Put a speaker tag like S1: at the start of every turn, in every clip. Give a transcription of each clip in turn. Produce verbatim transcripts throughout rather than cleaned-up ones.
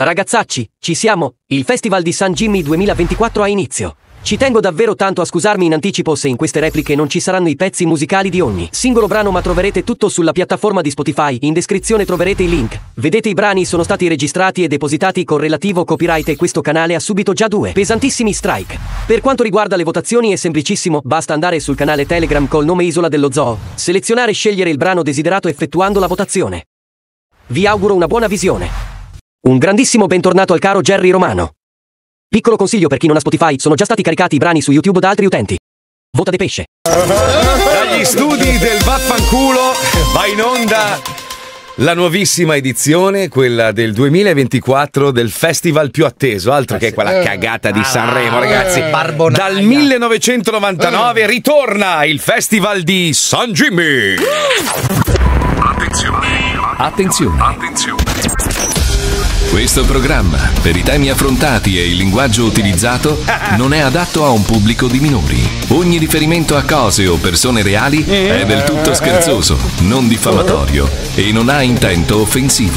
S1: Ragazzacci, ci siamo, il Festival di San Jimmy duemilaventiquattro ha inizio. Ci tengo davvero tanto a scusarmi in anticipo se in queste repliche non ci saranno i pezzi musicali di ogni singolo brano, ma troverete tutto sulla piattaforma di Spotify, in descrizione troverete il link. Vedete, i brani sono stati registrati e depositati con relativo copyright e questo canale ha subito già due pesantissimi strike. Per quanto riguarda le votazioni è semplicissimo, basta andare sul canale Telegram col nome Isola dello Zoo, selezionare e scegliere il brano desiderato effettuando la votazione. Vi auguro una buona visione. Un grandissimo bentornato al caro Jerry Romano. Piccolo consiglio per chi non ha Spotify, sono già stati caricati i brani su YouTube da altri utenti. Vota de pesce.
S2: Dagli studi del Vaffanculo va in onda la nuovissima edizione, quella del duemilaventiquattro del festival più atteso, altro che quella cagata di Sanremo, ragazzi. Dal millenovecentonovantanove ritorna il Festival di San Jimmy.
S3: Attenzione.
S4: Attenzione.
S3: Attenzione.
S4: Questo programma, per i temi affrontati e il linguaggio utilizzato, non è adatto a un pubblico di minori. Ogni riferimento a cose o persone reali è del tutto scherzoso, non diffamatorio e non ha intento offensivo.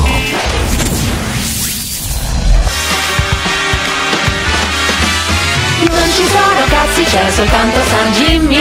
S5: Non ci sono cazzi, c'è soltanto San Jimmy.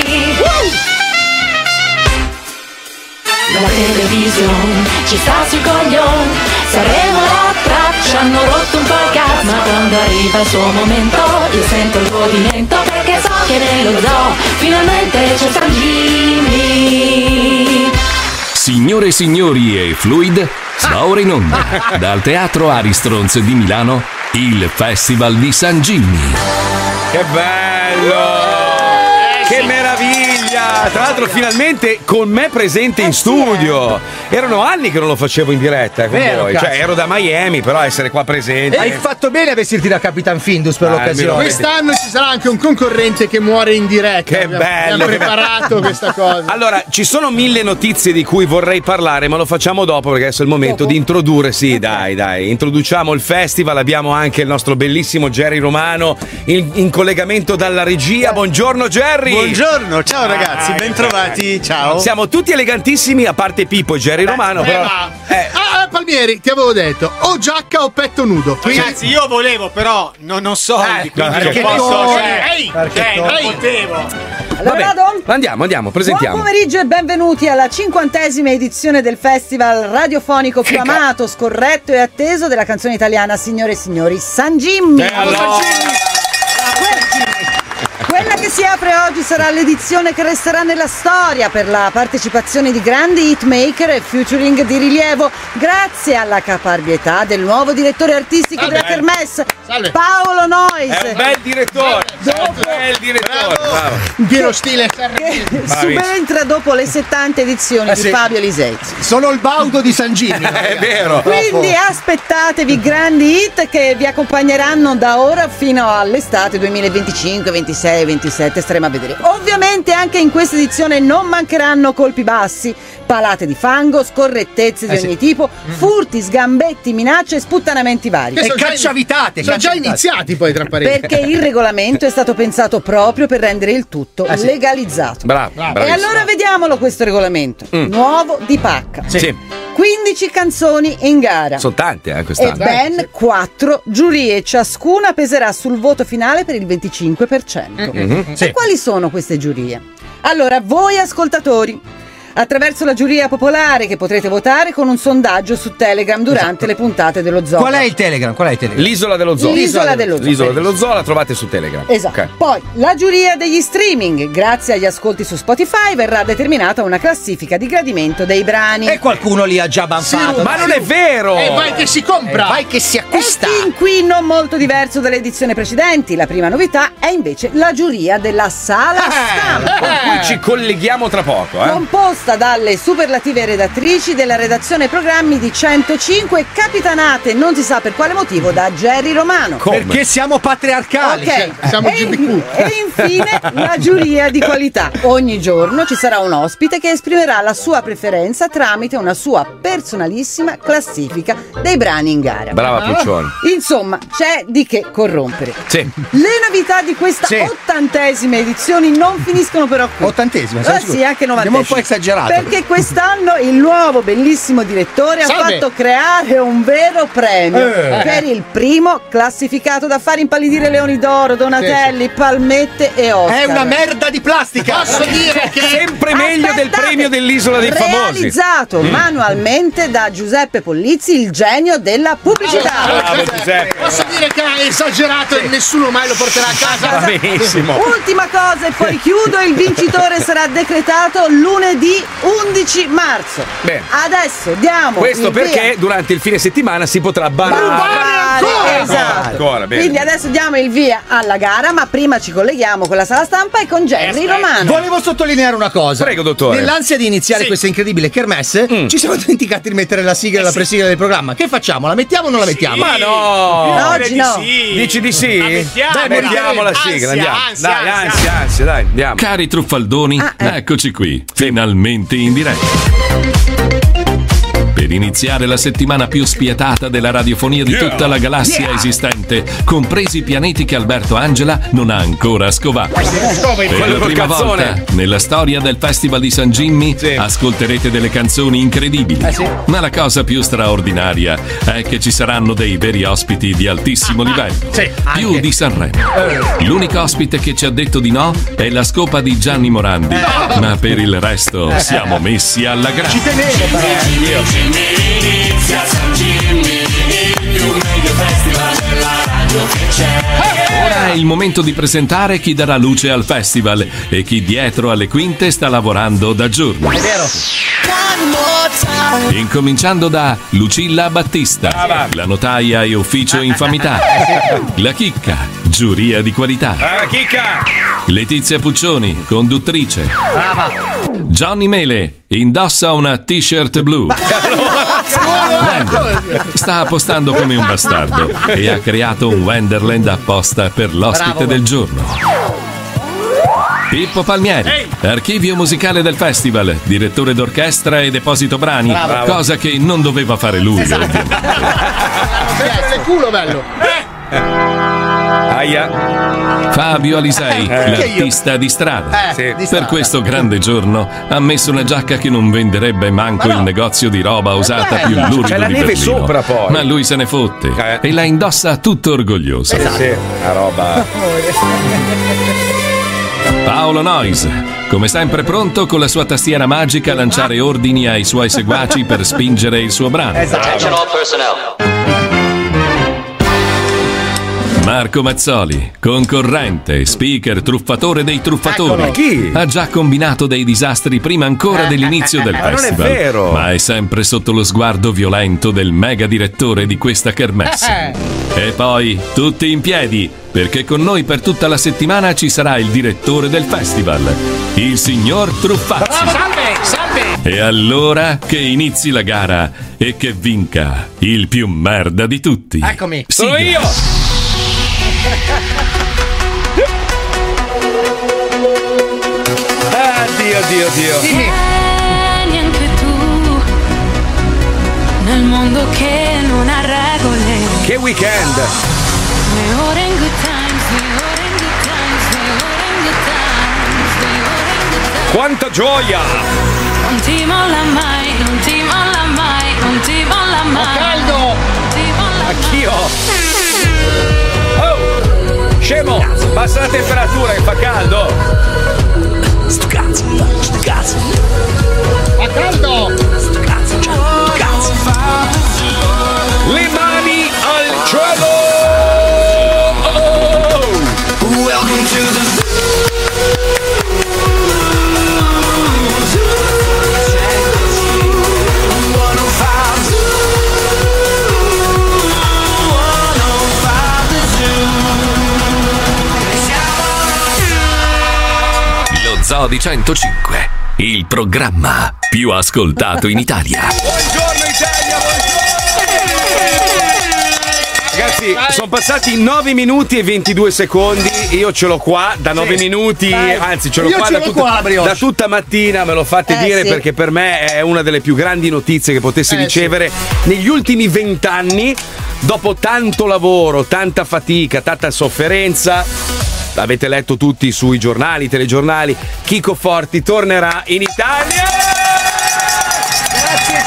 S5: La televisione ci sta sul coglione, saremo la traccia, hanno rotto un po' il cazzo, ma quando arriva il suo momento io sento il godimento, perché so che nello zoo finalmente c'è San Jimmy.
S4: Signore e signori e Fluid, va ora in onda dal Teatro Aristrons di Milano il Festival di San Jimmy.
S2: Che bello! Che meraviglia! Tra l'altro finalmente con me presente in studio. Erano anni che non lo facevo in diretta con
S6: Vero,
S2: voi.
S6: cazzo.
S2: Cioè ero da Miami, però essere qua presente.
S6: Hai fatto bene a vestirti da Capitan Findus per
S2: Ah,
S6: l'occasione.
S7: Quest'anno ci sarà anche un concorrente che muore in diretta.
S2: Che
S7: Abbiamo-
S2: bello!
S7: Abbiamo preparato questa cosa.
S2: Allora, ci sono mille notizie di cui vorrei parlare, ma lo facciamo dopo perché adesso è il momento di introdurre. Sì, dai, dai. Introduciamo il festival. Abbiamo anche il nostro bellissimo Jerry Romano in, in collegamento dalla regia. Buongiorno, Jerry.
S8: Buongiorno, ciao ragazzi,
S2: Ah,
S8: bentrovati, ciao.
S2: Siamo tutti elegantissimi, a parte Pippo e Jerry Romano.
S7: Eh,
S2: Però,
S7: ma-
S2: eh,
S7: Ah, Palmieri, ti avevo detto o giacca o petto nudo. Quindi-
S8: Ragazzi, io volevo, però non, non soldi,
S2: Eh,
S8: quindi
S2: perché
S8: non posso.
S7: tu-
S8: Cioè,
S7: Ehi,
S8: cioè, non
S7: ehi.
S8: potevo.
S9: Allora
S2: vabbè,
S9: vado?
S2: andiamo, andiamo, presentiamo.
S9: Buon pomeriggio e benvenuti alla cinquantesima edizione del festival radiofonico più
S2: Che ca-
S9: amato, scorretto e atteso della canzone italiana, signore e signori, San Jimmy.
S2: Eh, allora.
S9: Quella che si apre oggi sarà l'edizione che resterà nella storia per la partecipazione di grandi hitmaker e featuring di rilievo, grazie alla caparbietà del nuovo direttore artistico
S7: Salve.
S9: della Kermesse,
S7: Salve.
S9: Paolo Nois.
S2: È un bel direttore. È un bel direttore. Bravo.
S7: In pieno stile.
S9: che
S2: Bravissimo.
S9: subentra dopo le settanta edizioni
S6: Eh
S9: di
S6: sì.
S9: Fabio Lisei.
S6: Sono il baudo di San Jimmy.
S2: È vero.
S9: Quindi aspettatevi grandi hit che vi accompagneranno da ora fino all'estate duemilaventicinque, ventisei, ventisette, staremo a vedere. Ovviamente anche in questa edizione non mancheranno colpi bassi, palate di fango, scorrettezze di
S6: Eh sì.
S9: ogni tipo, furti, sgambetti, minacce e sputtanamenti vari.
S7: Che
S6: E
S7: sono già-
S6: cacciavitate.
S7: Sono già
S6: cacciavitate.
S7: iniziati poi tra parentesi.
S9: Perché il regolamento è stato pensato proprio per rendere il tutto
S6: Eh sì.
S9: legalizzato.
S2: Bravo.
S9: E
S2: bravissimo.
S9: allora vediamolo questo regolamento.
S2: Mm.
S9: Nuovo di pacca.
S2: Sì.
S9: quindici canzoni in gara.
S2: Sono tante, eh,
S9: E
S2: quest'anno.
S9: ben quattro giurie, ciascuna peserà sul voto finale per il venticinque per cento.
S2: Mhm.
S9: E quali sono queste giurie? Allora, voi ascoltatori, attraverso la giuria popolare che potrete votare con un sondaggio su Telegram durante le puntate dello Zoo.
S6: Qual è il Telegram? Qual è il Telegram?
S2: L'isola dello zoo.
S9: L'isola dello zoo.
S2: L'isola dello zoo la trovate su Telegram.
S9: Esatto.
S2: Ok.
S9: Poi la giuria degli streaming, grazie agli ascolti su Spotify verrà determinata una classifica di gradimento dei brani.
S6: E qualcuno li ha già banfato.
S2: Ma non è vero!
S7: E vai che si compra.
S6: Eh, vai che si acquista.
S9: E fin qui non molto diverso dalle edizioni precedenti. La prima novità è invece la giuria della sala stampa,
S2: Con cui ci colleghiamo tra poco, eh.
S9: composta dalle superlative redattrici della redazione programmi di centocinque, capitanate non si sa per quale motivo da Jerry Romano.
S2: Come?
S6: Perché siamo patriarcali.
S9: Ok,
S6: cioè,
S7: siamo
S9: e,
S7: G B Q.
S9: e infine la giuria di qualità. Ogni giorno ci sarà un ospite che esprimerà la sua preferenza tramite una sua personalissima classifica dei brani in gara.
S2: Brava Puccioni.
S9: Insomma, c'è di che corrompere.
S2: Sì.
S9: Le novità di questa
S6: Sì.
S9: ottantesima edizione non finiscono però qui.
S6: Ottantesima, sei
S9: Eh
S6: sicuro?
S9: sì, anche
S6: Andiamo un po'
S9: novantesima.
S6: esagerato. esagerato.
S9: Perché quest'anno il nuovo bellissimo direttore
S7: Salve.
S9: ha fatto creare un vero premio
S6: Eh.
S9: per il primo classificato da fare impallidire Leoni d'Oro, Donatelli, Palmette e Oscar.
S6: È una merda di plastica.
S7: Posso dire che
S2: Sempre meglio del
S9: Aspettate.
S2: premio dell'Isola dei Famosi.
S9: Realizzato manualmente da Giuseppe Pollizzi, il genio della pubblicità.
S2: Bravo, Giuseppe.
S7: posso dire che ha esagerato e nessuno mai lo porterà a casa.
S2: Va benissimo.
S9: Ultima cosa e poi chiudo, il vincitore sarà decretato lunedì undici marzo.
S2: Bene.
S9: Adesso diamo
S2: Questo
S9: il
S2: perché
S9: via.
S2: durante il fine settimana si potrà barare.
S9: Rubare, esatto.
S2: Ancora, bene.
S9: Quindi adesso diamo il via alla gara, ma prima ci colleghiamo con la sala stampa e con Jerry Romano.
S6: Volevo sottolineare una cosa.
S2: Prego, dottore.
S6: Nell'ansia di iniziare
S8: Sì.
S6: questa incredibile kermesse,
S2: Mm.
S6: ci siamo dimenticati di mettere la sigla e la presigla del programma. Che facciamo? La mettiamo o non la mettiamo?
S2: Ma no!
S9: No, oggi
S8: Direi
S9: no.
S8: di sì.
S2: Dici di sì?
S8: Ma mettiamo,
S2: Dai, mettiamo la
S8: ansia,
S2: sigla, andiamo.
S8: ansia,
S2: dai,
S8: ansia.
S2: ansia, ansia, dai, andiamo.
S4: Cari truffaldoni,
S9: Ah, eh.
S4: eccoci qui, finalmente in diretta. Per iniziare la settimana più spietata della radiofonia di tutta la galassia esistente, compresi i pianeti che Alberto Angela non ha ancora scovato. Per
S2: Quello
S4: la
S2: col
S4: prima
S2: cazzone.
S4: volta nella storia del Festival di San Jimmy
S2: Sì.
S4: ascolterete delle canzoni incredibili. Ma la cosa più straordinaria è che ci saranno dei veri ospiti di altissimo livello. Più di Sanremo. L'unico ospite che ci ha detto di no è la scopa di Gianni Morandi. Ma per il resto siamo messi alla grande. Ora è il momento di presentare chi darà luce al festival e chi dietro alle quinte sta lavorando da giorni.
S6: È vero.
S4: Incominciando da Lucilla Battista, la notaia e ufficio infamità. La chicca, giuria di qualità.
S2: Ah, chicca!
S4: Letizia Puccioni, conduttrice. Johnny Mele, indossa una t-shirt blu. Wender sta appostando come un bastardo e ha creato un Wonderland apposta per l'ospite
S6: Bravo.
S4: del giorno. Pippo Palmieri, archivio musicale del festival, direttore d'orchestra e deposito brani,
S6: Bravo.
S4: cosa che non doveva fare lui, ovviamente.
S7: Sempre nel culo, bello.
S2: Aia.
S4: Fabio Alisei, l'artista di strada.
S6: Eh,
S2: Sì.
S6: di
S4: Per
S6: strada.
S4: questo grande giorno ha messo una giacca che non venderebbe manco il negozio di roba usata più lurido
S2: C'è la
S4: di
S2: neve
S4: Berlino.
S2: sopra, poi.
S4: Ma lui se ne fotte
S2: Eh.
S4: e la indossa tutto orgoglioso.
S2: Sì, la roba.
S4: Paolo Noyes, come sempre pronto con la sua tastiera magica a lanciare ordini ai suoi seguaci per spingere il suo brano. Marco Mazzoli, concorrente, speaker, truffatore dei truffatori.
S2: Eccolo. Chi?
S4: Ha già combinato dei disastri prima ancora dell'inizio del
S2: Ma non è
S4: festival.
S2: vero.
S4: Ma è sempre sotto lo sguardo violento del mega direttore di questa kermesse. E poi, tutti in piedi, perché con noi per tutta la settimana ci sarà il direttore del festival, il signor Truffazzi.
S7: Salve, salve.
S4: E allora che inizi la gara e che vinca il più merda di tutti.
S6: Eccomi.
S2: Sono
S4: Sigla.
S2: io! Ah, Dio, Dio, Dio.
S5: Vieni anche tu nel mondo che non ha regole.
S2: Che weekend!
S5: Le ore in good times, le ore in good times, le ore in good times, le ore in good times.
S2: Quanta gioia!
S5: Non ti molla mai, non ti molla mai, non ti molla mai.
S7: Caldo.
S5: Non ti molla mai.
S2: Anch'io! Oh! Scemo! Basta la temperatura che fa caldo!
S3: Sto cazzo, sto cazzo,
S7: Fa caldo.
S3: sto cazzo, sto cazzo.
S2: Le mani al cielo! Oh!
S3: Welcome to the
S4: Lo Zoo di centocinque, il programma più ascoltato in Italia.
S2: Buongiorno Italia, buongiorno! Ragazzi, sono passati nove minuti e ventidue secondi. Io ce l'ho qua da nove minuti,
S6: Vai.
S2: anzi ce l'ho
S6: Io
S2: qua,
S6: ce
S2: da
S6: l'ho
S2: tutta,
S6: qua, la brioche.
S2: da tutta mattina. Me lo fate
S9: Eh,
S2: dire
S9: sì.
S2: perché per me è una delle più grandi notizie che potessi
S7: Eh,
S2: ricevere negli ultimi vent'anni. Dopo tanto lavoro, tanta fatica, tanta sofferenza. Avete letto tutti sui giornali, telegiornali. Chico Forti tornerà in Italia.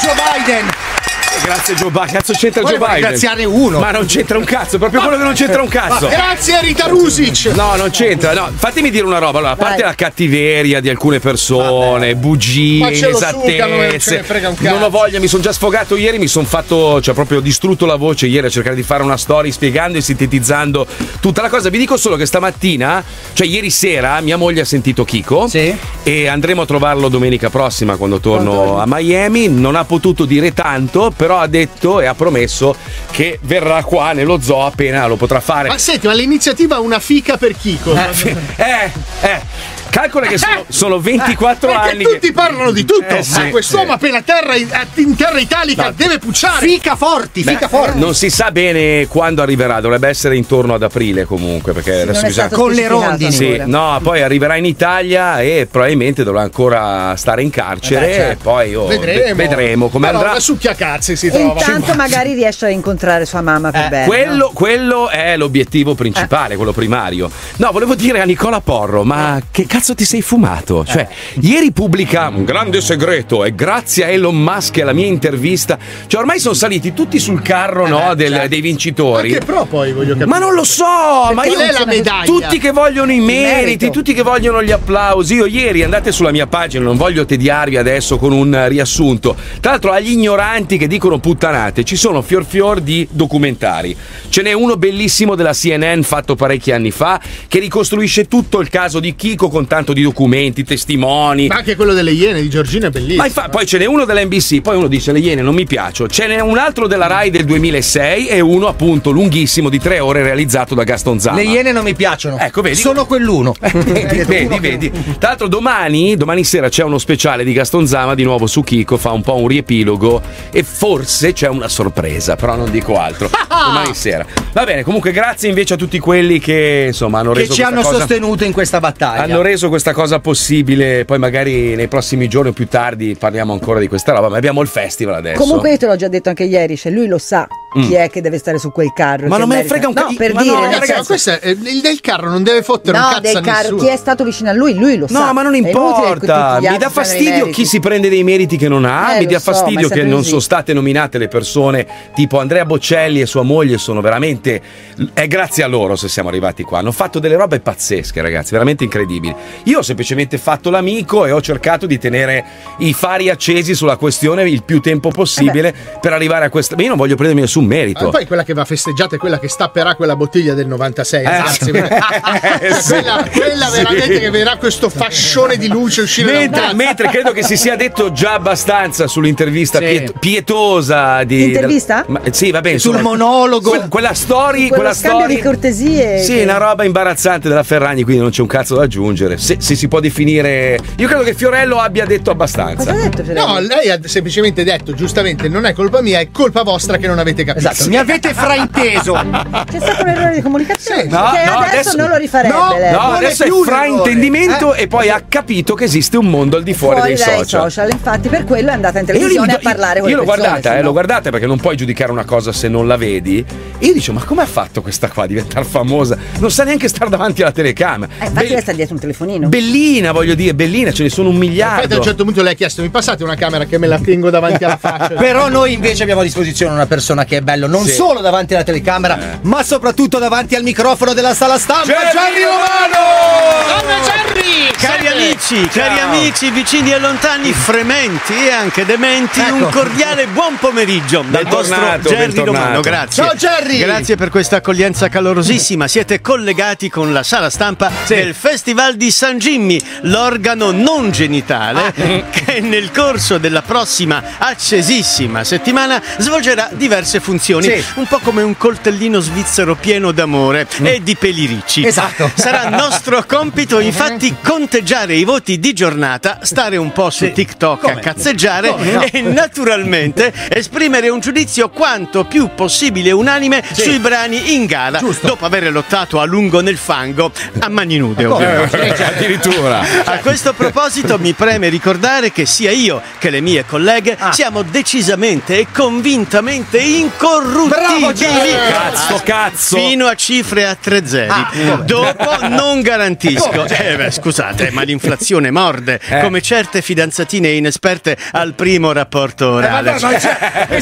S10: Joe Biden.
S2: Grazie Joe Biden, cazzo c'entra
S7: Poi
S2: Joe
S7: vuoi
S2: Biden?
S7: ringraziare uno.
S2: Ma non c'entra un cazzo, è proprio quello che non c'entra un cazzo.
S7: Ma grazie Rita Rusic.
S2: No, non c'entra. No, fatemi dire una roba. Allora, a parte
S9: Dai.
S2: la cattiveria di alcune persone, bugie,
S7: Ma ce lo sucano, non ce ne
S2: inesattezze.
S7: frega un cazzo.
S2: Non ho voglia, mi sono già sfogato ieri, mi sono fatto, cioè proprio distrutto la voce ieri a cercare di fare una story spiegando e sintetizzando tutta la cosa. Vi dico solo che stamattina, cioè ieri sera, mia moglie ha sentito Chico.
S10: Sì.
S2: E andremo a trovarlo domenica prossima quando torno a Miami. Non ha potuto dire tanto, però ha detto e ha promesso che verrà qua nello zoo appena lo potrà fare.
S7: Ma senti, ma l'iniziativa Una fica per Chico.
S2: Eh, eh, eh. Calcola che sono, sono ventiquattro
S7: Perché
S2: anni.
S7: tutti
S2: che...
S7: parlano di tutto.
S2: Eh, sì,
S7: ma quest'uomo
S2: sì.
S7: appena terra in terra italica
S2: No.
S7: deve pucciare.
S10: Fica forti,
S2: Beh,
S10: fica forti.
S2: non si sa bene quando arriverà, dovrebbe essere intorno ad aprile comunque, perché
S9: Sì,
S2: adesso
S9: non è
S2: bisogna...
S9: stato
S10: Con le
S9: specificato
S10: rondini.
S2: Sì,
S9: ancora.
S2: no, poi arriverà in Italia e probabilmente dovrà ancora stare in carcere.
S10: Eh beh, certo.
S2: E poi oh,
S7: Vedremo.
S2: ve- vedremo come
S7: Ma no,
S2: andrà.
S7: ma succhiacazzi si
S9: E
S7: trova.
S9: intanto magari riesce a incontrare sua mamma per
S10: Eh,
S9: bene.
S2: Quello, quello è l'obiettivo principale, quello primario. No, volevo dire a Nicola Porro, ma che cazzo ti sei fumato? Cioè, ieri pubblica un grande segreto e grazie a Elon Musk e alla mia intervista, cioè ormai sono saliti tutti sul carro, no, del- dei vincitori.
S7: Ma che pro poi voglio capire.
S2: Ma non lo so, ma io
S7: Qual è la medaglia?
S2: tutti che vogliono i meriti,
S9: merito.
S2: tutti che vogliono gli applausi. Io ieri andate sulla mia pagina, non voglio tediarvi adesso con un riassunto. Tra l'altro agli ignoranti che dicono puttanate, ci sono fior fior di documentari. Ce n'è uno bellissimo della C N N fatto parecchi anni fa che ricostruisce tutto il caso di Chico con tanto di documenti, testimoni.
S7: Ma anche quello delle Iene di Giorgina è bellissimo.
S2: Ma infa- poi ce n'è uno della N B C, poi uno dice le Iene non mi piacciono, ce n'è un altro della Rai del duemilasei e uno appunto lunghissimo di tre ore realizzato da Gaston Zama.
S10: Le Iene non mi piacciono.
S2: Ecco, vedi?
S10: Sono quell'uno.
S2: vedi, vedi, vedi. Tra l'altro domani, domani sera c'è uno speciale di Gaston Zama di nuovo su Chico, fa un po' un riepilogo e forse c'è una sorpresa, però non dico altro. Domani sera. Va bene, comunque grazie invece a tutti quelli che insomma hanno
S10: Che
S2: reso
S10: ci
S2: questa
S10: hanno
S2: cosa...
S10: sostenuto in questa battaglia.
S2: Hanno reso questa cosa possibile, poi magari nei prossimi giorni o più tardi parliamo ancora di questa roba, ma abbiamo il festival adesso.
S9: Comunque io te l'ho già detto anche ieri, cioè lui lo sa chi è che deve stare su quel carro.
S2: Ma
S9: che
S2: non me ne
S9: merita.
S2: frega un
S9: No,
S2: ca-
S9: per
S2: ma
S9: dire,
S2: no,
S9: nel
S7: Raga,
S9: senso-
S7: questo è, il del carro non deve fottere un
S9: no,
S7: cazzo
S9: del
S7: a
S9: carro,
S7: nessuno.
S9: chi è stato vicino a lui, lui lo sa.
S2: No, ma non
S9: È inutile che tutti
S2: importa.
S9: gli
S2: Mi
S9: altri
S2: dà
S9: fanno i
S2: fastidio
S9: meriti.
S2: chi si prende dei meriti che non ha.
S9: Eh,
S2: Mi
S9: lo
S2: dà
S9: so, ma
S2: fastidio
S9: è
S2: che
S9: sempre
S2: non
S9: così.
S2: sono state nominate le persone tipo Andrea Bocelli e sua moglie. Sono veramente. È grazie a loro se siamo arrivati qua. Hanno fatto delle robe pazzesche, ragazzi, veramente incredibili. Io ho semplicemente fatto l'amico e ho cercato di tenere i fari accesi sulla questione il più tempo possibile per arrivare a questa. Ma io non voglio prendermi nessun merito.
S7: Ma poi quella che va festeggiata è quella che stapperà quella bottiglia del novantasei, ragazzi.
S2: Eh, sì.
S7: quella quella
S2: Sì.
S7: veramente che vedrà questo fascione di luce uscire da un
S2: Mentre,
S7: cazzo.
S2: mentre credo che si sia detto già abbastanza sull'intervista
S10: Sì.
S2: piet- pietosa di.
S9: Intervista?
S2: Ma- sì, va bene.
S10: Sul
S2: insomma,
S10: monologo.
S2: que- quella story.
S9: Quello
S2: Quella
S9: scambio
S2: story.
S9: di cortesie.
S2: Sì,
S9: che-
S2: una roba imbarazzante della Ferragni, quindi non c'è un cazzo da aggiungere. Se, se si può definire. Io credo che Fiorello abbia detto abbastanza.
S9: Cosa ha detto Fiorello?
S7: No, lei ha semplicemente detto, giustamente, non è colpa mia, è colpa vostra che non avete capito.
S10: Esatto, mi avete frainteso.
S9: C'è stato un errore di comunicazione.
S7: Sì.
S2: No,
S9: che
S2: no,
S9: adesso,
S2: adesso-
S9: non lo rifarebbe.
S7: no,
S9: lei.
S2: No,
S7: non è
S2: adesso è
S7: più un
S2: fraintendimento
S7: errore.
S2: e poi ha capito che esiste un mondo al di fuori, dei
S9: dai
S2: social.
S9: infatti per quello è andata in
S2: E io
S9: televisione
S2: li-
S9: a parlare con
S2: io
S9: le
S2: l'ho
S9: persone,
S2: guardata,
S9: se
S2: eh,
S9: no-
S2: l'ho guardata perché non puoi giudicare una cosa se non la vedi. E io dico, ma come ha fatto questa qua a diventare famosa? Non sa neanche stare davanti alla telecamera.
S9: Eh, infatti
S2: Be-
S9: lei sta dietro un telefonino.
S2: bellina, voglio dire, bellina, ce ne sono un
S7: Infatti a un
S2: miliardo.
S7: certo punto lei ha chiesto, mi passate una camera che me la tengo davanti alla faccia.
S10: Però noi invece abbiamo a disposizione una persona che è bello non
S2: Sì.
S10: solo davanti alla telecamera, ma soprattutto davanti al microfono della sala stampa.
S2: Gianni
S7: Salve Jerry!
S8: Cari
S7: Salve!
S8: amici, cari amici, vicini e lontani, frementi e anche dementi,
S10: Ecco.
S8: un cordiale buon pomeriggio dal
S2: Bentornato,
S8: vostro Jerry
S2: bentornato.
S8: Romano. Grazie.
S10: Ciao, Jerry!
S8: Grazie per questa accoglienza calorosissima. Siete collegati con la sala stampa del Festival di San Jimmy, l'organo non genitale che nel corso della prossima accesissima settimana svolgerà diverse funzioni,
S10: Sì.
S8: un po' come un coltellino svizzero pieno d'amore e di peli ricci.
S10: Esatto.
S8: Sarà nostro compito infatti conteggiare i voti di giornata, stare un po' su TikTok a cazzeggiare e naturalmente esprimere un giudizio quanto più possibile unanime sui brani in gara, dopo aver lottato a lungo nel fango a mani nude, ovviamente.
S2: Eh, addirittura.
S8: A questo proposito mi preme ricordare che sia io che le mie colleghe siamo decisamente e convintamente incorruttibili.
S2: Cazzo, cazzo.
S8: Fino a cifre a tre zeri. Dopo non garantisco. Eh beh, scusate. scusate, ma l'inflazione morde,
S2: Eh.
S8: come certe fidanzatine inesperte al primo rapporto orale.
S7: Eh, vabbè, ma c'è- che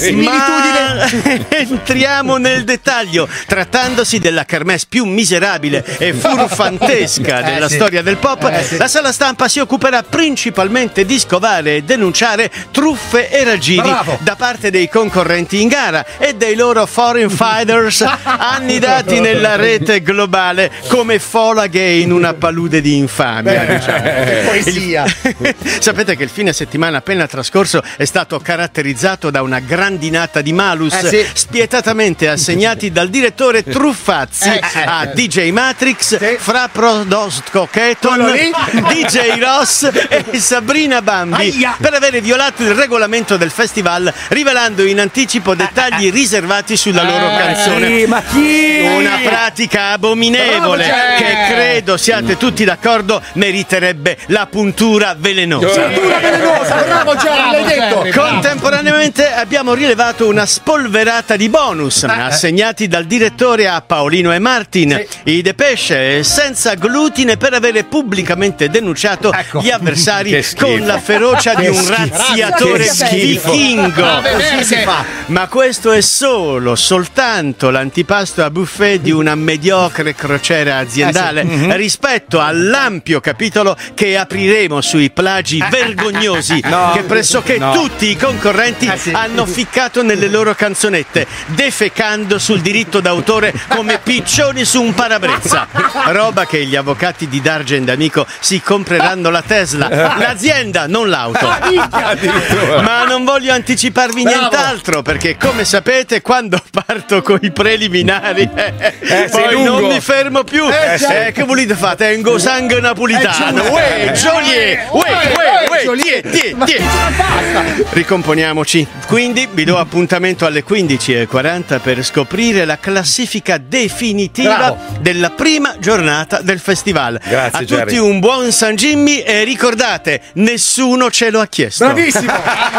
S8: Ma entriamo nel dettaglio. Trattandosi della kermesse più miserabile e furfantesca
S7: Eh,
S8: della
S7: sì.
S8: storia del pop,
S7: Eh, sì.
S8: la sala stampa si occuperà principalmente di scovare e denunciare truffe e raggiri
S7: Bravo.
S8: da parte dei concorrenti in gara e dei loro foreign fighters annidati nella rete globale come folaghe in una palude di infamia. diciamo.
S7: Che poesia.
S8: Sapete che il fine settimana appena trascorso è stato caratterizzato da una grandinata di malus
S7: Eh, sì.
S8: spietatamente assegnati dal direttore Truffazzi
S7: Eh, sì.
S8: a D J Matrix,
S7: Sì.
S8: Fra Prodosco Keton,
S7: Quello lì.
S8: D J Ross e Sabrina Bambi
S7: Aia.
S8: per avere violato il regolamento del festival, rivelando in anticipo dettagli riservati sulla loro canzone.
S2: Sì, ma chi?
S8: Una pratica abominevole
S7: Bravo, Jerry.
S8: che credo siate tutti d'accordo meriterebbe la puntura velenosa.
S7: Puntura velenosa, bravo Jerry, l'hai detto.
S8: Contemporaneamente abbiamo rilevato una spolverata di bonus assegnati dal direttore a Paolino e Martin, i Depeche, senza glutine per avere pubblicamente denunciato
S7: Ecco.
S8: gli avversari
S2: Che schifo.
S8: con la ferocia di
S2: Che
S8: un
S2: schifo.
S8: razziatore
S2: Che schifo.
S8: vichingo.
S7: Brave
S2: Eh,
S7: verde. si fa.
S8: Ma questo è solo, soltanto l'antipasto a buffet di una mediocre crociera aziendale rispetto all'ampio capitolo che apriremo sui plagi vergognosi
S2: No.
S8: che pressoché
S2: No.
S8: tutti i concorrenti
S7: Eh sì.
S8: hanno ficcato nelle loro canzonette, defecando sul diritto d'autore come piccioni su un parabrezza. Roba che gli avvocati di D'Argent Amico si compreranno la Tesla, l'azienda, non l'auto.
S2: Addirittura.
S8: Ma non voglio anticiparvi
S7: Bravo.
S8: nient'altro perché, come sapete, quando parto con i preliminari eh,
S2: sei
S8: poi
S2: lungo.
S8: non mi fermo più.
S7: Eh, già.
S8: Eh, che volete fare? Tengo sangue napolitano.
S7: Eh,
S8: Uè, Joliet! Uè, uè, uè,
S7: Joliet.
S8: tie, tie,
S7: Ma
S8: tie.
S7: che ce la basta?
S8: Ricomponiamoci. Quindi vi do appuntamento alle quindici e quaranta per scoprire la classifica definitiva
S7: Bravo.
S8: della prima giornata del festival.
S2: Grazie,
S8: A
S2: Jerry.
S8: tutti un buon San Jimmy e ricordate, nessuno ce lo ha chiesto.
S7: Bravissimo.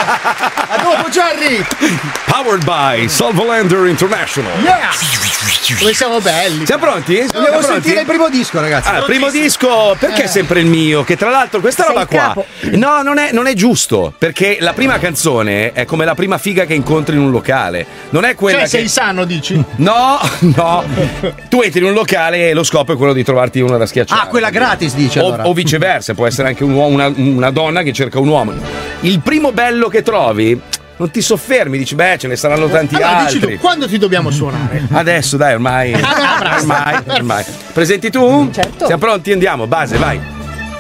S7: A dopo Jerry.
S2: Powered by Solvolander International.
S7: Yeah. Come siamo belli.
S2: Siamo pronti?
S10: Devo
S2: Siamo pronti?
S10: sentire il primo disco, ragazzi.
S2: Ah, il primo disco, perché sempre il mio? Che tra l'altro questa
S9: Sei
S2: roba
S9: il
S2: qua.
S9: capo.
S2: No, non è, non è giusto. Perché la prima canzone è come la prima figa che incontri in un locale. Non è quella
S7: Cioè,
S2: che.
S7: sei sano, dici?
S2: No, no. Tu entri in un locale e lo scopo è quello di trovarti una da schiacciare.
S10: Ah, quella gratis, dice
S2: O,
S10: allora.
S2: o viceversa, può essere anche un uomo- una, una donna che cerca un uomo. Il primo bello che trovi, non ti soffermi, dici, beh, ce ne saranno tanti
S7: Allora, dici
S2: altri.
S7: tu, quando ti dobbiamo suonare?
S2: Adesso, dai, ormai.
S7: Ah,
S2: ormai, ormai. Presenti tu?
S9: Certo.
S2: Siamo pronti? Andiamo, base, vai.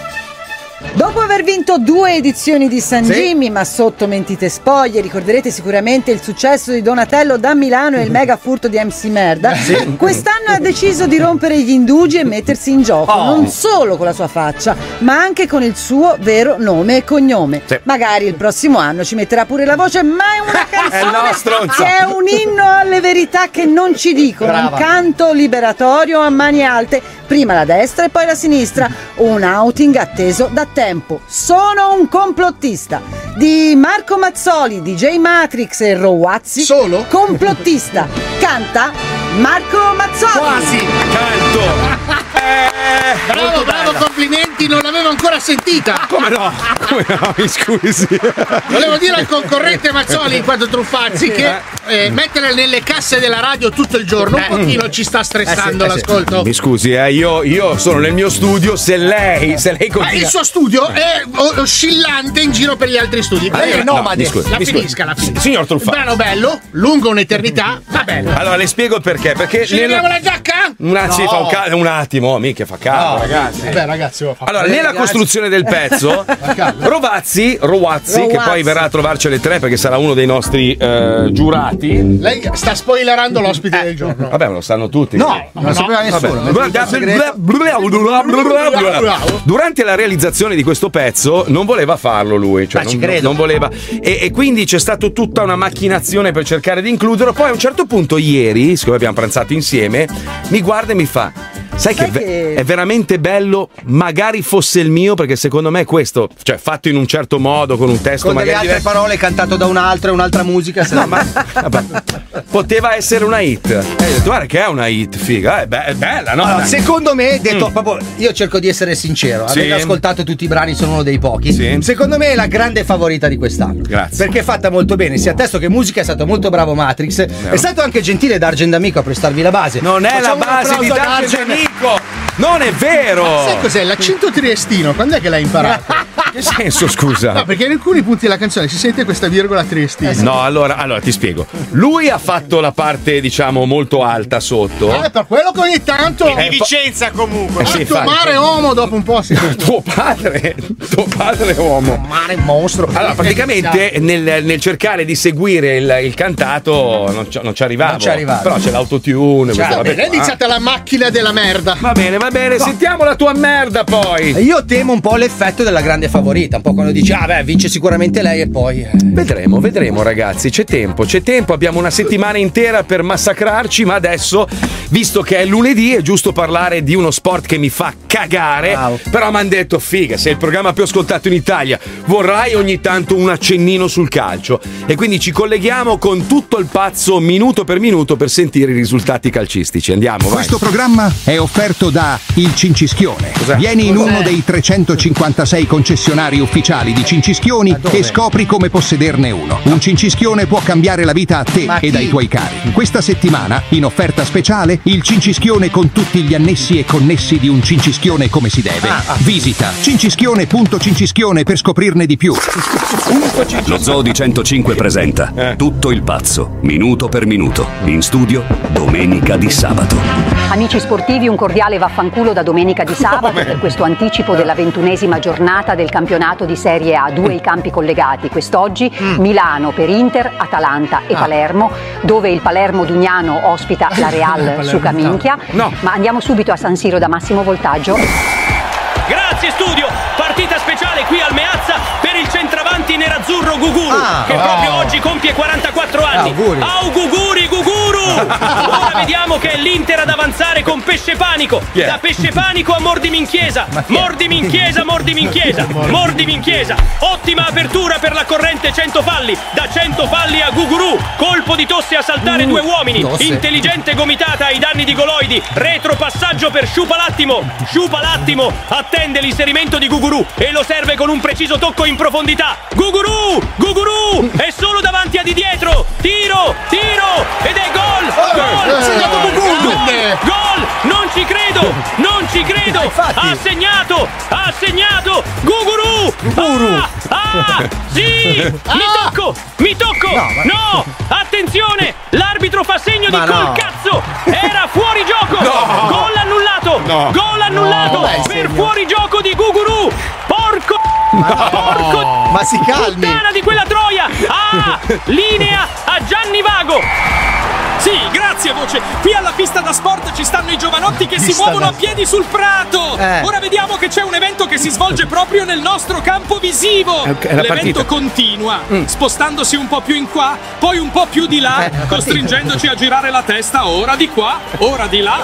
S9: Dopo aver vinto due edizioni di San Jimmy, ma sotto mentite spoglie, ricorderete sicuramente il successo di Donatello da Milano e il mega furto di M C Merda, quest'anno ha deciso di rompere gli indugi e mettersi in gioco,
S2: Oh.
S9: non solo con la sua faccia, ma anche con il suo vero nome e cognome.
S2: Sì.
S9: Magari il prossimo anno ci metterà pure la voce, ma è una
S2: È no,
S9: canzone
S2: stronza.
S9: che è un inno alle verità che non ci dicono,
S7: Brava.
S9: un canto liberatorio a mani alte, prima la destra e poi la sinistra, un outing atteso da tempo. Sono un complottista di Marco Mazzoli, D J Matrix e Rowazzi.
S7: Solo?
S9: Complottista. Canta Marco Mazzoli.
S7: Quasi.
S2: Canto. Eh,
S7: Bravo,
S2: molto
S7: bravo,
S2: bella.
S7: complimenti, non l'avevo ancora sentita.
S2: Come no? Come no? Mi scusi.
S7: Volevo dire al concorrente Mazzoli, in quanto Truffazzi, che eh, mettere nelle casse della radio tutto il giorno un pochino ci sta stressando
S10: Eh sì, eh sì.
S7: l'ascolto.
S2: Mi scusi, eh, io, io sono nel mio studio. Se lei, se lei
S7: Ma
S2: continua.
S7: il suo studio è o- oscillante in giro per gli altri studi.
S10: Lei è
S7: Allora,
S10: nomade.
S2: mi scusi,
S7: La
S2: mi scusi.
S7: finisca, la finisca.
S2: Signor Truffazzi.
S7: Brano bello, lungo un'eternità, va bene.
S2: Allora le spiego perché. Perché
S7: Ci
S2: nella-
S7: leviamo la giacca?
S2: un, attimo, fa un, ca- un attimo, mica fa caldo, ragazzi.
S7: Vabbè ragazzi, lo fa.
S2: Allora, nella costruzione del pezzo,
S7: caldo.
S2: Rovazzi, Rowazzi, che
S9: Rowazzi.
S2: poi verrà a trovarci alle tre perché sarà uno dei nostri eh, giurati.
S7: Lei sta spoilerando l'ospite del giorno.
S2: Vabbè, me lo sanno tutti.
S10: No, non lo sapeva nessuno.
S2: Vabbè. Durante la realizzazione di questo pezzo non voleva farlo lui, cioè
S10: Ma ci
S2: non,
S10: credo.
S2: non voleva e, e quindi c'è stata tutta una macchinazione per cercare di includerlo. Poi a un certo punto ieri, siccome abbiamo pranzato insieme, mi guarda e mi fa: Sai, Sai che, che è veramente bello, magari fosse il mio, perché secondo me questo, cioè fatto in un certo modo, con un testo
S10: con
S2: magari
S10: delle altre
S2: diverso.
S10: parole, cantato da un altro e un'altra musica.
S2: No, ma vabbè, poteva essere una hit. E ho detto, guarda che è una hit, figa, è, be- è bella, no?
S10: Allora, secondo me, detto
S2: Mm.
S10: proprio, io cerco di essere sincero,
S2: Sì.
S10: avete ascoltato tutti i brani, sono uno dei pochi.
S2: Sì.
S10: Secondo me è la grande favorita di quest'anno.
S2: Grazie.
S10: Perché è fatta molto bene, sia testo che musica, è stato molto bravo Matrix. È stato anche gentile Dargen D'Amico a prestarvi la base.
S2: Non è
S10: Facciamo
S2: la base
S10: un
S2: di
S10: applauso a
S2: Dargen D'Amico! Non è vero!
S7: Sai cos'è? L'accento triestino, quando è che l'hai imparato?
S2: Che senso, scusa?
S7: No, perché in alcuni punti della canzone si sente questa virgola triestina.
S2: No, allora, allora ti spiego. Lui ha fatto la parte, diciamo, molto alta sotto.
S7: Eh, per quello che ogni tanto.
S8: Di Vicenza comunque.
S2: Eh sì,
S7: Tuo
S2: infatti.
S7: mare uomo dopo un po' si.
S2: Tuo padre, tuo padre è uomo.
S10: Mare mostro.
S2: Allora, praticamente nel, nel cercare di seguire il, il cantato non ci, non ci arrivavo.
S10: Non ci arrivavi.
S2: Però c'è l'autotune.
S10: Cioè,
S2: questa
S7: Va
S2: roba
S7: bene, è
S2: qua.
S7: iniziata la macchina della merda.
S2: Va bene, va bene, sentiamo la tua merda poi.
S10: Io temo un po' l'effetto della grande favorita, un po' quando dici, ah beh, vince sicuramente lei e poi. eh.
S2: Vedremo, vedremo ragazzi, c'è tempo, c'è tempo, abbiamo una settimana intera per massacrarci, ma adesso, visto che è lunedì, è giusto parlare di uno sport che mi fa cagare.
S10: Bravo.
S2: Però mi hanno detto, figa, sei il programma più ascoltato in Italia, vorrai ogni tanto un accennino sul calcio. E quindi ci colleghiamo con tutto il pazzo minuto per minuto per sentire i risultati calcistici. Andiamo, vai.
S11: Questo programma è offerto da Il Cincischione.
S2: Cos'è?
S11: Vieni in
S2: Cos'è?
S11: uno dei trecentocinquantasei concessionari ufficiali di cincischioni e scopri come possederne uno. Un cincischione può cambiare la vita a te
S10: Ma
S11: e
S10: chi?
S11: ai tuoi cari. Questa settimana, in offerta speciale, il cincischione con tutti gli annessi e connessi di un cincischione come si deve.
S10: Ah, ah.
S11: Visita cincischione punto cincischione per scoprirne di più.
S12: Lo Zoo di centocinque presenta Tutto il pazzo, minuto per minuto, in studio domenica di sabato.
S13: Amici sportivi, un cordiale vaffanculo da domenica di sabato per questo anticipo della ventunesima giornata del campionato di Serie A. Due i campi collegati quest'oggi, Milano per Inter, Atalanta e Palermo, dove il Palermo Dugnano ospita la Real su Caminchia.
S2: No.
S13: Ma andiamo subito a San Siro da Massimo Voltaggio.
S14: Grazie studio, partita speciale qui al Meazza per il centravanti nerazzurro Guguru,
S10: Ah,
S14: che
S10: oh.
S14: proprio oggi compie quarantaquattro anni.
S10: Auguri.
S14: Auguguri Guguru! Ora vediamo che è l'Inter ad avanzare con Pesce Panico.
S2: Chi è?
S14: Da Pesce Panico a Mordimi in Chiesa. Mordimi in Chiesa, Mordimi in Chiesa. Mordimi in Chiesa. Ottima apertura per la corrente cento falli. Da cento falli a Guguru. Colpo di tosse a saltare due uomini.
S10: tosse.
S14: Intelligente gomitata ai danni di Goloidi. Retropassaggio per Sciupalattimo. Sciupalattimo attende l'inserimento di Guguru e lo serve con un preciso tocco in profondità. Guguru! Guguru! È solo davanti a di dietro. Tiro! Tiro! Ed è gol! Gol!
S7: ha segnato Guguru!
S14: Gol! Gol! Non ci credo! Non ci credo!
S10: Infatti.
S14: Ha segnato! Ha segnato! Guguru!
S10: Guguru.
S14: Ah! ah sì! Mi tocco! Mi tocco!
S10: No, ma-
S14: No! Attenzione! L'arbitro fa segno
S10: Ma
S14: di col
S10: no.
S14: cazzo! Era fuori gioco!
S2: No.
S14: Gol annullato!
S2: No.
S14: Gol annullato!
S10: No, dai,
S14: per
S10: segno.
S14: fuori gioco di Guguru! Porco! Porco!
S10: Ma si calmi.
S14: Puttana di quella troia! Ah! Linea a Gianni Vago!
S15: Sì, grazie voce. Qui alla pista da sport ci stanno i giovanotti che si
S10: Pista
S15: muovono
S10: da-
S15: a piedi sul prato.
S10: Eh.
S15: Ora vediamo che c'è un evento che si svolge proprio nel nostro campo visivo.
S2: È la
S15: L'evento
S2: partita.
S15: continua,
S2: Mm.
S15: spostandosi un po' più in qua, poi un po' più di là,
S10: Eh, la partita.
S15: costringendoci a girare la testa ora di qua, ora di là.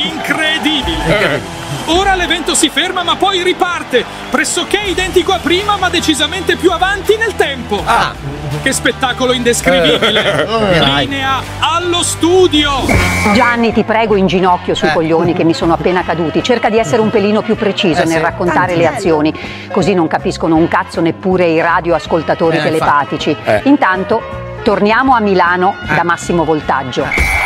S15: Incredibile. Ora l'evento si ferma ma poi riparte, pressoché identico a prima ma decisamente più avanti nel tempo.
S10: Ah.
S15: Che spettacolo indescrivibile.
S10: Dai.
S15: Linea allo studio.
S13: Gianni, ti prego, in ginocchio sui
S10: Eh.
S13: coglioni che mi sono appena caduti. Cerca di essere un pelino più preciso
S10: Eh,
S13: nel
S10: sì.
S13: raccontare le azioni, così non capiscono un cazzo neppure i radioascoltatori
S10: Eh,
S13: telepatici.
S2: Eh.
S13: Intanto torniamo a Milano da Massimo Voltaggio.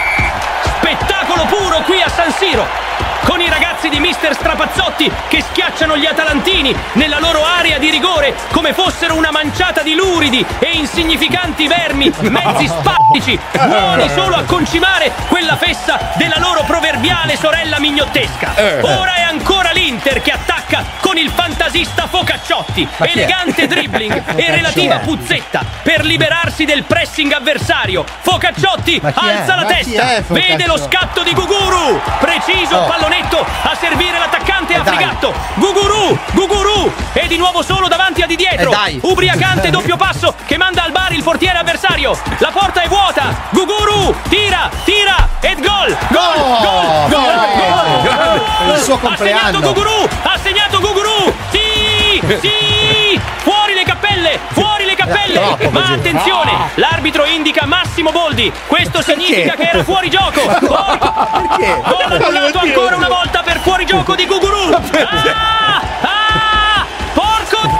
S14: Spettacolo puro qui a San Siro! Con i ragazzi di mister Strapazzotti che schiacciano gli atalantini nella loro area di rigore come fossero una manciata di luridi e insignificanti vermi, mezzi spattici, buoni solo a concimare quella fessa della loro proverbiale sorella mignottesca. Ora è ancora l'Inter che attacca con il fantasista Focacciotti,
S10: Ma chi è?
S14: elegante dribbling e relativa puzzetta per liberarsi del pressing avversario. Focacciotti
S10: Ma chi è?
S14: alza la
S10: Ma chi
S14: testa,
S10: è Focaccio?
S14: vede lo scatto di Guguru, preciso
S10: Oh.
S14: pallonetto a servire l'attaccante
S10: Eh, dai.
S14: afrigatto. Guguru, Guguru e di nuovo solo davanti a di dietro.
S10: Eh, dai.
S14: Ubriacante doppio passo che manda al bar il portiere avversario. La porta è vuota. Guguru tira, tira ed gol. Gol, gol, gol, gol.
S10: suo
S14: Ha segnato
S10: compleanno.
S14: Gugurù! Ha segnato Gugurù! Sì! Sì! Fuori le cappelle! Fuori le cappelle!
S10: troppo
S14: Ma
S10: così.
S14: attenzione! L'arbitro indica Massimo Boldi. Questo significa che era fuori gioco.
S10: Perché?
S14: Gol annullato ancora una volta per fuori gioco di Gugurù. Ah! Ah! Porco!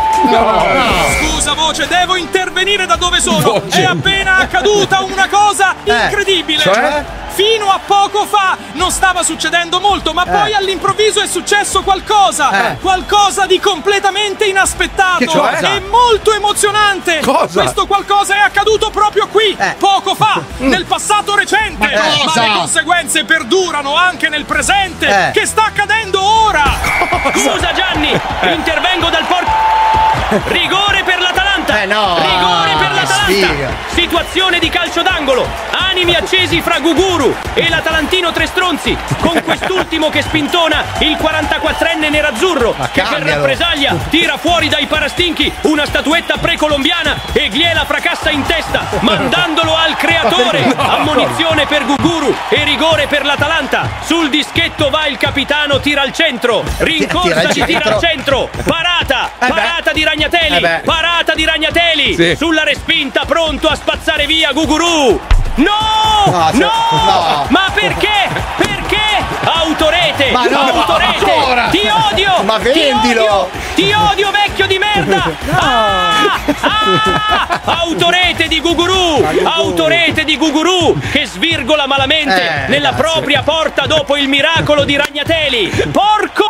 S15: Scusa voce, devo intervenire da dove sono.
S2: Voce.
S15: È appena accaduta una cosa
S10: Eh,
S15: incredibile.
S2: cioè?
S15: Fino a poco fa non stava succedendo molto, ma poi all'improvviso è successo qualcosa.
S10: Eh.
S15: Qualcosa di completamente inaspettato
S10: Che cioè?
S15: e molto emozionante.
S2: Cosa?
S15: Questo qualcosa è accaduto proprio qui,
S10: Eh.
S15: poco fa, nel passato recente.
S7: Ma cosa?
S15: Ma le conseguenze perdurano anche nel presente.
S10: Eh.
S15: Che sta accadendo ora?
S14: Scusa Gianni, intervengo dal porco. Rigore per l'Atalanta!
S10: Eh, no.
S14: Rigore per l'Atalanta!
S10: Sfiga.
S14: Situazione di calcio d'angolo. Animi accesi fra Guguru e l'Atalantino Trestronzi. Con quest'ultimo che spintona il quarantaquattrenne nerazzurro che per
S10: cambialo.
S14: rappresaglia tira fuori dai parastinchi una statuetta precolombiana e gliela fracassa in testa, mandandolo al creatore. Ammonizione per Guguru e rigore per l'Atalanta. Sul dischetto va il capitano, tira al centro. Rincorsa
S10: Tira al
S14: di tira al centro. Parata!
S10: Eh beh.
S14: Parata di Ragnatelli!
S10: Eh beh.
S14: Parata di Ragnatelli!
S2: Sì.
S14: Sulla respinta, pronto a spazzare via Gugurù! No!
S10: No, se-
S14: No!
S10: no.
S14: Ma perché? Perché? Autorete!
S10: Ma no,
S14: Autorete!
S10: ancora!
S14: Ti odio!
S10: Ma
S14: Ti
S10: vendilo!
S14: odio! Ti odio, vecchio di merda! Ah! Ah! Autorete di Gugurù! Autorete di Gugurù che svirgola malamente
S10: Eh,
S14: nella
S10: cazzo.
S14: propria porta dopo il miracolo di Ragnatelli! Porco!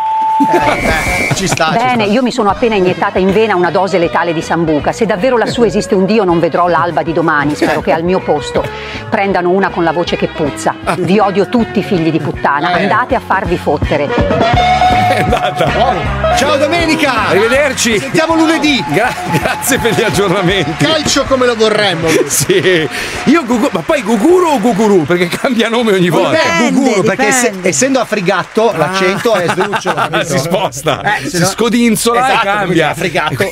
S10: Eh, ci sta, ci
S13: Bene,
S10: sta.
S13: io mi sono appena iniettata in vena una dose letale di sambuca. Se davvero lassù esiste un Dio non vedrò l'alba di domani. Spero che al mio posto prendano una con la voce che puzza. Vi odio tutti, figli di puttana. Andate a farvi fottere.
S2: È andata.
S10: Ciao Domenica!
S2: Arrivederci.
S10: Sentiamo lunedì.
S2: Gra- grazie per gli aggiornamenti.
S7: Calcio come lo vorremmo.
S2: Sì. Io Gugu- ma poi Guguru o Guguru? Perché cambia nome ogni volta.
S10: Beh, Guguru, perché
S9: dipende.
S10: esse- essendo afrigatto l'accento è sdrucciolo.
S2: Ah, si sposta,
S10: Eh, se
S2: si
S10: no-
S2: scodinzola
S10: Esatto,
S2: e cambia.
S10: afrigato.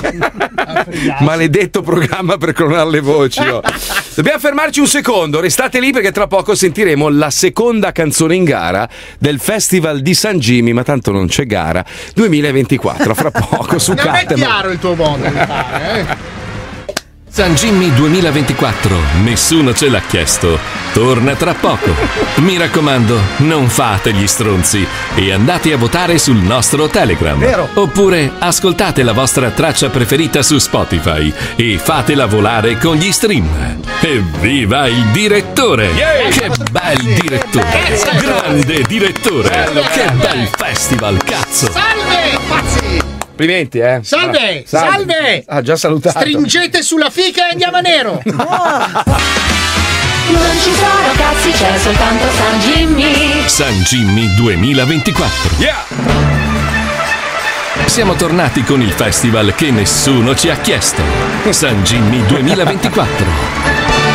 S2: Maledetto programma per clonare le voci. oh. Dobbiamo fermarci un secondo, restate lì perché tra poco sentiremo la seconda canzone in gara del Festival di San Jimmy, ma tanto non c'è gara, duemilaventiquattro, fra poco su
S7: Non è
S2: Cattema.
S7: chiaro il tuo modo di fare, eh?
S4: San Jimmy duemilaventiquattro, nessuno ce l'ha chiesto. Torna tra poco. Mi raccomando, non fate gli stronzi e andate a votare sul nostro Telegram.
S10: Vero.
S4: Oppure ascoltate la vostra traccia preferita su Spotify e fatela volare con gli stream. Evviva il direttore! Che bel direttore! Grande direttore! Che bel festival, cazzo!
S7: Salve, pazzi!
S2: Complimenti, eh.
S7: Salve,
S2: Bra-
S7: salve!
S2: Ah, già salutato.
S7: Stringete sulla fica e andiamo a nero!
S5: Non ci sono cazzi, c'è soltanto San Jimmy.
S4: San Jimmy duemilaventiquattro.
S2: Yeah!
S4: Siamo tornati con il festival che nessuno ci ha chiesto. San Jimmy duemilaventiquattro.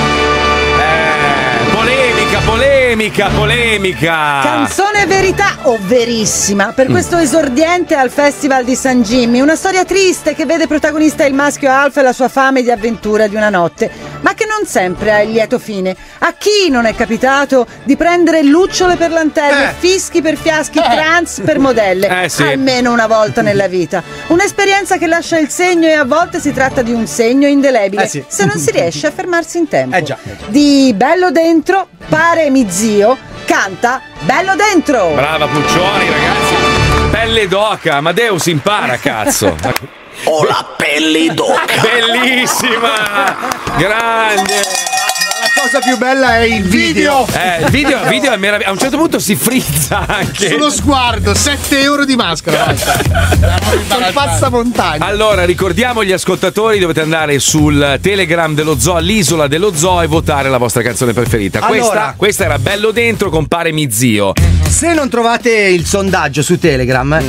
S2: Polemica, polemica, polemica.
S9: Canzone verità o verissima per questo esordiente al Festival di San Jimmy, una storia triste che vede protagonista il maschio alfa e la sua fame di avventura di una notte, ma che non sempre ha il lieto fine. A chi non è capitato di prendere lucciole per lanterne,
S10: Eh.
S9: fischi per fiaschi, trans per modelle,
S2: Eh, sì.
S9: almeno una volta nella vita? Un'esperienza che lascia il segno e a volte si tratta di un segno indelebile
S10: Eh, sì.
S9: se non si riesce a fermarsi in tempo.
S10: Eh, già, eh, già.
S9: Di Bello Dentro, pare mi zio, canta Bello Dentro!
S2: Brava Puccioni, ragazzi. Pelle d'oca, Amadeus impara, cazzo.
S3: Ho la pelle d'oca.
S2: Bellissima! Grande!
S10: La cosa più bella è il video.
S2: Eh, il video, il video è meraviglioso. A un certo punto si frizza anche.
S7: Sullo sguardo, sette euro di maschera.
S10: Sul passamontagna.
S2: Allora, ricordiamo agli ascoltatori, dovete andare sul Telegram dello Zoo, all'isola dello Zoo, e votare la vostra canzone preferita.
S10: Allora.
S2: Questa, questa era Bello Dentro con Pare mi zio.
S10: Se non trovate il sondaggio su Telegram,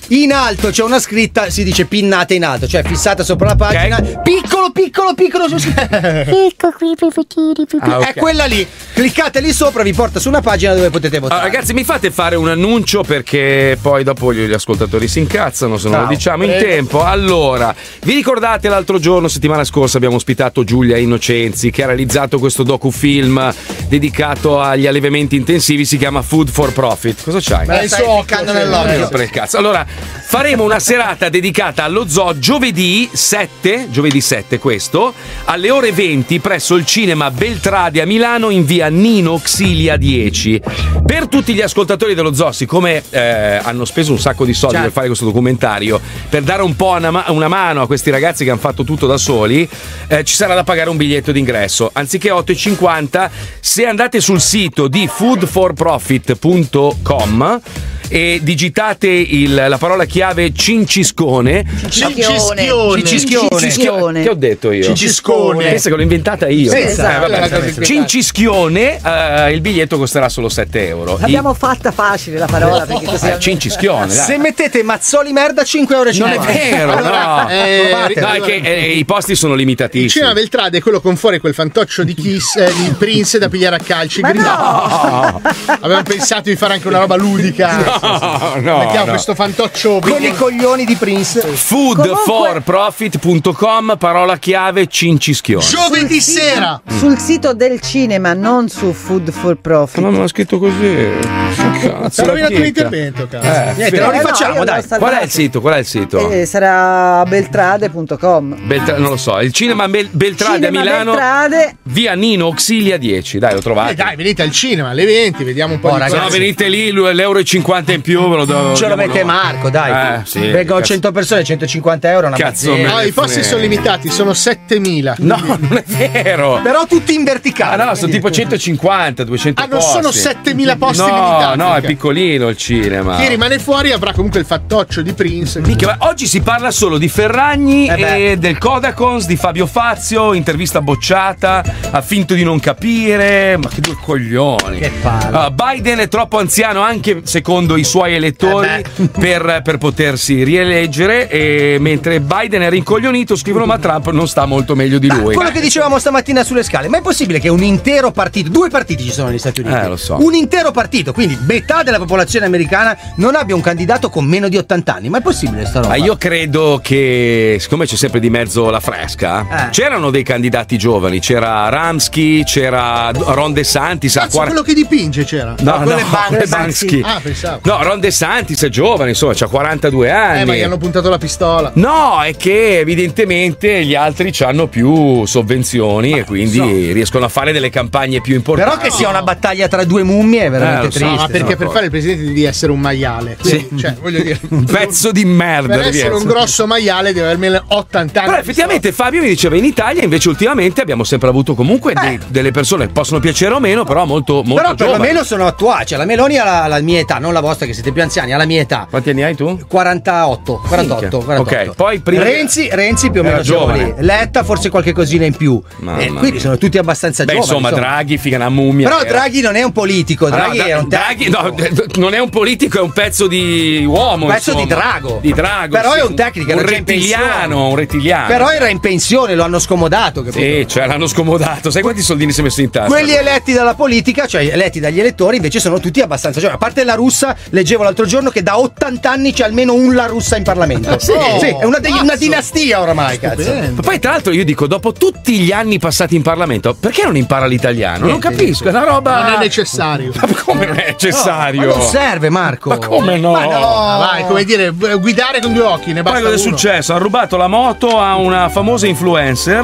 S10: in alto c'è una scritta, si dice pinnata in alto, cioè fissata sopra la pagina, okay. piccolo piccolo piccolo su ecco qui ah, okay. È quella lì, cliccate lì sopra, vi porta su una pagina dove potete votare.
S2: Allora, ragazzi, mi fate fare un annuncio perché poi dopo gli ascoltatori si incazzano se non lo diciamo in Prego. tempo. Allora, vi ricordate l'altro giorno, settimana scorsa, abbiamo ospitato Giulia Innocenzi che ha realizzato questo docufilm dedicato agli allevamenti intensivi, si chiama Food for Profit. Cosa c'hai?
S10: Me stai ficcando nell'occhio.
S2: Per il cazzo. Allora, faremo una serata dedicata allo zoo giovedì sette, giovedì sette questo, alle ore venti presso il cinema Beltrade a Milano in via Nino Xilia dieci. Per tutti gli ascoltatori dello zoo, siccome eh, hanno speso un sacco di soldi certo. per fare questo documentario, per dare un po' una, ma- una mano a questi ragazzi che hanno fatto tutto da soli, eh, ci sarà da pagare un biglietto d'ingresso. Anziché otto e cinquanta, se andate sul sito di food for profit punto com e digitate il, la parola chiave cinciscone
S9: cincischione
S2: cincischione che ho detto io?
S7: Cinciscone.
S2: Pensa che l'ho inventata io.
S9: Sì, esatto.
S2: eh, vabbè, cincischione, eh, il biglietto costerà solo sette euro.
S9: L'abbiamo
S2: I...
S9: fatta facile la parola perché così
S2: eh, cincischione dai.
S10: Se mettete Mazzoli merda cinque euro e cinquanta.
S2: Non è vero, no,
S7: eh,
S2: no è che eh, i posti sono limitatissimi.
S7: Il cinema Beltrade è quello con fuori quel fantoccio di Kiss eh, di Prince da pigliare a calci.
S9: Ma no.
S7: Avevamo pensato di fare anche una roba ludica.
S2: No, no,
S7: mettiamo
S2: no.
S7: questo fantoccio
S10: con i coglioni di Prince.
S2: food for profit punto com, parola chiave cincischione.
S7: Giovedì sera
S9: sul sito del cinema, non su Food for Profit.
S2: Ma non ho scritto così. Cazzo,
S7: hai rovinato l'intervento, cazzo.
S2: Eh,
S10: Niente, lo rifacciamo,
S9: eh no,
S10: dai.
S2: Qual è il sito? Qual è il sito?
S9: Eh, sarà beltrade punto com.
S2: Beltra- non lo so, il cinema Bel- Beltrade
S9: Cinema
S2: a Milano,
S9: Beltrade.
S2: via Nino Xilia dieci. Dai, lo trovate.
S7: Eh, dai, venite al cinema alle venti, vediamo un po'
S10: Oh,
S7: di
S10: ragazzi.
S2: Se no, venite lì, l'euro e cinquanta in più ve lo do.
S10: Ce lo mette Marco, dai.
S2: Eh, sì,
S10: vengono
S2: cazzo.
S10: cento persone, centocinquanta euro. Una
S2: Cazzo,
S10: barzelletta.
S7: No, i posti sono limitati, sono settemila.
S2: No, non è vero.
S10: Però tutti in verticale.
S2: Ah, no, sono tipo centocinquanta, duecento
S7: Ah, non
S2: posti.
S7: sono settemila posti
S2: no,
S7: limitati.
S2: No,
S7: ok.
S2: è piccolino il cinema.
S7: Chi rimane fuori avrà comunque il fattoccio di Prince.
S2: Minchia, ma oggi si parla solo di Ferragni
S10: Eh
S2: e del Codacons, di Fabio Fazio, intervista bocciata, ha finto di non capire, ma che due coglioni.
S10: Che palle.
S2: Uh, Biden è troppo anziano anche secondo i suoi elettori
S10: Eh
S2: per, per potersi rieleggere, e mentre Biden è rincoglionito scrivono ma Trump non sta molto meglio di lui.
S10: Quello che dicevamo stamattina sulle scale, ma è possibile che un intero partito, due partiti ci sono negli Stati Uniti,
S2: Eh, lo so.
S10: un intero partito, quindi metà della popolazione americana non abbia un candidato con meno di ottanta anni? Ma è possibile sta roba?
S2: Ma io credo che, siccome c'è sempre di mezzo la fresca,
S10: Eh.
S2: c'erano dei candidati giovani, c'era Ramsky, c'era Ron DeSantis.
S7: Cazzo, quello che dipinge c'era.
S2: No,
S10: quello
S2: no,
S10: è Ban-
S2: quello è Bansky.
S7: Ah, pensavo.
S2: No, Ron DeSantis è giovane, insomma, c'ha quarantadue anni.
S7: Eh, ma gli hanno puntato la pistola.
S2: No, è che evidentemente gli altri hanno più sovvenzioni e quindi
S10: so.
S2: riescono a fare delle campagne più importanti.
S10: Però che sia una battaglia tra due mummie è veramente
S2: Eh, lo so,
S10: triste.
S7: No, ma perché
S2: sono
S7: per
S2: d'accordo.
S7: fare il presidente devi essere un maiale. Quindi,
S2: Sì.
S7: cioè, voglio dire,
S2: Un pezzo di merda.
S7: per
S2: devi
S7: essere un
S2: essere.
S7: grosso maiale deve avere almeno ottanta anni.
S2: Però effettivamente Fabio mi diceva in Italia invece ultimamente abbiamo sempre avuto comunque dei- delle persone che possono piacere o meno, però molto, molto
S10: Però
S2: giovani.
S10: perlomeno sono attuali. Cioè, la Meloni ha la, la mia età, non la vostra che siete più anziani, ha la mia età.
S2: Quanti anni hai tu?
S10: quarantotto, quarantotto, quarantotto.
S2: Ok, poi prima
S10: Renzi, Renzi più o meno
S2: Era
S10: siamo
S2: giovane.
S10: lì. Letta forse qualche cosina in più.
S2: Mamma
S10: Eh,
S2: mia.
S10: quindi sono tutti abbastanza
S2: Beh,
S10: giovani.
S2: insomma,
S10: insomma.
S2: Draghi, figa una mummia.
S10: Però
S2: era.
S10: Draghi non è un politico,
S2: Ah, no,
S10: Draghi
S2: Dra-
S10: è un
S2: Draghi,
S10: tecnico.
S2: no, d- non è un politico, è un pezzo di uomo.
S10: Un pezzo
S2: insomma.
S10: di drago.
S2: Di drago.
S10: Però
S2: sì.
S10: è un tecnico,
S2: un
S10: era già in
S2: rettiliano,
S10: pensione.
S2: un rettiliano.
S10: Però era in pensione, lo hanno scomodato. Capito?
S2: Sì, cioè l'hanno scomodato. Sai quanti soldini si è messo in tasca?
S10: Quelli eletti dalla politica, cioè eletti dagli elettori, invece sono tutti abbastanza giovani. A parte la russa, leggevo l'altro giorno che da ottanta anni c'è almeno un la russa in Parlamento.
S7: Sì.
S10: sì, è una, de- una dinastia oramai, cazzo.
S2: Ma poi tra l'altro io dico, dopo tutti gli anni passati in Parlamento, perché non impara l'italiano? Non capisco, è una roba.
S7: Non è necessario.
S2: Ma come non è necessario?
S10: Ma non serve, Marco.
S2: Ma come no?
S7: Ma no, vai, come dire, guidare con due occhi, ne basta
S2: Poi cosa è
S7: uno.
S2: successo? Hanno rubato la moto a una famosa influencer,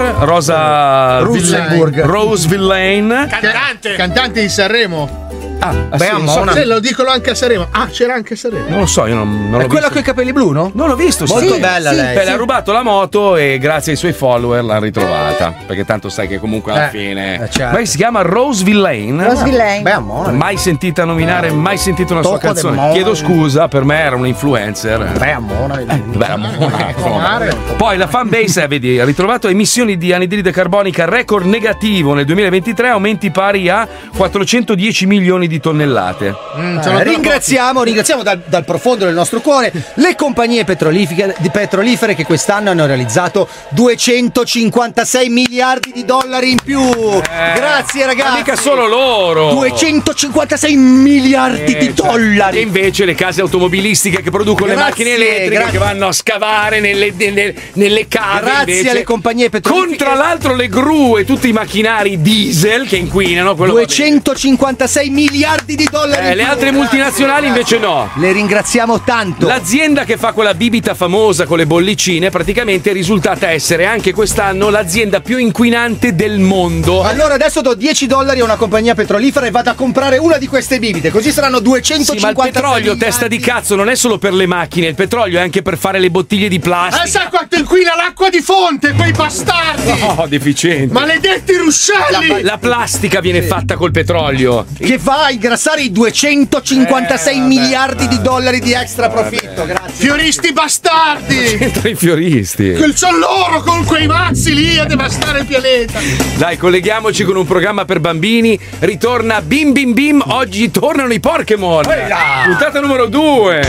S2: Rosa
S10: Rosenburg.
S2: Villain- Rose Villain.
S7: Cantante. Cantante di Sanremo.
S2: Ah, ah,
S10: Beh,
S2: sì, non, so,
S10: Mona.
S7: Sì, lo dicono anche a Sanremo. Ah, c'era anche a Sanremo.
S2: non lo so, io non, non
S10: È
S2: l'ho
S10: quella
S2: visto.
S10: con i capelli blu, no?
S2: Non l'ho visto,
S10: Molto
S2: sì.
S10: bella
S9: sì,
S10: lei.
S2: Beh, le ha rubato la moto e grazie ai suoi follower l'hanno ritrovata. Perché tanto sai che comunque alla
S10: Eh,
S2: fine.
S10: eh, certo.
S2: Ma si chiama Rose Villain.
S9: Rose Villain.
S10: Beh, amore.
S2: Mai sentita nominare, mai sentito una sua
S10: Tocco de
S2: canzone.
S10: mare.
S2: Chiedo scusa, per me era un influencer.
S10: Beh, amore.
S2: Beh, amore,
S7: Mare.
S2: Poi la fanbase, eh, vedi, ha ritrovato emissioni di anidride carbonica record negativo nel duemilaventitré, aumenti pari a quattrocentodieci milioni di tonnellate.
S10: Mm, eh, ringraziamo, ringraziamo dal, dal profondo del nostro cuore le compagnie petrolifere, di petrolifere che quest'anno hanno realizzato duecentocinquantasei miliardi di dollari in più. Eh, Grazie ragazzi.
S2: Ma mica solo loro.
S10: duecentocinquantasei miliardi
S2: eh,
S10: di dollari.
S2: E invece le case automobilistiche che producono
S10: Grazie,
S2: le macchine elettriche
S10: grazie.
S2: che vanno a scavare nelle, nelle, nelle cave.
S10: Grazie
S2: invece,
S10: alle compagnie petrolifere.
S2: Con tra l'altro le gru e tutti i macchinari diesel che inquinano.
S10: duecentocinquantasei miliardi di dollari.
S2: Eh, le altre multinazionali invece no.
S10: Le ringraziamo tanto.
S2: L'azienda che fa quella bibita famosa con le bollicine praticamente è risultata essere anche quest'anno l'azienda più inquinante del mondo.
S10: Allora adesso do dieci dollari a una compagnia petrolifera e vado a comprare una di queste bibite, così saranno duecentocinquantasei.
S2: Sì, ma il petrolio,
S10: miliardi.
S2: testa di cazzo, non è solo per le macchine, il petrolio è anche per fare le bottiglie di plastica.
S7: Eh, sai quanto inquina l'acqua di fonte, quei bastardi!
S2: Oh, deficienti.
S7: Maledetti ruscelli!
S2: La, la plastica viene fatta col petrolio.
S10: Che fa a ingrassare i duecentocinquantasei
S2: Eh,
S10: miliardi
S2: vabbè,
S10: di dollari di extra profitto. Grazie.
S7: Fioristi bastardi!
S2: C'entra i fioristi.
S7: Che sono loro con quei mazzi lì a devastare il pianeta!
S2: Dai, colleghiamoci con un programma per bambini. Ritorna Bim Bim Bim. Oggi tornano i Pokémon. Puntata numero due.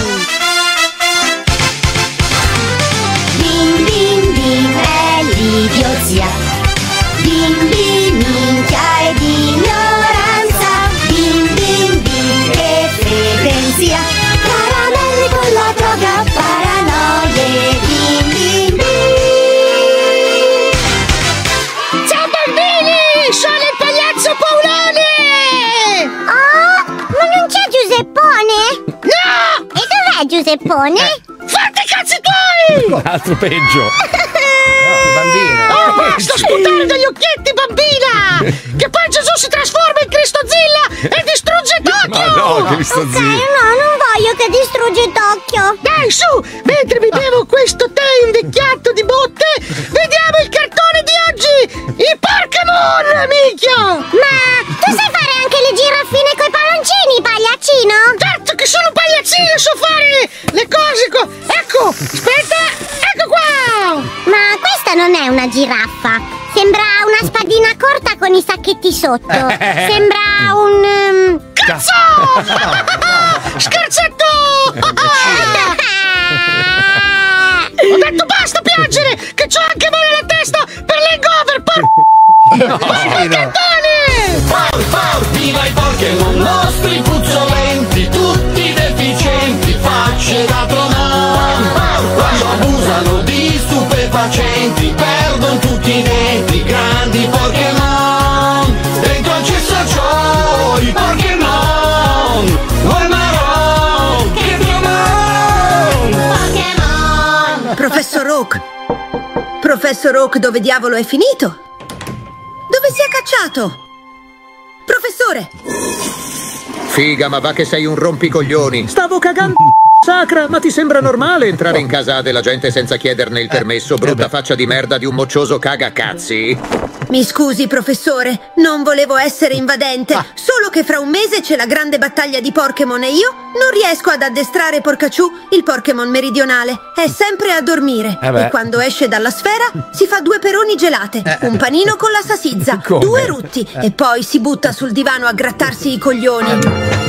S16: Bim bim bim è l'idiozia. Bim bim minchia ed ignoranza. Bim bim bim che frequenzia. Caramelli con la droga, paranoie. Bim bim bim.
S17: Ciao bambini, sono il pagliaccio Paolone.
S16: Oh, ma non c'è Giuseppone?
S17: No!
S16: E dov'è Giuseppone?
S17: Fate i cazzi tuoi!
S2: Altro peggio.
S17: Oh, sto sputando gli occhietti, bambina! Che poi Gesù si trasforma in Cristozilla e distrugge Tokyo!
S2: Ma no, Cristozilla.
S16: Ok, no, non voglio che distrugge Tokyo.
S17: Dai, su! Mentre mi bevo questo tè invecchiato di botte, vediamo il cartone di oggi! I Pokémon, minchia!
S16: Ma tu sai fare anche le giraffine coi palloncini, pagliaccino?
S17: Certo che sono un pagliaccino e so fare le cose co... Ecco, aspetta, ecco qua!
S16: Ma questa non è una giraffa. Sembra una spadina corta con i sacchetti sotto. Sembra un... Um...
S17: Cazzo! Scherzetto! Ho detto basta piangere, che c'ho anche male alla testa per l'hangover, por...
S2: No,
S17: Vai,
S2: no.
S17: Por, por, viva i Pokémon, nostri puzzolenti, tutti deficienti, facce da tronare. Quando abusano di stupefacenti, perdono tutti i denti, grandi Pokémon. Dentro al cesso c'ho i Pokémon. Vuoi marron, che
S16: Pokémon.
S18: Professor Oak. Professor Oak, dove diavolo è finito? Dove si è cacciato? Professore!
S19: Figa, ma va che sei un rompicoglioni.
S14: Stavo cagando. Sacra, ma ti sembra normale
S19: Entrare in casa della gente senza chiederne il permesso, brutta faccia di merda di un moccioso cagacazzi.
S18: Mi scusi, professore, non volevo essere invadente. Solo che fra un mese c'è la grande battaglia di Pokémon e io non riesco ad addestrare Porcaciù, il Pokémon meridionale. È sempre a dormire.
S2: Eh beh.
S18: E quando esce dalla sfera si fa due peroni gelate, un panino con la salsiccia,
S2: Come?
S18: due rutti e poi si butta sul divano a grattarsi i coglioni.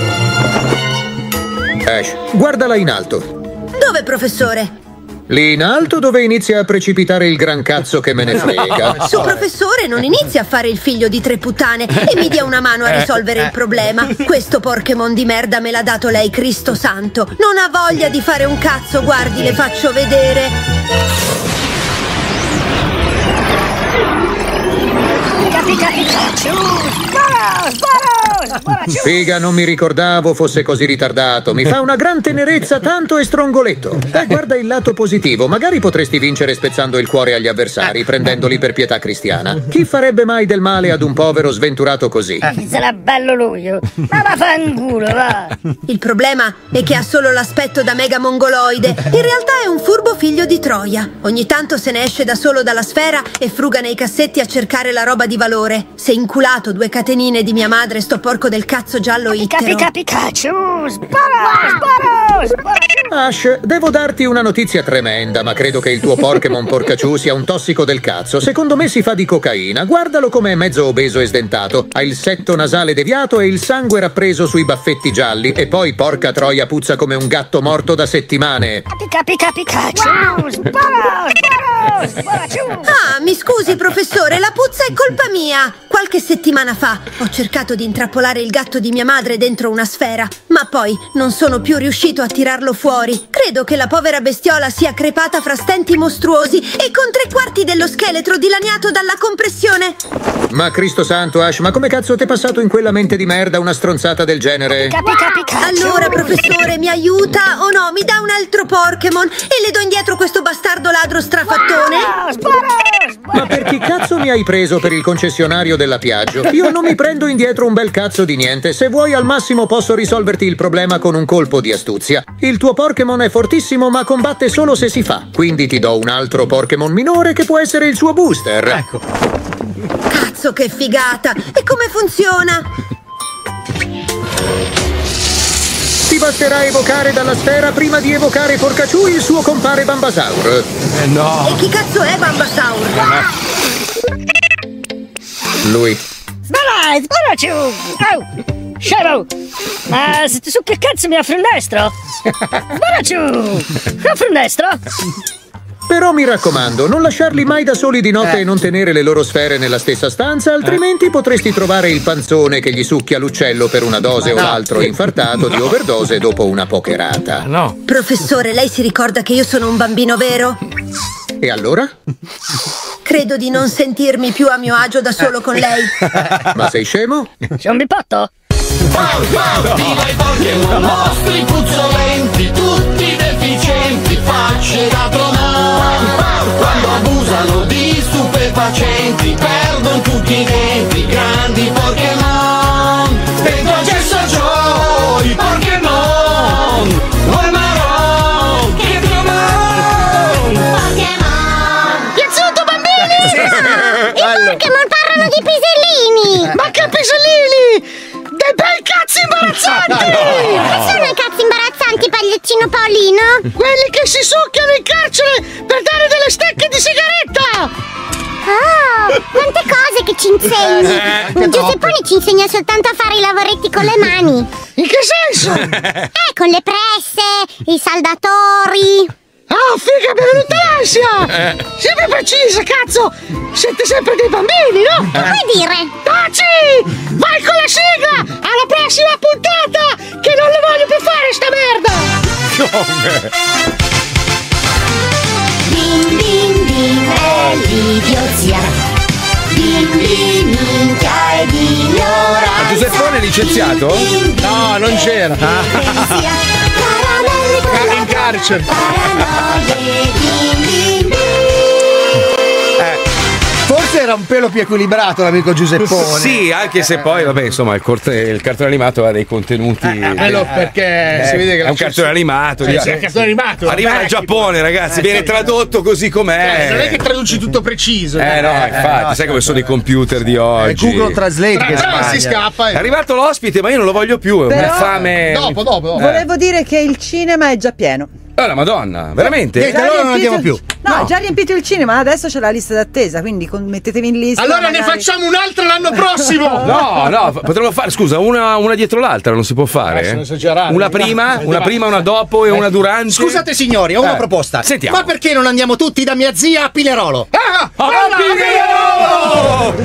S19: Ash, guardala in alto.
S18: Dove, professore?
S19: Lì in alto dove inizia a precipitare il gran cazzo che me ne frega.
S18: Su, professore, non inizi a fare il figlio di tre puttane e mi dia una mano a risolvere il problema. Questo Pokémon di merda me l'ha dato lei, Cristo santo. Non ha voglia di fare un cazzo, guardi, le faccio vedere.
S17: Pica Pikachu! Boros, Boros, Boros!
S19: Figa, non mi ricordavo fosse così ritardato. Mi fa una gran tenerezza, tanto e strongoletto. E guarda il lato positivo. Magari potresti vincere spezzando il cuore agli avversari, prendendoli per pietà cristiana. Chi farebbe mai del male ad un povero sventurato così?
S17: Sarà bello lui! Ma vaffanculo, va!
S18: Il problema è che ha solo l'aspetto da mega mongoloide. In realtà è un furbo figlio di Troia. Ogni tanto se ne esce da solo dalla sfera e fruga nei cassetti a cercare la roba di valore. Se inculato due catenine di mia madre sto porco porco del cazzo giallo ittero.
S17: Pica Pikachu, spara, spara, spara.
S19: Ash, devo darti una notizia tremenda, ma credo che il tuo Pokémon Porcaciù sia un tossico del cazzo. Secondo me si fa di cocaina. Guardalo com'è mezzo obeso e sdentato. Ha il setto nasale deviato e il sangue rappreso sui baffetti gialli. E poi, porca troia, puzza come un gatto morto da settimane.
S17: Pica Pica Pikachu, spara, spara, spara.
S18: Ah, mi scusi professore, la puzza è colpa mia. Qualche settimana fa ho cercato di intrappolare il gatto di mia madre dentro una sfera, ma poi non sono più riuscito a tirarlo fuori. Credo che la povera bestiola sia crepata fra stenti mostruosi e con tre quarti dello scheletro dilaniato dalla compressione.
S19: Ma Cristo santo, Ash, ma come cazzo t'è passato in quella mente di merda una stronzata del genere?
S18: Allora, professore, mi aiuta o no? Mi dà un altro Pokémon e le do indietro questo bastardo ladro strafattone?
S19: Ma per chi cazzo mi hai preso per il concessionario della Piaggio? Io non mi prendo indietro un bel cazzo di niente. Se vuoi, al massimo posso risolverti il problema con un colpo di astuzia. Il tuo Pokémon è fortissimo, ma combatte solo se si fa. Quindi ti do un altro Pokémon minore che può essere il suo booster.
S10: Ecco.
S18: Cazzo, che figata! E come funziona?
S19: Ti basterà evocare dalla sfera prima di evocare Porcaciù il suo compare Bambasaur.
S2: Eh no.
S18: E chi cazzo è Bambasaur?
S19: Lui.
S17: Sbara, sbara giù! Oh, scemo! Ma se ti su che cazzo mi offri un nastro? Sbara giù! Mi offri un nastro?
S19: Però mi raccomando, non lasciarli mai da soli di notte eh. e non tenere le loro sfere nella stessa stanza, altrimenti eh. potresti trovare il panzone che gli succhia l'uccello per una dose no. o l'altro infartato di overdose dopo una pokerata.
S2: No.
S18: Professore, lei si ricorda che io sono un bambino vero?
S19: E allora?
S18: Credo di non sentirmi più a mio agio da solo con lei.
S19: Ma sei scemo?
S17: C'è un bipotto?
S3: Wow, wow, viva i Pokémon, mostri puzzolenti, tutti deficienti, facce da tronare. Quando abusano di stupefacenti, perdono tutti i denti, grandi Pokémon. Dentro c'è Joe, i Pokémon, vuoi marron, che Pokémon.
S17: Piaciuto, bambini?
S3: Sì.
S16: I Pokémon parlano di pisellini.
S17: Ma che pisellini? Dei bei cazzi imbarazzanti!
S16: Che sono i cazzi imbarazzanti, paglieccino Paolino?
S17: Quelli che si succhiano in carcere per dare delle stecche di sigaretta!
S16: Oh, quante cose che ci insegni! Giuseppone ci insegna soltanto a fare i lavoretti con le mani.
S17: In che senso?
S16: Eh, con le presse, i saldatori.
S17: Ah, figa, mi è venuta l'ansia! Sempre precisa, cazzo! Siete sempre dei bambini, no?
S16: Che vuoi dire?
S17: Taci! Vai con la sigla! Alla prossima puntata! Che non le voglio più fare sta merda!
S2: Come?
S5: Bim bim bim è l'idiozia. Bim bim minchia ed ignoranza.
S2: Ma Giuseppone è licenziato?
S10: No, non c'era.
S17: Era in carcere.
S10: Forse era un pelo più equilibrato l'amico Giuseppone.
S2: Sì, anche se poi, vabbè, insomma, il, corte, il cartone animato ha dei contenuti.
S10: Eh, quello perché
S2: eh,
S10: si vede che
S2: è un cartone animato.
S7: Eh, sì, è un cartone animato.
S2: Arriva dal Giappone, ragazzi,
S7: eh,
S2: viene
S7: sì.
S2: tradotto così com'è.
S7: Eh, non è che traduci tutto preciso.
S2: Eh, no, infatti,
S10: no,
S2: sai come sono i computer di oggi.
S10: È Google Translate
S7: Tra,
S10: che
S7: tra, si
S10: sbaglia.
S7: scappa.
S2: È arrivato l'ospite, ma io non lo voglio più. È
S9: Però-
S2: una fame.
S7: Dopo, dopo, dopo.
S9: Volevo dire che il cinema è già pieno.
S2: Oh, la Madonna, veramente?
S10: Niente, allora non andiamo più.
S9: No,
S2: No.
S9: è già riempito il cinema, adesso c'è la lista d'attesa, quindi con- mettetevi in lista.
S7: Allora ne
S9: magari.
S7: facciamo un'altra l'anno prossimo.
S2: No, no, potremmo fare, scusa, una, una dietro l'altra, non si può fare?
S7: Eh, sono esagerati.
S2: Una prima, una prima, una dopo e una durante.
S10: Scusate signori, ho una
S2: Eh,
S10: proposta.
S2: sentiamo.
S10: Ma perché non andiamo tutti da mia zia a Pinerolo?
S7: Ah,
S2: Ah,
S7: bella,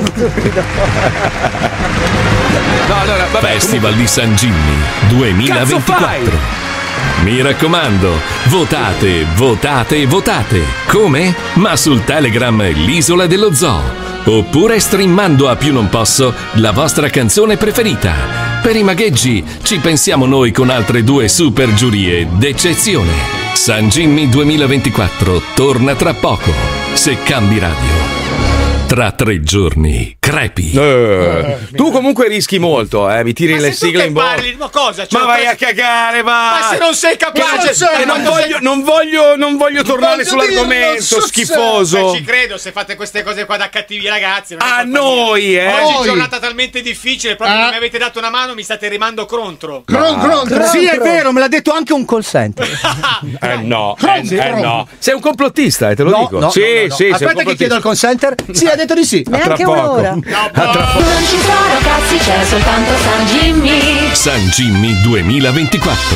S2: No, allora, vabbè,
S4: Festival di San Gimmi duemilaventiquattro. Mi raccomando, votate, votate, votate. Come? Ma sul Telegram L'Isola dello Zoo. Oppure streamando a più non posso la vostra canzone preferita. Per i magheggi ci pensiamo noi con altre due super giurie d'eccezione. San Gimmi duemilaventiquattro torna tra poco. Se cambi radio. Tra tre giorni Crepi.
S2: Eh, tu comunque rischi molto, eh, mi tiri
S8: Ma
S2: le
S8: se tu
S2: sigle
S8: che
S2: in bocca.
S8: parli, ma cosa? Cioè,
S2: Ma vai
S8: pres-
S2: a cagare, va!
S8: Ma se non sei capace,
S2: Eh, non, voglio, non voglio, non voglio tornare
S8: Voglio
S2: sull'argomento
S8: dirlo,
S2: schifoso.
S8: Beh, ci credo, se fate queste cose qua da cattivi ragazzi. Non è
S2: A
S8: colpa
S2: noi,
S8: mia.
S2: eh.
S8: Oggi è
S2: Noi.
S8: giornata talmente difficile, proprio
S7: Ah.
S8: non mi avete dato una mano, mi state rimando contro.
S10: Cron, cron, cron. Sì, è vero, me l'ha detto anche un call center.
S2: Eh no, eh, eh no. Sei un complottista, eh, te lo
S10: No,
S2: dico.
S10: no,
S2: sì,
S10: no, no, no.
S2: sì, sei un
S10: Aspetta che chiedo
S2: complottista.
S10: al call center. Sì, ha detto di sì.
S9: Neanche
S2: tra poco.
S9: un'ora.
S2: A tra poco.
S5: Non ci sono cazzi, c'è soltanto San Jimmy.
S4: San Jimmy duemilaventiquattro.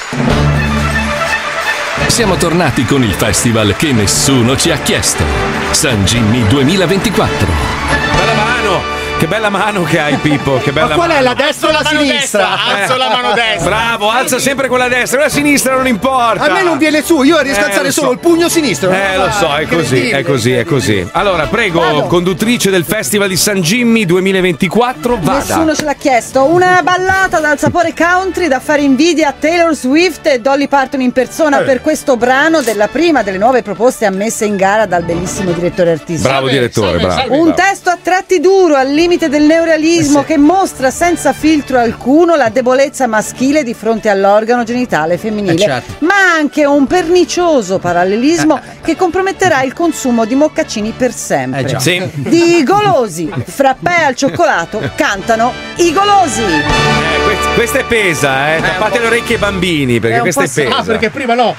S4: Siamo tornati con il festival che nessuno ci ha chiesto. San Jimmy duemilaventiquattro.
S2: Bella mano. Che bella mano che hai, Pippo. Che bella
S10: Ma qual
S2: mano.
S10: è, la destra o la sinistra?
S8: Alzo la mano destra.
S2: Bravo, alza sempre quella destra, quella sinistra non importa.
S10: A me non viene su, io riesco a
S2: Eh,
S10: alzare
S2: lo so.
S10: solo il pugno sinistro.
S2: Eh, lo so, è così, è così, è così. Allora, prego,
S9: Vado.
S2: conduttrice del Festival di San Jimmy duemilaventiquattro, vada.
S9: Nessuno ce l'ha chiesto. Una ballata dal sapore country da fare invidia a Taylor Swift e Dolly Parton in persona
S2: Eh.
S9: per questo brano della prima delle nuove proposte ammesse in gara dal bellissimo direttore artistico.
S2: Bravo direttore, bravo.
S9: Un testo a tratti duro, al limite del neorealismo, che mostra senza filtro alcuno la debolezza maschile di fronte all'organo genitale femminile,
S10: Eh, certo.
S9: ma anche un pernicioso parallelismo che comprometterà il consumo di moccacini per sempre.
S10: Eh, già.
S2: Sì.
S9: Di golosi, frappè al cioccolato, cantano i golosi.
S2: Eh, quest- questa è pesa, eh. Tappate le orecchie ai bambini, perché
S9: È un
S2: questa è
S9: po'
S2: pesa.
S7: Ah, perché prima no.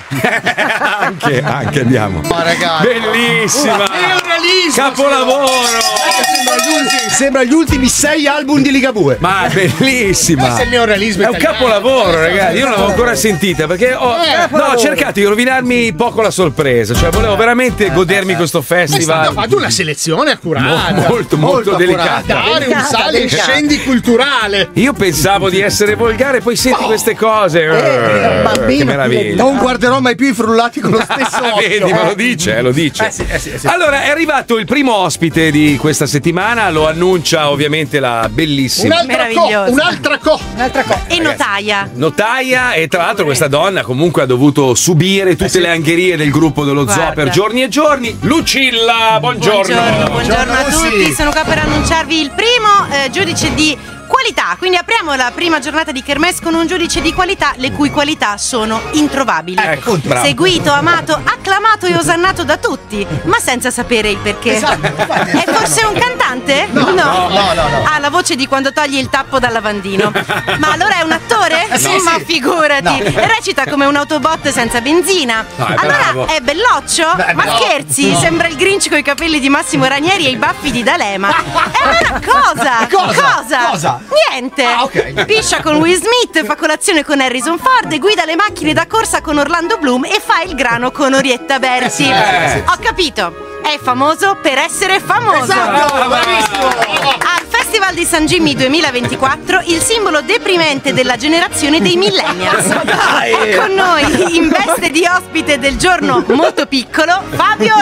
S2: anche, anche andiamo.
S10: Ma ragazzi.
S2: Bellissima.
S7: Neorealismo.
S2: Capolavoro.
S10: Sembra gli, ultimi, sembra gli ultimi sei album di Ligabue.
S2: Ma bellissima.
S7: Questo è il neorealismo
S2: È un
S7: italiano.
S2: capolavoro, ragazzi. Io non l'avevo ancora sentita perché ho,
S7: Eh,
S2: no, ho cercato di rovinarmi poco la sorpresa. Cioè, volevo veramente godermi questo
S7: È stata
S2: festival.
S7: fatta una selezione accurata.
S2: Mo- molto, molto delicata.
S7: Dare un
S9: Delicata,
S7: sale e
S9: delicata.
S7: scendi culturale.
S2: Io pensavo di essere volgare, poi senti queste cose.
S9: Eh, un bambino
S2: che meraviglia.
S10: Non guarderò mai più i frullati con lo stesso
S2: Ah,
S10: occhio.
S2: vedi, me lo dice, eh, lo dice.
S10: Eh sì, eh sì, eh sì.
S2: Allora, è arrivato il primo ospite di questa settimana, lo annuncia ovviamente la bellissima
S7: Un'altra co,
S20: Meravigliosa.
S7: un'altra co.
S9: Un'altra cosa.
S20: E notaia.
S2: notaia, e tra l'altro questa donna comunque ha dovuto subire tutte le angherie del gruppo dello zoo
S20: Guarda.
S2: per giorni e giorni. Lucilla, buongiorno.
S20: Buongiorno, buongiorno a
S10: Lucy.
S20: tutti. Sono qua per annunciarvi il primo eh, giudice di qualità. Quindi apriamo la prima giornata di Kermesse con un giudice di qualità, le cui qualità sono introvababili.
S2: Ecco, bravo.
S20: Seguito, amato, acclamato e osannato da tutti, ma senza sapere il perché. È forse un cantante?
S10: No, no, no, no, no.
S20: Ha la voce di quando togli il tappo dal lavandino. Ma allora è un attore?
S10: Eh, sì,
S20: ma
S10: sì.
S20: figurati,
S10: No.
S20: recita come un autobot senza benzina.
S2: No, è
S20: allora
S2: bravo.
S20: è belloccio?
S10: Beh,
S20: ma
S10: no.
S20: scherzi,
S10: No.
S20: sembra il Grinch coi capelli di Massimo Ranieri e i baffi di D'Alema. E allora cosa?
S10: Cosa? Cosa?
S20: Niente.
S10: Ah, ok.
S20: Piscia con Will Smith, fa colazione con Harrison Ford, guida le macchine da corsa con Orlando Bloom e fa il grano con Orietta Berti.
S2: Eh.
S20: Ho capito. È famoso per essere famoso.
S10: Esatto, bravissimo.
S20: Al Festival di San Jimmy duemilaventiquattro, il simbolo deprimente della generazione dei millennials.
S10: Dai.
S20: Con noi, in veste di ospite del giorno molto piccolo, Fabio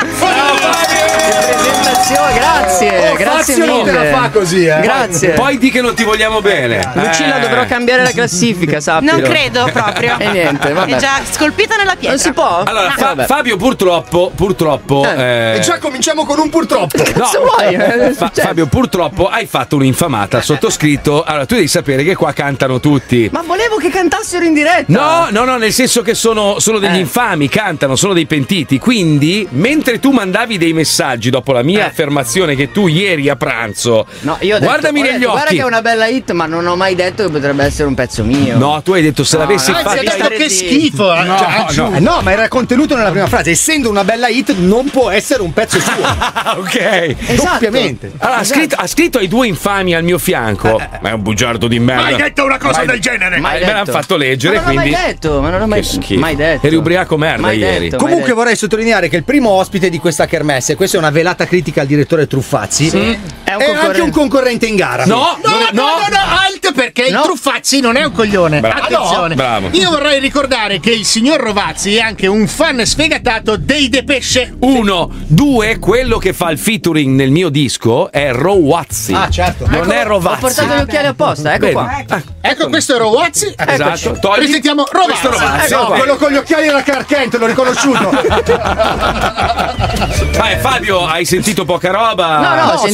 S20: Rovazzi.
S21: Presentazione, grazie,
S10: Oh,
S21: grazie
S10: Fazio non te
S21: mille.
S10: la fa così, eh.
S21: Grazie.
S2: Poi di che non ti vogliamo bene.
S21: Lucilla,
S2: Eh.
S21: dovrò cambiare la classifica, sappilo.
S20: Non credo proprio.
S21: E niente, vabbè.
S20: È già scolpita nella pietra.
S21: Non si può?
S2: Allora,
S20: No.
S2: Fa-
S21: Vabbè.
S2: Fabio, purtroppo, purtroppo. eh,
S10: E già cominciamo con un purtroppo.
S2: No,
S21: Cazzo vuoi? Eh,
S2: Fa-
S21: cioè-
S2: Fabio, purtroppo hai fatto un'infamata sottoscritto. Allora, tu devi sapere che qua cantano tutti.
S21: Ma volevo che cantassero in diretta.
S2: No, no, no, nel senso che sono, sono degli
S21: Eh.
S2: infami, cantano, sono dei pentiti. Quindi, mentre tu mandavi dei messaggi dopo la mia affermazione che tu ieri a pranzo,
S21: No, io ho detto,
S2: guardami
S21: ho
S2: negli
S21: detto,
S2: occhi.
S21: Guarda che è una bella hit, ma non ho mai detto che potrebbe essere un pezzo mio.
S2: No, tu hai detto se
S21: No,
S2: l'avessi
S21: no,
S2: fatto.
S21: anzi,
S7: Detto che schifo. eh.
S2: No,
S7: Cioè,
S2: no.
S10: Eh no, ma era contenuto nella prima frase. Essendo una bella hit, non può essere un pezzo suo.
S2: Ah, ok.
S21: Esatto.
S10: Doppiamente.
S2: Allora, ha, scritto, ha scritto ai due infami al mio fianco. Ma è un bugiardo di merda.
S7: Mai detto una cosa
S2: Mai-
S7: del genere.
S2: Ma
S21: Mai
S2: me l'hanno
S21: detto.
S2: fatto leggere,
S21: Ma non l'ho
S2: quindi.
S21: mai detto, ma non l'ho mai,
S2: Che schifo.
S21: mai detto.
S2: Eri ubriaco merda
S21: Mai
S2: ieri.
S21: detto, mai
S10: Comunque
S21: detto.
S10: vorrei sottolineare che il primo ospite di questa kermesse, questa è una velata critica al direttore Truffazzi,
S21: Sì.
S10: è,
S21: È un
S10: anche
S21: concorrente.
S10: un concorrente in gara.
S2: No,
S7: No, no, no, no, alt perché
S21: No.
S7: il Truffazzi non è un coglione.
S2: Bravo.
S7: Attenzione.
S2: Bravo.
S7: Io vorrei ricordare che il signor Rovazzi è anche un fan sfegatato dei Depeche.
S2: Uno, due, quello che fa il featuring nel mio disco è Rovazzi.
S10: Ah, certo.
S2: Non
S21: Ecco,
S2: è Rovazzi.
S21: Ho portato gli occhiali apposta, ecco
S2: Vedi?
S21: qua.
S2: Ah,
S7: Ecco, questo è Rovazzi.
S2: esatto. Togli.
S7: Presentiamo
S2: Questo è
S7: Rovazzi.
S2: Rovazzi.
S10: No,
S2: Ecco qua.
S10: quello con gli occhiali era Clark Kent, l'ho riconosciuto.
S2: Vai, Fabio, hai sentito poca roba?
S21: No, no, ho, sentito, tutto,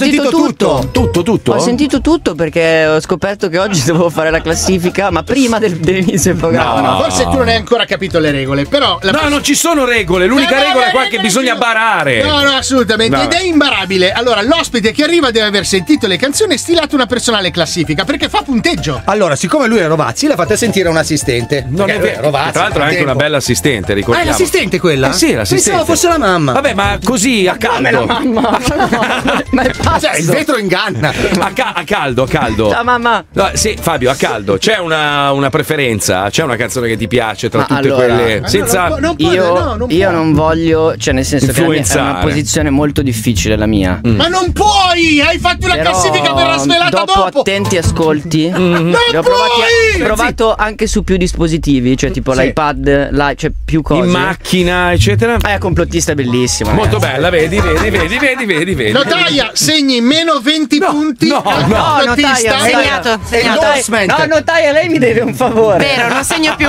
S9: tutto.
S2: Tutto, tutto?
S21: Ho sentito tutto perché ho scoperto che oggi dovevo fare la classifica, ma prima del, dell'inizio del programma.
S2: No.
S7: Forse tu non hai ancora capito le regole, però. La...
S2: No, non ci sono regole. L'unica
S7: No, no,
S2: regola
S7: no,
S2: è qua
S7: no,
S2: che
S7: no,
S2: bisogna
S7: no.
S2: barare.
S7: No, no, assolutamente.
S2: No.
S7: Ed è imbarabile. Allora, l'ospite che arriva deve aver sentito le canzoni e stilato una personale classifica perché fa punteggio.
S10: Allora, siccome lui è Rovazzi, l'ha fatta sentire un assistente.
S2: Non è vero.
S10: Rovazzi.
S2: Tra l'altro è anche una bella assistente,
S10: Ah,
S2: ricordiamo.
S10: è l'assistente quella?
S2: Eh sì, l'assistente.
S10: Pensavo fosse la mamma.
S2: Vabbè, ma così a caldo.
S10: Come la mamma?
S21: Ma è pazzo.
S10: Cioè, il vetro inganna.
S2: A, ca- a caldo, a caldo.
S21: Ciao mamma.
S2: No, sì, Fabio, a caldo. C'è una, una preferenza? C'è una canzone che ti piace tra
S21: Ma
S2: tutte
S21: allora-
S2: quelle?
S21: Ma
S2: Senza.
S7: non può- non può-
S21: Io,
S7: no, non
S21: io
S7: può.
S21: non voglio, cioè nel senso che la mia è
S2: Influenzare.
S21: una posizione molto difficile la mia.
S7: Ma non puoi! Hai fatto una
S21: Però
S7: classifica, verrà svelata
S21: dopo,
S7: dopo!
S21: attenti ascolti.
S7: Non
S21: Le ho provati
S7: puoi!
S21: provato anche su più dispositivi, cioè tipo
S2: Sì.
S21: l'iPad, l'i- cioè più cose.
S2: In macchina, eccetera.
S21: Eh, complottista è bellissimo.
S2: Molto
S21: ragazzi.
S2: bella, vedi, vedi, vedi, vedi, vedi, vedi.
S7: Notaia, segni meno venti punti
S2: no,
S7: al
S2: no.
S21: No,
S7: complottista.
S21: notaia,
S20: Segnato, segnato.
S10: Endorsement.
S21: No, notaia, lei mi deve un favore.
S20: Vero, non segno più.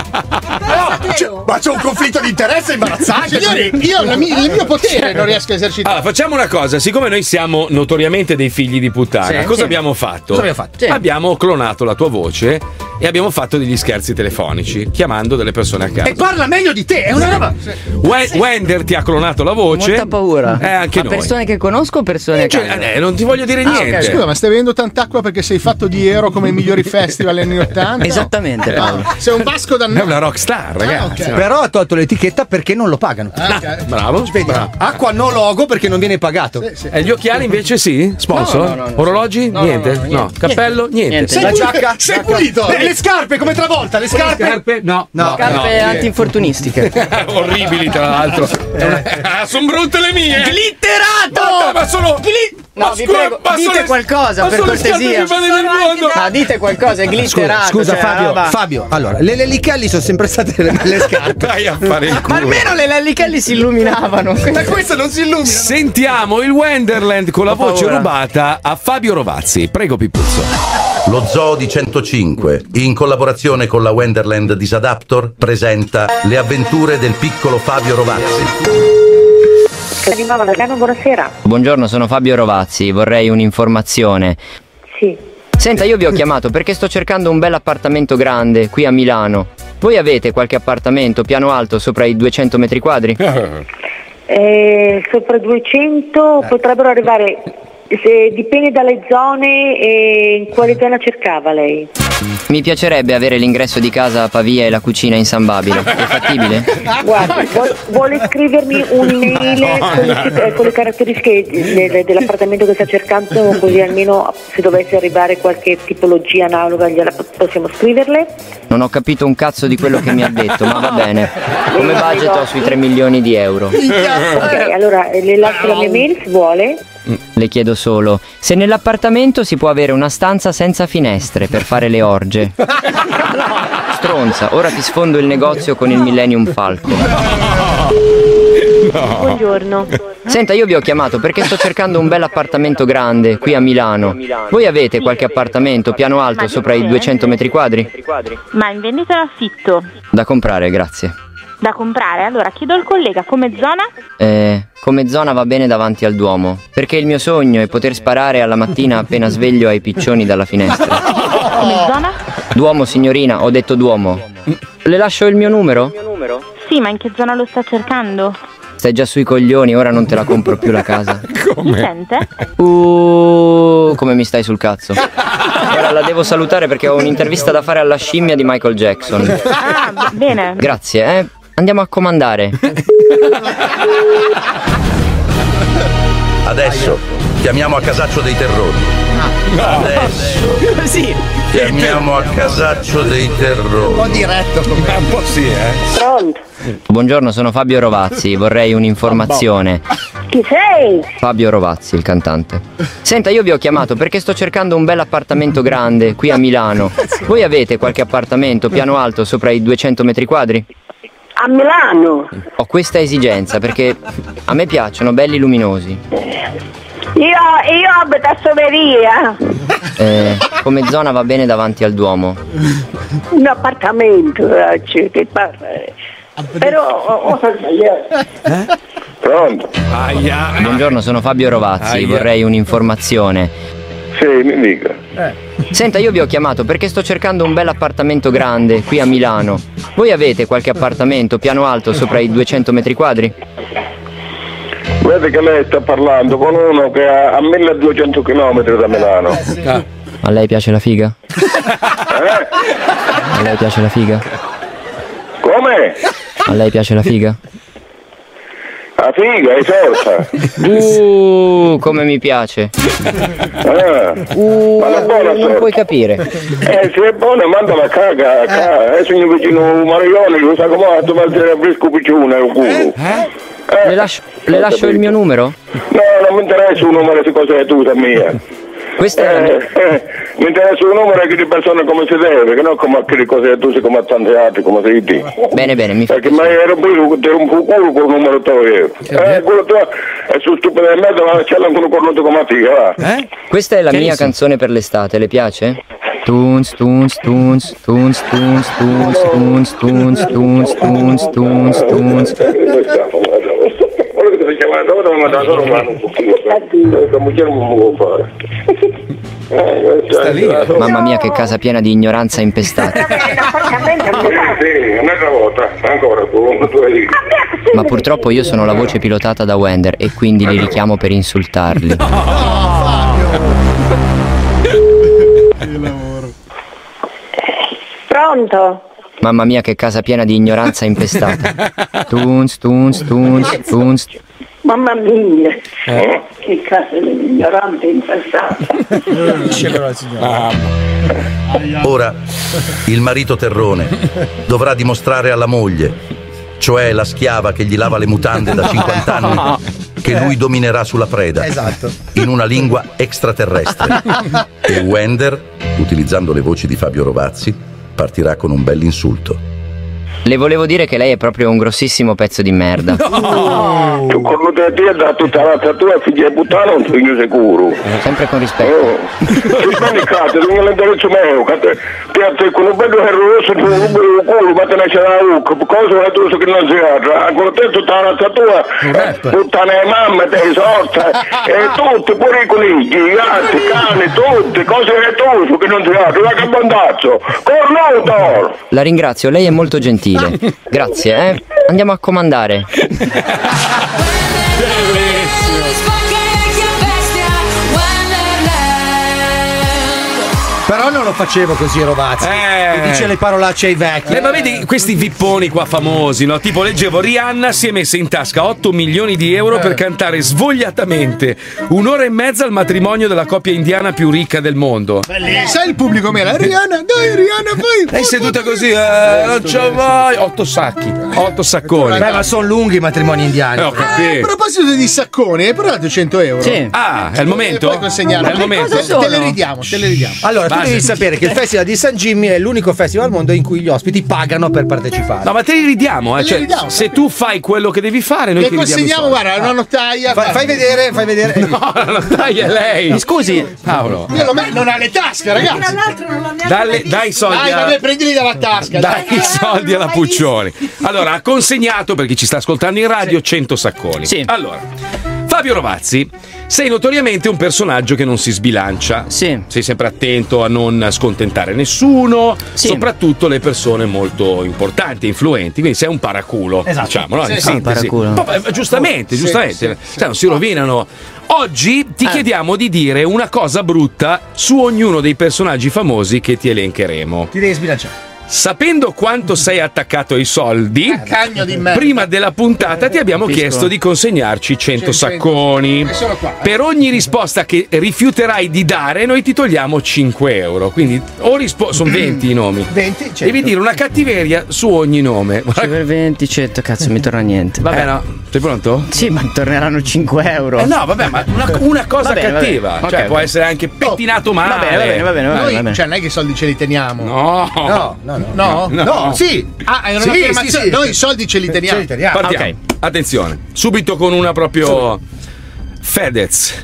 S10: Ma c'è un conflitto di interesse imbarazzante.
S7: Signori, io la mi- il mio potere non riesco a esercitare.
S2: Allora, facciamo una cosa, siccome noi siamo notoriamente dei figli di puttana,
S21: Sì,
S2: cosa
S21: sì.
S2: abbiamo fatto?
S10: Cosa abbiamo fatto?
S21: Sì.
S2: Abbiamo clonato la tua voce e abbiamo fatto degli scherzi telefonici, chiamando delle persone a caso.
S10: E parla meglio di te, è una roba.
S2: We- Wender ti ha clonato la voce.
S21: Molta paura.
S2: Eh, anche
S21: Ma
S2: noi.
S21: persone che conosco o persone a
S2: Cioè,
S21: caso?
S2: eh, non ti voglio dire
S21: Ah, ok,
S2: niente.
S7: Scusa, ma stai bevendo tant'acqua perché sei fatto di Ero come i migliori festival anni ottanta?
S21: Esattamente, Paolo.
S7: Ah, sei un basco
S2: È
S7: dannato.
S2: una rockstar, ragazzi.
S7: ok.
S10: Però ha tolto l'etichetta perché non lo pagano.
S7: Ah, ok.
S2: Bravo.
S10: Vedi,
S2: bravo.
S10: acqua no logo perché non viene pagato.
S2: E gli occhiali invece sì? Sponsor?
S21: No, no, no, no.
S2: Orologi?
S21: No, no,
S2: niente.
S21: no, no, niente.
S2: Cappello? Niente.
S21: Niente.
S10: La
S21: Sei
S10: giacca?
S7: sei pulito?
S10: E le scarpe come travolta, le scarpe?
S2: Scarpe? No.
S10: No.
S21: Scarpe
S2: no.
S21: antinfortunistiche.
S2: Orribili, tra l'altro. Ah, sono brutte le mie.
S21: Glitterato!
S2: Ma, ma sono.
S21: No,
S2: Ma
S21: vi
S2: scusa,
S21: prego,
S2: ma
S21: dite
S2: sono le-
S21: qualcosa
S2: ma
S21: per
S2: sono le scarpe
S21: cortesia.
S2: più belle del mondo.
S21: Ma dite qualcosa, è glitterato.
S10: Scusa,
S21: cioè,
S10: Fabio,
S21: roba-
S10: Fabio, allora, le lelichelli sono sempre state le, le scarpe.
S2: Dai a fare il culo.
S21: Ma almeno le lallichelli si illuminavano.
S10: Ma questa non si illumina.
S2: Sentiamo il Wonderland con la
S21: Ho
S2: voce
S21: paura.
S2: rubata a Fabio Rovazzi. Prego, Pippuzzo.
S1: Lo Zoo di centocinque, in collaborazione con la Wonderland Disadaptor, presenta le avventure del piccolo Fabio Rovazzi.
S22: Buonasera.
S21: Buongiorno, sono Fabio Rovazzi, vorrei un'informazione.
S22: Sì.
S21: Senta, io vi ho chiamato perché sto cercando un bel appartamento grande qui a Milano. Voi avete qualche appartamento piano alto sopra i duecento metri quadri?
S22: Eh, sopra duecento potrebbero arrivare, se, dipende dalle zone e in quale zona cercava lei.
S21: Mi piacerebbe avere l'ingresso di casa a Pavia e la cucina in San Babilo. È fattibile?
S22: Guardi, vuole, vuole scrivermi un'email con le, con le caratteristiche del- dell'appartamento che sta cercando, così almeno se dovesse arrivare qualche tipologia analoga gliela possiamo scriverle?
S21: Non ho capito un cazzo di quello che mi ha detto, ma va bene. Come budget ho sui tre milioni di euro.
S22: Ok, allora eh, le lascio la mia mail se vuole.
S21: Le chiedo solo, se nell'appartamento si può avere una stanza senza finestre per fare le orge. Stronza, ora ti sfondo il negozio con il Millennium Falcon.
S22: Buongiorno.
S21: Senta, io vi ho chiamato perché sto cercando un bel appartamento grande qui a Milano. Voi avete qualche appartamento piano alto sopra i duecento metri quadri?
S22: Ma in vendita o in affitto?
S21: Da comprare, grazie.
S22: Da comprare? Allora chiedo al collega come zona?
S21: Eh, come zona va bene davanti al Duomo, perché il mio sogno è poter sparare alla mattina appena sveglio ai piccioni dalla finestra.
S22: Come zona?
S21: Duomo, signorina, ho detto Duomo. Le lascio il mio numero?
S22: Sì, ma in che zona lo sta cercando?
S21: Stai già sui coglioni, ora non te la compro più la casa.
S22: Mi sente?
S21: Uh, come mi stai sul cazzo. Ora la devo salutare perché ho un'intervista da fare alla scimmia di Michael Jackson.
S22: Ah, b- bene.
S21: Grazie, eh. Andiamo a comandare.
S1: Adesso chiamiamo a casaccio dei terrori. Adesso
S21: Così.
S1: chiamiamo a casaccio dei terrori.
S10: Un po' diretto come.
S2: Un po' sì, eh.
S22: Pronto?
S21: Buongiorno, sono Fabio Rovazzi, vorrei un'informazione.
S22: Chi sei?
S21: Fabio Rovazzi, il cantante. Senta, io vi ho chiamato perché sto cercando un bel appartamento grande qui a Milano. Voi avete qualche appartamento piano alto sopra i duecento metri quadri?
S22: A Milano.
S21: Ho questa esigenza perché a me piacciono belli luminosi.
S22: Io, io abito a Soveria.
S21: Eh, come zona va bene davanti al Duomo.
S22: Un appartamento, eh, cioè, che parla. Però oh, oh,
S6: Pronto?
S2: Aia.
S21: Buongiorno, sono Fabio Rovazzi,
S6: Aia.
S21: vorrei un'informazione.
S6: Sì, mi dica.
S21: Senta, io vi ho chiamato perché sto cercando un bel appartamento grande qui a Milano. Voi avete qualche appartamento piano alto sopra i duecento metri quadri?
S6: Vede che lei sta parlando con uno che è a milleduecento chilometri da Milano.
S21: A lei piace la figa? A lei piace la figa?
S6: Come?
S21: A lei piace la figa?
S6: La figa, è sorta.
S21: Uh, come mi piace.
S6: Ah.
S21: Uh,
S6: Ma la buona
S21: non
S6: sorta.
S21: puoi capire.
S6: Eh, se è buona, mandala a caga, a caga. Eh, signor vicino Marione, lo sa come ha trovato il fresco piccione, il culo.
S21: Le lascio, le lascio il mio numero?
S6: No, non mi interessa un numero di cose tu, sa mia.
S21: Questa è la
S6: eh, eh, mi interessa un numero che di persone come si deve, che non come a che cose tu, come a tanti altri, come si dice.
S21: Bene, bene, mi fa.
S6: Perché mi ero pure ti un po' culo con il numero tuo io. Eh, quello tuo è su stupido di merda, ma c'è anche un cornuto come a te, va.
S21: Eh? Questa è la
S6: Che
S21: mia
S6: dici?
S21: canzone per l'estate, le piace? Tunes, tunes, tunes, tunes, tunes, tunes, tunes, tunes, tunes, tunes, tunes, tunes.
S6: Quello che ti stai chiamando ora mi dà solo mano un pochino, la moglie non mi può fare.
S21: Mamma mia, che casa piena di ignoranza impestata.
S6: Sì, un'altra volta, ancora tu, tu hai
S21: Ma purtroppo io sono la voce pilotata da Wender e quindi li richiamo per insultarli.
S22: Pronto?
S21: Mamma mia, che casa piena di ignoranza impestata. Tunes, tunes, tunes, tunes.
S22: Mamma mia, che casa dell'ignorante infestata.
S1: Ora il marito terrone dovrà dimostrare alla moglie, cioè la schiava che gli lava le mutande da cinquanta anni, che lui dominerà sulla preda,
S10: Esatto.
S1: in una lingua extraterrestre. E Wender, utilizzando le voci di Fabio Rovazzi, partirà con un bell'insulto.
S21: Le volevo dire che lei è proprio un grossissimo pezzo di merda.
S6: No. Tu con te ti ha dato tutta la tua figlia di puttana, non sono io sicuro.
S21: Sempre con rispetto.
S6: Ti spanicate, non è l'indirizzo mio, che ti ha con un bello herro rosso, tu un bello culo, ma te ne c'è la ucca, cosa è tu che non si ha, con te tutta la tua, puttana e mamma, te sorta, e tutti, pure i conigli, i gatti, i cani, tutti, cose è tu che non si ha, la cabondazzo, cornuto!
S21: La ringrazio, lei è molto gentile. Grazie, eh. Andiamo a comandare.
S10: Però non lo facevo così, Rovazzi.
S2: Eh.
S10: Mi dice le parolacce ai vecchi.
S2: Eh, ma vedi questi vipponi qua famosi, no? Tipo leggevo Rihanna si è messa in tasca otto milioni di euro per cantare svogliatamente un'ora e mezza al matrimonio della coppia indiana più ricca del mondo.
S7: Sai il pubblico mela? Rihanna, dai Rihanna, fai!
S2: Lei seduta così, eh, non c'ho mai. Otto sacchi, otto sacconi.
S10: Beh, ma sono lunghi i matrimoni indiani.
S2: Eh, ho
S7: Ah, a
S2: capito.
S7: proposito di sacconi, hai parlato cento euro?
S10: Sì.
S2: Ah, è il momento?
S7: Puoi consegnarlo?
S2: È il momento?
S7: Te, te le ridiamo, te le ridiamo.
S10: Allora, tu
S2: Base.
S10: devi sapere che il Festival di San Jimmy è l'unico festival al mondo in cui gli ospiti pagano per partecipare.
S2: No, ma te li ridiamo, eh.
S7: Te li
S2: Cioè,
S7: ridiamo,
S2: se tu fai quello che devi fare, noi
S7: Le
S2: ti ridiamo i
S7: consegniamo,
S2: soldi.
S7: guarda, una notaia.
S10: Fa- fai vedere, fai vedere.
S2: No, la notaia è lei.
S10: Mi scusi,
S2: Paolo.
S7: Io lo me- non ha le tasche, ragazzi.
S20: Tra l'altro non l'abbiamo
S2: Dalle, dai i soldi.
S7: Dai,
S2: a-
S7: vabbè, prendili dalla tasca.
S2: Dai i soldi alla Puccioni. Allora, ha consegnato, per chi ci sta ascoltando in radio, cento sacconi.
S21: Sì.
S2: Allora, Fabio Rovazzi, sei notoriamente un personaggio che non si sbilancia.
S21: Sì.
S2: Sei sempre attento a non scontentare nessuno,
S21: Sì.
S2: soprattutto le persone molto importanti, influenti. Quindi sei un paraculo,
S10: Esatto.
S2: diciamo, no?
S7: Sì,
S2: In
S7: sì,
S2: sintesi.
S21: paraculo.
S2: Ma, eh, giustamente,
S7: Sì,
S2: giustamente.
S7: sì, sì,
S2: Sai, non si rovinano. Oggi ti chiediamo di dire una cosa brutta su ognuno dei personaggi famosi che ti elencheremo.
S10: ti devi sbilanciare.
S2: Sapendo quanto sei attaccato ai soldi,
S7: Cagno di merda.
S2: prima della puntata ti abbiamo
S21: Capisco.
S2: chiesto di consegnarci cento
S7: cento.
S2: sacconi.
S7: E sono qua, eh.
S2: Per ogni risposta che rifiuterai di dare, noi ti togliamo cinque euro. Quindi, o rispo- sono venti i nomi.
S10: venti, certo.
S2: Devi dire una cattiveria su ogni nome.
S21: Cioè, per venti, cento, cazzo, mi torna niente.
S2: Vabbè, no. Sei pronto?
S21: Sì, ma torneranno cinque euro.
S2: Eh no, vabbè, ma una, una cosa
S21: Va bene, va
S2: cattiva.
S21: bene.
S2: Cioè,
S21: Ok,
S2: può
S21: ok.
S2: essere anche pettinato male.
S21: Va bene, va bene, va bene, va bene,
S7: Noi,
S21: va bene.
S7: cioè, non è che i soldi ce li teniamo.
S2: No.
S10: No, no, no.
S7: No?
S2: No.
S10: No, sì.
S7: Ah, è
S10: Sì,
S7: un'affermazione.
S10: sì, sì.
S7: Noi i soldi ce li teniamo.
S10: Ce li teniamo.
S2: Partiamo.
S21: Ok.
S2: Attenzione. Subito con una proprio Fedez.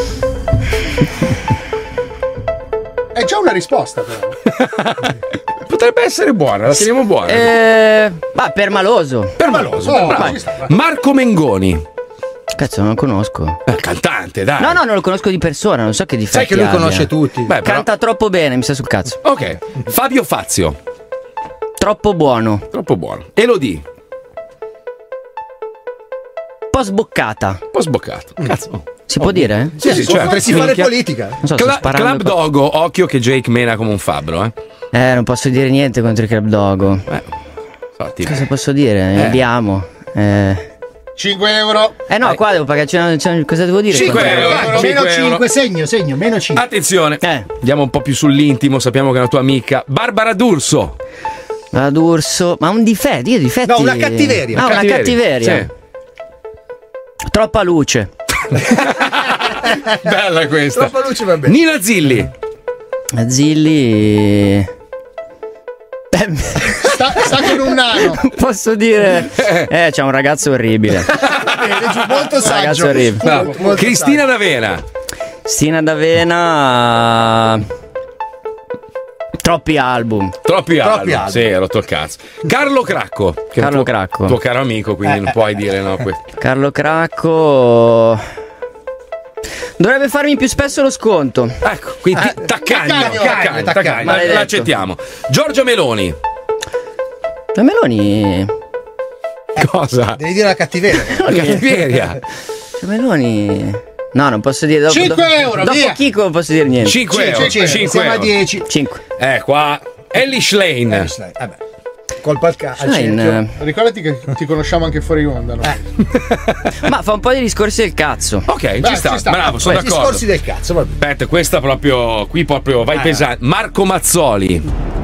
S7: È già una risposta, però.
S2: potrebbe essere buona, la teniamo buona.
S21: Eh, ma permaloso.
S2: Permaloso,
S21: Oh,
S2: bravo.
S21: ci sta, va.
S2: Marco Mengoni.
S21: Cazzo, non lo conosco.
S2: Eh, cantante, dai.
S21: No, no, non lo conosco di persona, non so che difetti
S2: Sai che lui
S21: abbia.
S2: conosce tutti. Beh, però-
S21: Canta troppo bene, mi sta sul cazzo.
S2: Ok. Fabio Fazio.
S21: Troppo buono.
S2: Troppo buono. Elodie.
S21: Po' sboccata.
S2: Po' sboccato. Cazzo.
S21: Si può dire?
S2: Sì, sì, certo.
S10: Potresti fare
S2: Minchia.
S10: politica.
S21: Non so,
S2: Cla-
S21: sto sparando
S2: Club
S21: qua.
S2: Dogo, occhio che Jake mena come un fabbro, eh.
S21: Eh, non posso dire niente contro il Club Dogo.
S2: So, ti-
S21: Cosa posso dire?
S2: Eh.
S21: Andiamo. Eh.
S7: cinque euro.
S21: Eh no, qua devo pagare. c'è- c'è- cosa devo dire?
S2: cinque
S21: Quanto-
S2: euro.
S10: Meno
S2: cinque euro.
S10: cinque, segno, segno, meno cinque.
S2: Attenzione.
S21: Eh.
S2: Andiamo un po' più sull'intimo, sappiamo che è una tua amica. Barbara D'Urso.
S21: Ma D'Urso. Ma un difetto, io difetti.
S10: No, una cattiveria.
S21: Ah, una
S2: Cattiveria,
S21: cattiveria.
S2: sì.
S21: Troppa luce.
S2: Bella questa.
S10: Troppa luce va bene.
S2: Nina Zilli.
S21: Zilli.
S7: Sta, sta con un nano.
S21: Posso dire. Eh, c'è un ragazzo orribile.
S10: Molto
S21: Un ragazzo
S10: saggio.
S21: orribile.
S2: No.
S10: Molto
S2: Cristina D'Avena.
S21: Stina D'Avena. Troppi album.
S2: Troppi,
S10: Troppi
S2: album.
S10: album.
S2: Sì, ha rotto il cazzo. Carlo Cracco. Che è
S21: Carlo
S2: un tuo,
S21: Cracco.
S2: tuo caro amico, quindi non puoi dire no. que-
S21: Carlo Cracco. Dovrebbe farmi più spesso lo sconto.
S2: Ecco, quindi ti- taccagno,
S10: taccagno,
S2: taccagno,
S10: taccagno.
S2: taccagno.
S21: Maledetto.
S2: L'accettiamo. Giorgia Meloni.
S21: La Meloni.
S2: Cosa?
S10: Devi dire la cattiveria.
S2: La cattiveria.
S21: La Meloni. No, non posso dire. Dopo,
S7: cinque
S21: dopo-
S7: euro,
S21: Dopo
S7: via.
S21: Chico non posso dire niente.
S2: cinque euro.
S10: Cinque,
S2: cinque
S10: siamo a
S2: euro.
S10: dieci.
S21: cinque.
S2: Eh, qua. Elish Lane.
S10: Vabbè. Colpa al cazzo.
S21: Schlein,
S7: Ricordati che ti conosciamo anche fuori onda, no?
S21: eh, ma fa un po' di discorsi del cazzo.
S2: Ok,
S7: Beh,
S2: ci sta,
S7: ci sta.
S2: bravo, sono
S10: Beh,
S2: d'accordo.
S10: discorsi del cazzo, va bene.
S2: Aspetta, questa proprio, qui proprio, vai pesante. Marco Mazzoli.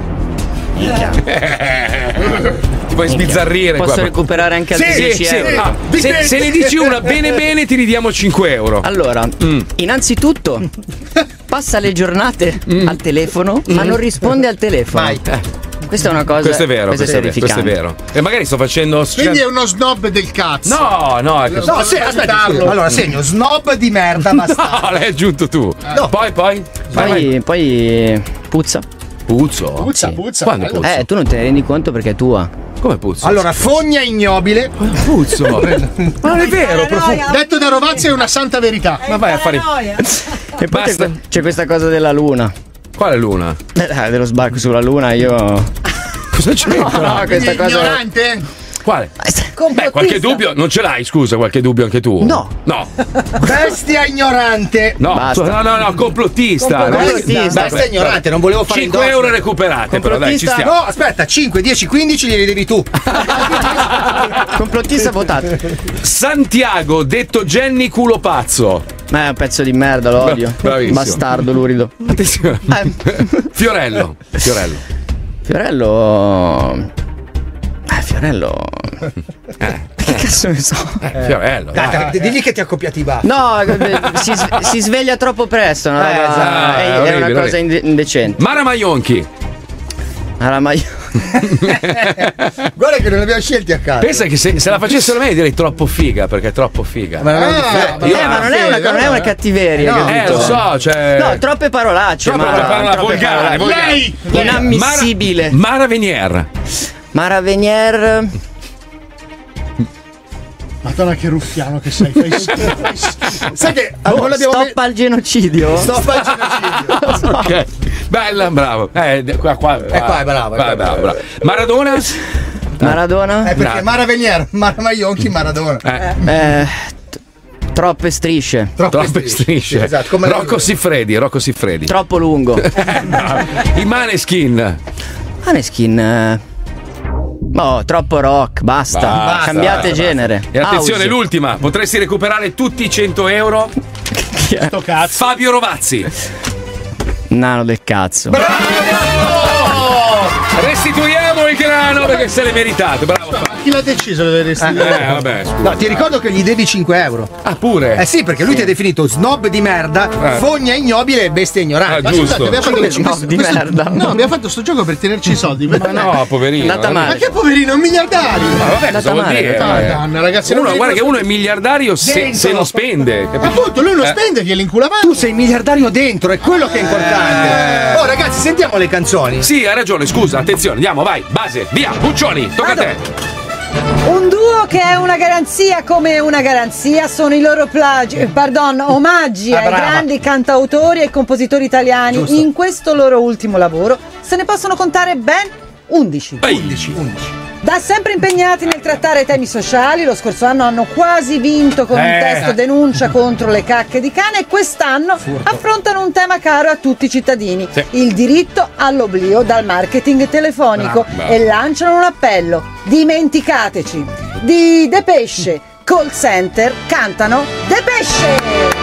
S2: Ti puoi sbizzarrire
S21: Posso
S2: qua.
S21: recuperare anche altri
S2: Sì,
S21: dieci
S2: sì,
S21: euro.
S2: ah, se, se ne dici una bene bene ti ridiamo cinque euro.
S21: Allora,
S2: Mm.
S21: innanzitutto passa le giornate al telefono, ma non risponde al telefono.
S10: Vai.
S21: Eh, Questa è una cosa.
S2: Questo è vero,
S21: questa
S2: questo è vero, questo è
S21: terrificante.
S2: vero. E magari sto facendo.
S7: Quindi è uno snob del cazzo.
S2: No, no, è che-
S10: No, se, aspetta, scusa. Allora, segno, snob di merda, basta.
S2: No, l'hai aggiunto tu.
S10: No.
S2: Poi, poi. Vai, vai.
S21: Poi, poi puzza.
S2: Puzzo.
S7: Puzza, puzza.
S2: Quando
S7: bello.
S2: puzzo?
S21: Eh, tu non te ne rendi conto perché è tua.
S2: Come puzzo?
S10: Allora, fogna ignobile.
S2: puzzo. Ma non è vero, profumo.
S7: Detto da Rovazzi è una santa verità.
S2: Ma vai a fare.
S21: E poi
S2: Basta.
S21: c'è, c'è questa cosa della luna.
S2: Quale luna?
S21: Eh, dello sbarco sulla luna, io.
S2: Cosa c'entra?
S21: No, no, questa cosa.
S7: Ignorante?
S2: Quale? Beh, qualche dubbio non ce l'hai, scusa, qualche dubbio anche tu?
S21: No.
S2: No.
S10: Bestia ignorante.
S2: No,
S21: Basta.
S2: no, no, no, complottista.
S21: Complottista.
S10: Bestia ignorante, non volevo fare
S2: cinque euro recuperate, però dai, ci stiamo.
S10: No, aspetta, cinque, dieci, quindici li devi tu.
S21: Complottista votato.
S2: Santiago, detto Jenny culo pazzo.
S21: Ma è un pezzo di merda, lo odio.
S2: Bravissimo.
S21: Bastardo lurido.
S2: Attenzione.
S21: Eh.
S2: Fiorello. Fiorello.
S21: Fiorello. Eh, Fiorello.
S2: Eh.
S21: Che cazzo ne so?
S2: Eh, Fiorello.
S10: Dai,
S2: dai.
S10: dai, digli che ti accoppiati i baffi.
S21: No, eh, si, sve- si sveglia troppo presto. Una
S10: Eh,
S21: roba-
S10: esatto.
S21: è, è
S2: Orribile,
S21: una cosa
S2: orribile.
S21: inde- indecente.
S2: Mara Maionchi.
S21: Alla ma io.
S10: Guarda che non abbiamo scelti a caso.
S2: Pensa che se, se la facessero me direi troppo figa, perché è troppo figa.
S10: Ma non è un
S7: Ah,
S10: difetto.
S21: Eh, ma non è una, non è una cattiveria.
S10: No,
S21: capito?
S2: Eh, lo so, cioè.
S21: No, troppe parolacce.
S2: Troppe
S21: Mara,
S2: parole
S21: troppe
S2: volgari,
S21: parolacce.
S2: volgari.
S7: Lei!
S21: Inammissibile.
S2: Mara, Mara Venier.
S21: Mara Venier.
S7: Madonna che ruffiano che sei. Fai schifo, fai schifo.
S10: Sai che
S21: Oh,
S10: non l'abbiamo
S21: stop al genocidio.
S10: Stop al genocidio.
S2: Ok. Bella, bravo. Eh, d- qua, qua.
S10: Eh, qua è bravo, è
S2: Qua è
S10: bravo.
S2: bravo, bravo. Maradona?
S21: Maradona.
S10: Eh, perché
S2: Bravo.
S10: Mara Venier, Mara Maionchi, Maradona.
S2: Eh.
S21: Eh, t- troppe strisce.
S2: Troppe strisce.
S10: Sì, esatto, come la
S2: Rocco
S10: Juve.
S2: Siffredi, Rocco Siffredi.
S21: Troppo lungo.
S2: I Maneskin.
S21: Maneskin. eh, Oh, troppo rock, basta.
S2: Basta,
S21: Cambiate
S2: basta,
S21: genere.
S2: E attenzione,
S21: House.
S2: l'ultima. Potresti recuperare tutti i cento euro.
S7: Sto cazzo.
S2: Fabio Rovazzi.
S21: Nano del cazzo.
S2: Restituiamo il grano perché se l'è meritato. Bravo.
S7: chi l'ha deciso che dovresti
S2: Eh, vabbè, scusa.
S10: No, ti ricordo che gli devi cinque euro.
S2: Ah, pure?
S10: Eh sì, perché lui ti ha definito snob di merda,
S2: Eh.
S10: fogna ignobile e bestia ignorante.
S2: Ah,
S7: Ma scusate, abbiamo fatto
S10: Questo-
S7: questo-
S10: di
S7: questo-
S10: merda.
S7: No, abbiamo fatto sto gioco per tenerci i soldi.
S2: Ma no, poverino.
S7: Andata male. Ma che poverino, un miliardario.
S2: Ma vabbè, cosa vuol dire?
S7: Madonna, ragazzi, non
S2: Uno,
S7: mi
S2: guarda che
S7: ricordo-
S2: uno è miliardario se,
S10: Dentro.
S2: se lo spende. capisci?
S7: Appunto, lui lo
S2: Eh.
S7: spende, glielo inculavamo.
S10: Tu sei miliardario dentro, è quello che è importante. Oh ragazzi, sentiamo le canzoni.
S2: Sì, hai ragione, scusa, attenzione, andiamo, vai, base, via, Buccioni, tocca a te.
S9: Un duo che è una garanzia come una garanzia sono i loro plagi, eh, pardon, omaggi
S10: Ah,
S9: ai
S10: brava.
S9: grandi cantautori e compositori italiani.
S10: Giusto.
S9: In questo loro ultimo lavoro se ne possono contare ben undici.
S10: undici, undici.
S9: Da sempre impegnati nel trattare temi sociali, lo scorso anno hanno quasi vinto con un
S10: Eh.
S9: testo denuncia contro le cacche di cane e quest'anno affrontano un tema caro a tutti i cittadini,
S10: Sì.
S9: il diritto all'oblio dal marketing telefonico,
S10: Bravo, bravo.
S9: e lanciano un appello: dimenticateci. Di Depeche Call Center cantano Depeche.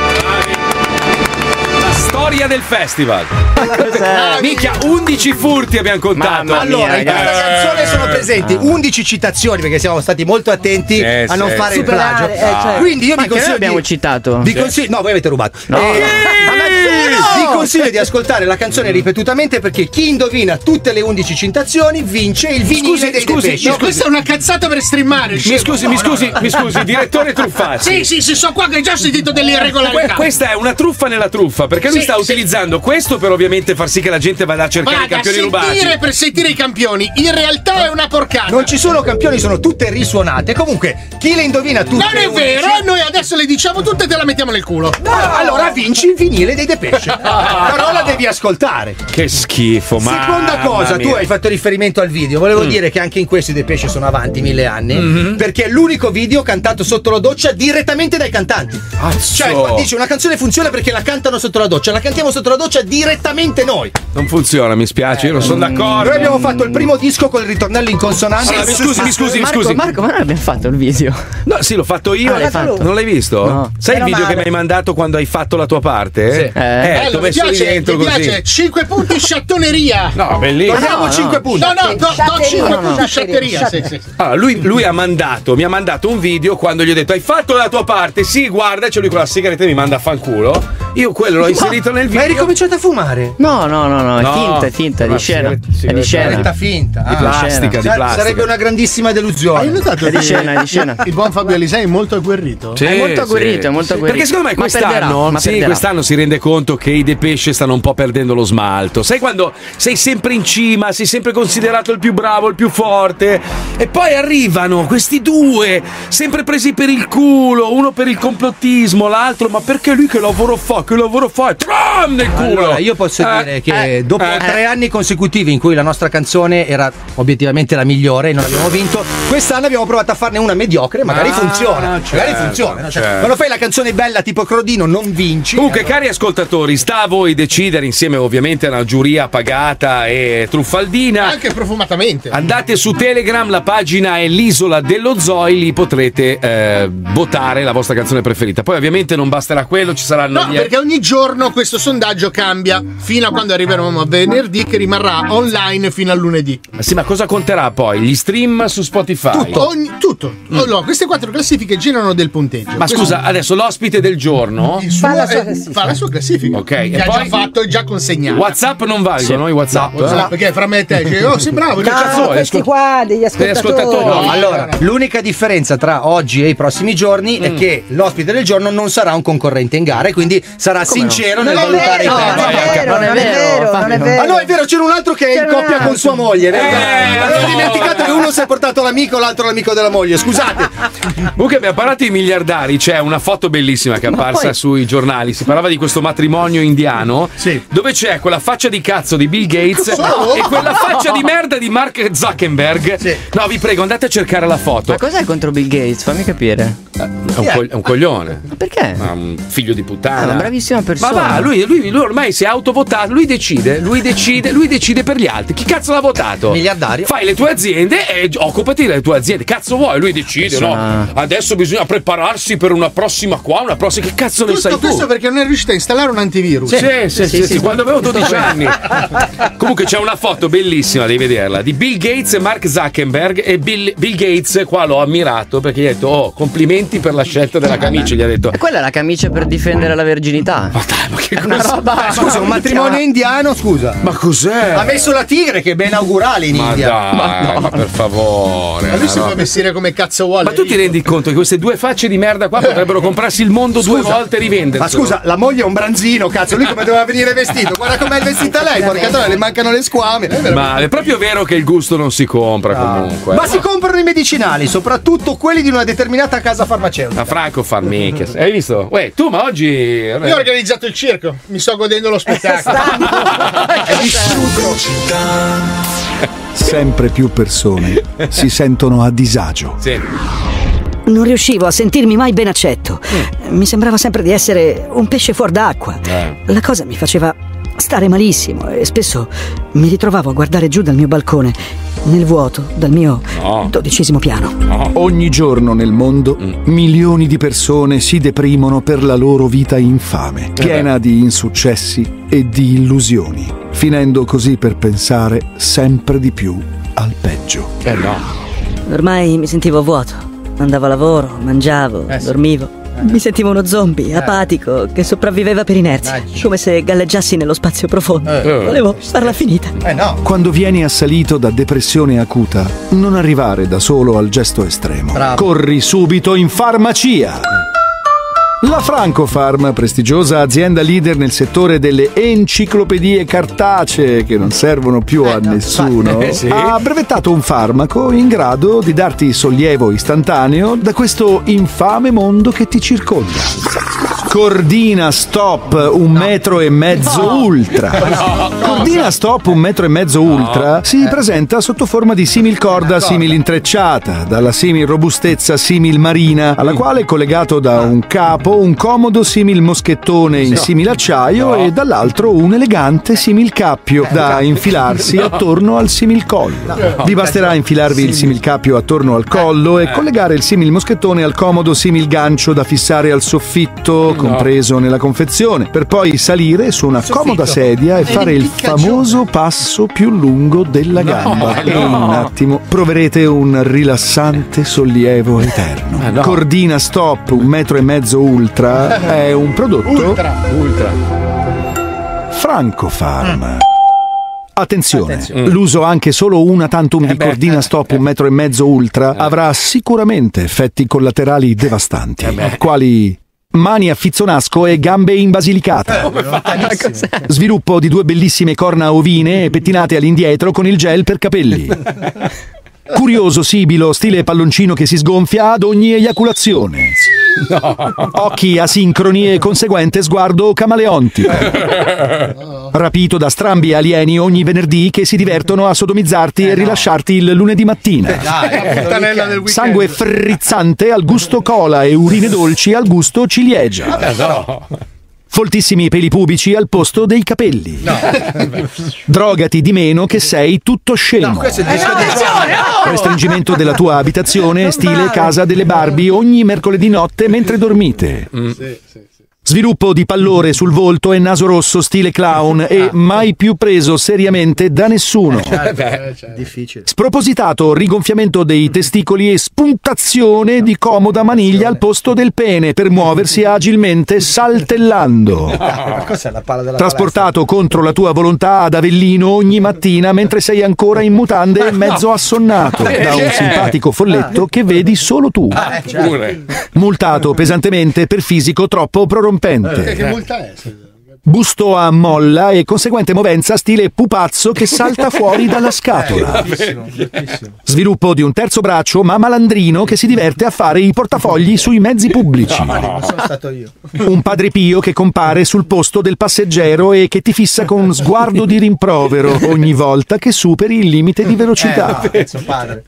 S2: La storia del festival.
S10: cos'è?
S2: Minchia, undici furti abbiamo contato.
S10: Allora, in questa canzone sono presenti undici citazioni perché siamo stati molto attenti
S2: Sì,
S10: a non
S2: sì.
S10: fare
S2: Superare,
S10: il plagio.
S2: eh, certo.
S10: Quindi io
S21: Ma
S10: vi
S21: che noi
S10: consiglio
S21: abbiamo
S10: di,
S21: citato.
S10: vi
S21: Sì.
S10: consiglio, no, voi avete rubato.
S21: No.
S10: Eh,
S21: No.
S10: Vi consiglio di ascoltare la canzone ripetutamente perché chi indovina tutte le undici citazioni vince il vinile
S2: Scusi,
S10: dei
S2: scusi,
S10: Depeche.
S7: No, questa è una cazzata per streamare.
S2: Mi scusi, mi scusi, mi scusi, direttore Truffazzi.
S7: Sì, sì, sì, so qua che già ho sentito delle
S2: Que-
S7: irregolarità.
S2: questa è una truffa nella truffa, perché lui
S7: Sì,
S2: sta
S7: sì.
S2: utilizzando questo per ovviamente far sì che la gente vada a cercare
S7: Vada
S2: i campioni
S7: a
S2: rubati.
S7: sentire per sentire i campioni. In realtà è una porcata.
S10: Non ci sono campioni, sono tutte risuonate. Comunque, chi le indovina tutte
S7: Non è
S10: undici
S7: vero, noi adesso le diciamo tutte e te la mettiamo nel culo.
S10: No, allora vinci il vinile dei Depeche. Però la devi ascoltare.
S2: Che schifo, ma.
S10: Seconda cosa, tu hai fatto riferimento al video. Volevo
S2: Mm.
S10: dire che anche in questo i Depeche sono avanti mille anni.
S2: Mhm.
S10: Perché è l'unico video cantato sotto la doccia direttamente dai cantanti. Cioè, qua dice una canzone funziona perché la cantano sotto la doccia, la cantiamo sotto la doccia direttamente noi.
S2: Non funziona, mi spiace, io non sono d'accordo.
S10: Noi abbiamo fatto il primo disco con il ritornello in consonanza.
S2: Allora, mi scusi, mi scusi, mi
S21: Marco,
S2: scusi.
S21: Marco, ma noi abbiamo fatto il video.
S2: No, sì, l'ho fatto io.
S21: Ah, l'hai fatto?
S2: Non l'hai visto?
S21: No.
S2: Sai il
S21: Meno
S2: video
S21: male.
S2: che mi hai mandato quando hai fatto la tua parte?
S21: Sì.
S2: Eh,
S21: Eh.
S2: t'ho
S7: Bello, mi
S2: messo lì
S7: piace,
S2: dentro
S7: mi
S2: così.
S7: piace. cinque punti sciattoneria.
S2: No, bellissimo.
S10: Togliamo cinque punti.
S7: No, no, do, do
S9: Sciatteria,
S7: cinque
S9: no, no.
S7: punti sciatteria.
S9: Sciatteria.
S7: Sì, sì.
S2: Allora, lui, lui ha mandato, mi ha mandato un video quando gli ho detto hai fatto la tua parte, sì, guarda, c'è lui con la sigaretta e mi manda a fanculo. Io quello l'ho inserito nel video.
S10: Ma hai ricominciato a fumare?
S21: No, no, no, no, è
S2: No.
S21: finta, è finta, è
S2: Una
S21: di scena.
S2: sigaretta-
S21: È di
S2: sigaretta-
S21: scena.
S10: Sigaretta finta.
S2: Di
S10: Ah.
S2: plastica, di
S10: Sa-
S2: plastica.
S10: Sarebbe una grandissima delusione.
S7: Hai notato
S21: È di
S7: che
S21: scena, è di scena.
S7: il buon Fabio Alisei è molto agguerrito?
S2: Sì,
S21: È molto agguerrito,
S2: sì.
S21: è molto agguerrito.
S2: Perché secondo me
S21: Ma
S2: quest'anno,
S21: perderà, ma
S2: sì,
S21: perderà.
S2: quest'anno si rende conto che i Depeche stanno un po' perdendo lo smalto. Sai quando sei sempre in cima, sei sempre considerato il più bravo, il più forte, e poi arrivano questi due, sempre presi per il culo, uno per il complottismo, l'altro, ma perché lui che lavoro fa, che lavoro fa? E tram nel culo.
S10: Allora, io posso
S2: Eh,
S10: dire che
S2: eh,
S10: dopo
S2: eh.
S10: tre anni consecutivi in cui la nostra canzone era obiettivamente la migliore e non abbiamo vinto, quest'anno abbiamo provato a farne una mediocre, magari
S2: Ah,
S10: funziona.
S2: certo,
S10: magari funziona. no? Cioè,
S2: certo.
S10: quando fai la canzone bella tipo Crodino non vinci.
S2: Comunque, cari ascoltatori, sta a voi decidere, insieme ovviamente a una giuria pagata e truffaldina.
S7: Anche profumatamente.
S2: Andate su Telegram, la pagina è l'Isola dello Zoi, lì potrete eh, votare la vostra canzone preferita. Poi ovviamente non basterà quello, ci saranno
S7: No,
S2: gli...
S7: perché ogni giorno questo sondaggio cambia fino a quando arriveremo a venerdì, che rimarrà online fino a lunedì.
S2: Ma sì, ma cosa conterà poi? Gli stream su Spotify?
S7: Tutto. Ogni- tutto. Allora, queste quattro classifiche girano del punteggio.
S2: Ma
S7: Questo-
S2: scusa, adesso l'ospite del giorno
S7: il suo-
S9: Fa la sua
S7: eh,
S9: classifica.
S7: fa la sua classifica.
S2: Ok,
S7: che
S2: e
S7: ha
S2: poi-
S7: già fatto e già consegnato.
S2: WhatsApp non valgono, i WhatsApp?
S7: WhatsApp, perché fra me e te dice, oh sei bravo, che
S9: No,
S7: cazzo vuoi?
S9: questi qua degli ascoltatori.
S2: ascoltatori.
S10: No, allora, l'unica differenza tra oggi e i prossimi giorni
S2: Mm.
S10: è che l'ospite del giorno non sarà un concorrente in gara e quindi sarà sincero nel
S9: Non è
S10: valutare
S9: vero,
S10: i
S9: non
S10: tempi.
S9: è vero, non è vero, non è
S10: Ah
S9: vero.
S10: no, è vero, c'era un altro che è in
S9: C'era un
S10: coppia
S9: altro.
S10: con sua moglie. vero?
S2: Eh,
S10: Avevo
S2: no.
S10: dimenticato che uno si è portato l'amico, l'altro l'amico della moglie. Scusate.
S2: Comunque abbiamo parlato di miliardari, c'è una foto bellissima che è apparsa
S10: poi-
S2: sui giornali, si parlava di questo matrimonio indiano dove c'è quella faccia di cazzo di Bill Gates
S7: Oh!
S2: e quella faccia di merda di Mark Zuckerberg. No, vi prego, andate a cercare la foto.
S21: Ma cos'è contro Bill Gates? Fammi capire.
S2: È un, co- è un coglione.
S21: Perché?
S2: Ah, un figlio di puttana.
S21: È una bravissima persona.
S2: Ma va, lui, lui, lui ormai si è autovotato, lui decide, lui decide, lui decide per gli altri. Chi cazzo l'ha votato?
S10: Miliardario.
S2: Fai le tue aziende e occupati delle tue aziende. Cazzo vuoi? Lui decide,
S21: Sono-
S2: no? Adesso bisogna prepararsi per una prossima qua, una prossima. Che cazzo ne sai
S7: Tutto
S2: tu?
S7: questo perché non è riuscito a installare un antivirus.
S2: Sì, sì, sì, sì, quando avevo dodici anni. Comunque c'è una foto bellissima, devi vederla, di Bill Gates e Mark Zuckerberg. E Bill, Bill Gates qua l'ho ammirato perché gli ha detto: oh, complimenti per la scelta della camicia. Gli ha detto:
S21: E quella è la camicia per difendere la verginità.
S2: Ma dai, ma che
S21: È una
S2: cosa-
S21: roba.
S10: Scusa, un matrimonio indiano, scusa.
S2: Ma cos'è?
S10: Ha messo la tigre, che ben augurale in
S2: Ma
S10: India.
S2: dai, ma per favore.
S7: Ma lui si
S2: no.
S7: può vestire come cazzo vuole.
S2: Ma tu ti rendi conto che queste due facce di merda qua potrebbero comprarsi il mondo due
S10: Scusa,
S2: volte e rivenderlo?
S10: Ma scusa, la moglie è un branzino, cazzo, lui come doveva venire vestito? Guarda com'è vestita lei, porca troia, le mancano le squame.
S2: Ma è proprio vero che il gusto non si compra comunque.
S10: Ma si comprano i medicinali, soprattutto quelli di una determinata casa farmaceutica.
S2: A Franco Farmica. Hai visto? Uè, tu ma oggi.
S7: Io ho organizzato il circo, mi sto godendo lo spettacolo.
S10: È vissuto.
S11: Sempre più persone si sentono a disagio.
S2: Sì.
S12: Non riuscivo a sentirmi mai ben accetto. Mi sembrava sempre di essere un pesce fuor d'acqua. La cosa mi faceva stare malissimo e spesso mi ritrovavo a guardare giù dal mio balcone, nel vuoto, dal mio
S11: No.
S12: dodicesimo piano.
S11: Ogni giorno nel mondo milioni di persone si deprimono per la loro vita infame, piena di insuccessi e di illusioni, finendo così per pensare sempre di più al peggio.
S2: Eh no.
S12: Ormai mi sentivo vuoto. Andavo a lavoro, mangiavo, dormivo. Mi sentivo uno zombie, apatico, che sopravviveva per inerzia, come se galleggiassi nello spazio profondo.
S11: Eh.
S12: Volevo farla finita.
S10: Eh no.
S11: Quando vieni assalito da depressione acuta, non arrivare da solo al gesto estremo.
S10: Bravo.
S11: Corri subito in farmacia. La Francofarm, prestigiosa azienda leader nel settore delle enciclopedie cartacee che non servono più a nessuno,
S2: eh, sì.
S11: ha brevettato un farmaco in grado di darti sollievo istantaneo da questo infame mondo che ti circonda. Cordina Stop un metro e mezzo ultra. Cordina Stop un metro e mezzo ultra si presenta sotto forma di similcorda simil intrecciata, dalla simil robustezza simil marina, alla quale è collegato da un capo un comodo simil moschettone in simil acciaio e dall'altro un elegante simil cappio da infilarsi attorno al simil collo. Vi basterà infilarvi il simil cappio attorno al collo e collegare il simil moschettone al comodo simil gancio da fissare al soffitto, compreso nella confezione, per poi salire su una comoda sedia e fare il famoso passo più lungo della gamba. E in un attimo proverete un rilassante sollievo eterno. Cordina Stop un metro e mezzo ultra è un prodotto
S7: Ultra.
S2: Ultra.
S11: Francofarm. Attenzione,
S10: Attenzione.
S11: l'uso anche solo una tantum di
S2: beh,
S11: Cordina
S2: eh,
S11: Stop
S2: eh.
S11: un metro e mezzo ultra avrà sicuramente effetti collaterali devastanti, quali mani a fizzonasco e gambe in basilicata. Sviluppo di due bellissime corna ovine pettinate all'indietro con il gel per capelli. Curioso sibilo stile palloncino che si sgonfia ad ogni eiaculazione. Occhi asincroni e conseguente sguardo camaleontico. Rapito da strambi alieni ogni venerdì che si divertono a sodomizzarti e rilasciarti il lunedì mattina.
S7: Puttanella del weekend.
S11: Sangue frizzante al gusto cola e urine dolci al gusto ciliegia. Foltissimi peli pubici al posto dei capelli. Drogati di meno che sei tutto scemo.
S10: Questo è il disco di
S11: Restringimento della tua abitazione stile casa delle Barbie ogni mercoledì notte mentre dormite. Sviluppo di pallore sul volto e naso rosso stile clown e mai più preso seriamente da nessuno.
S10: difficile.
S11: Spropositato rigonfiamento dei testicoli e spuntazione di comoda maniglia al posto del pene per muoversi agilmente saltellando.
S10: Ma cos'è la palla della
S11: Trasportato contro la tua volontà ad Avellino ogni mattina mentre sei ancora in mutande e mezzo assonnato da un simpatico folletto che vedi solo tu.
S2: Pure.
S11: Multato pesantemente per fisico troppo prorompente.
S7: Che, che multa è?
S11: Busto a molla e conseguente movenza stile pupazzo che salta fuori dalla scatola. Sviluppo di un terzo braccio ma malandrino che si diverte a fare i portafogli sui mezzi pubblici.
S10: Non sono stato io.
S11: Un padre Pio che compare sul posto del passeggero e che ti fissa con sguardo di rimprovero ogni volta che superi il limite di velocità.
S10: Eh, no, suo padre.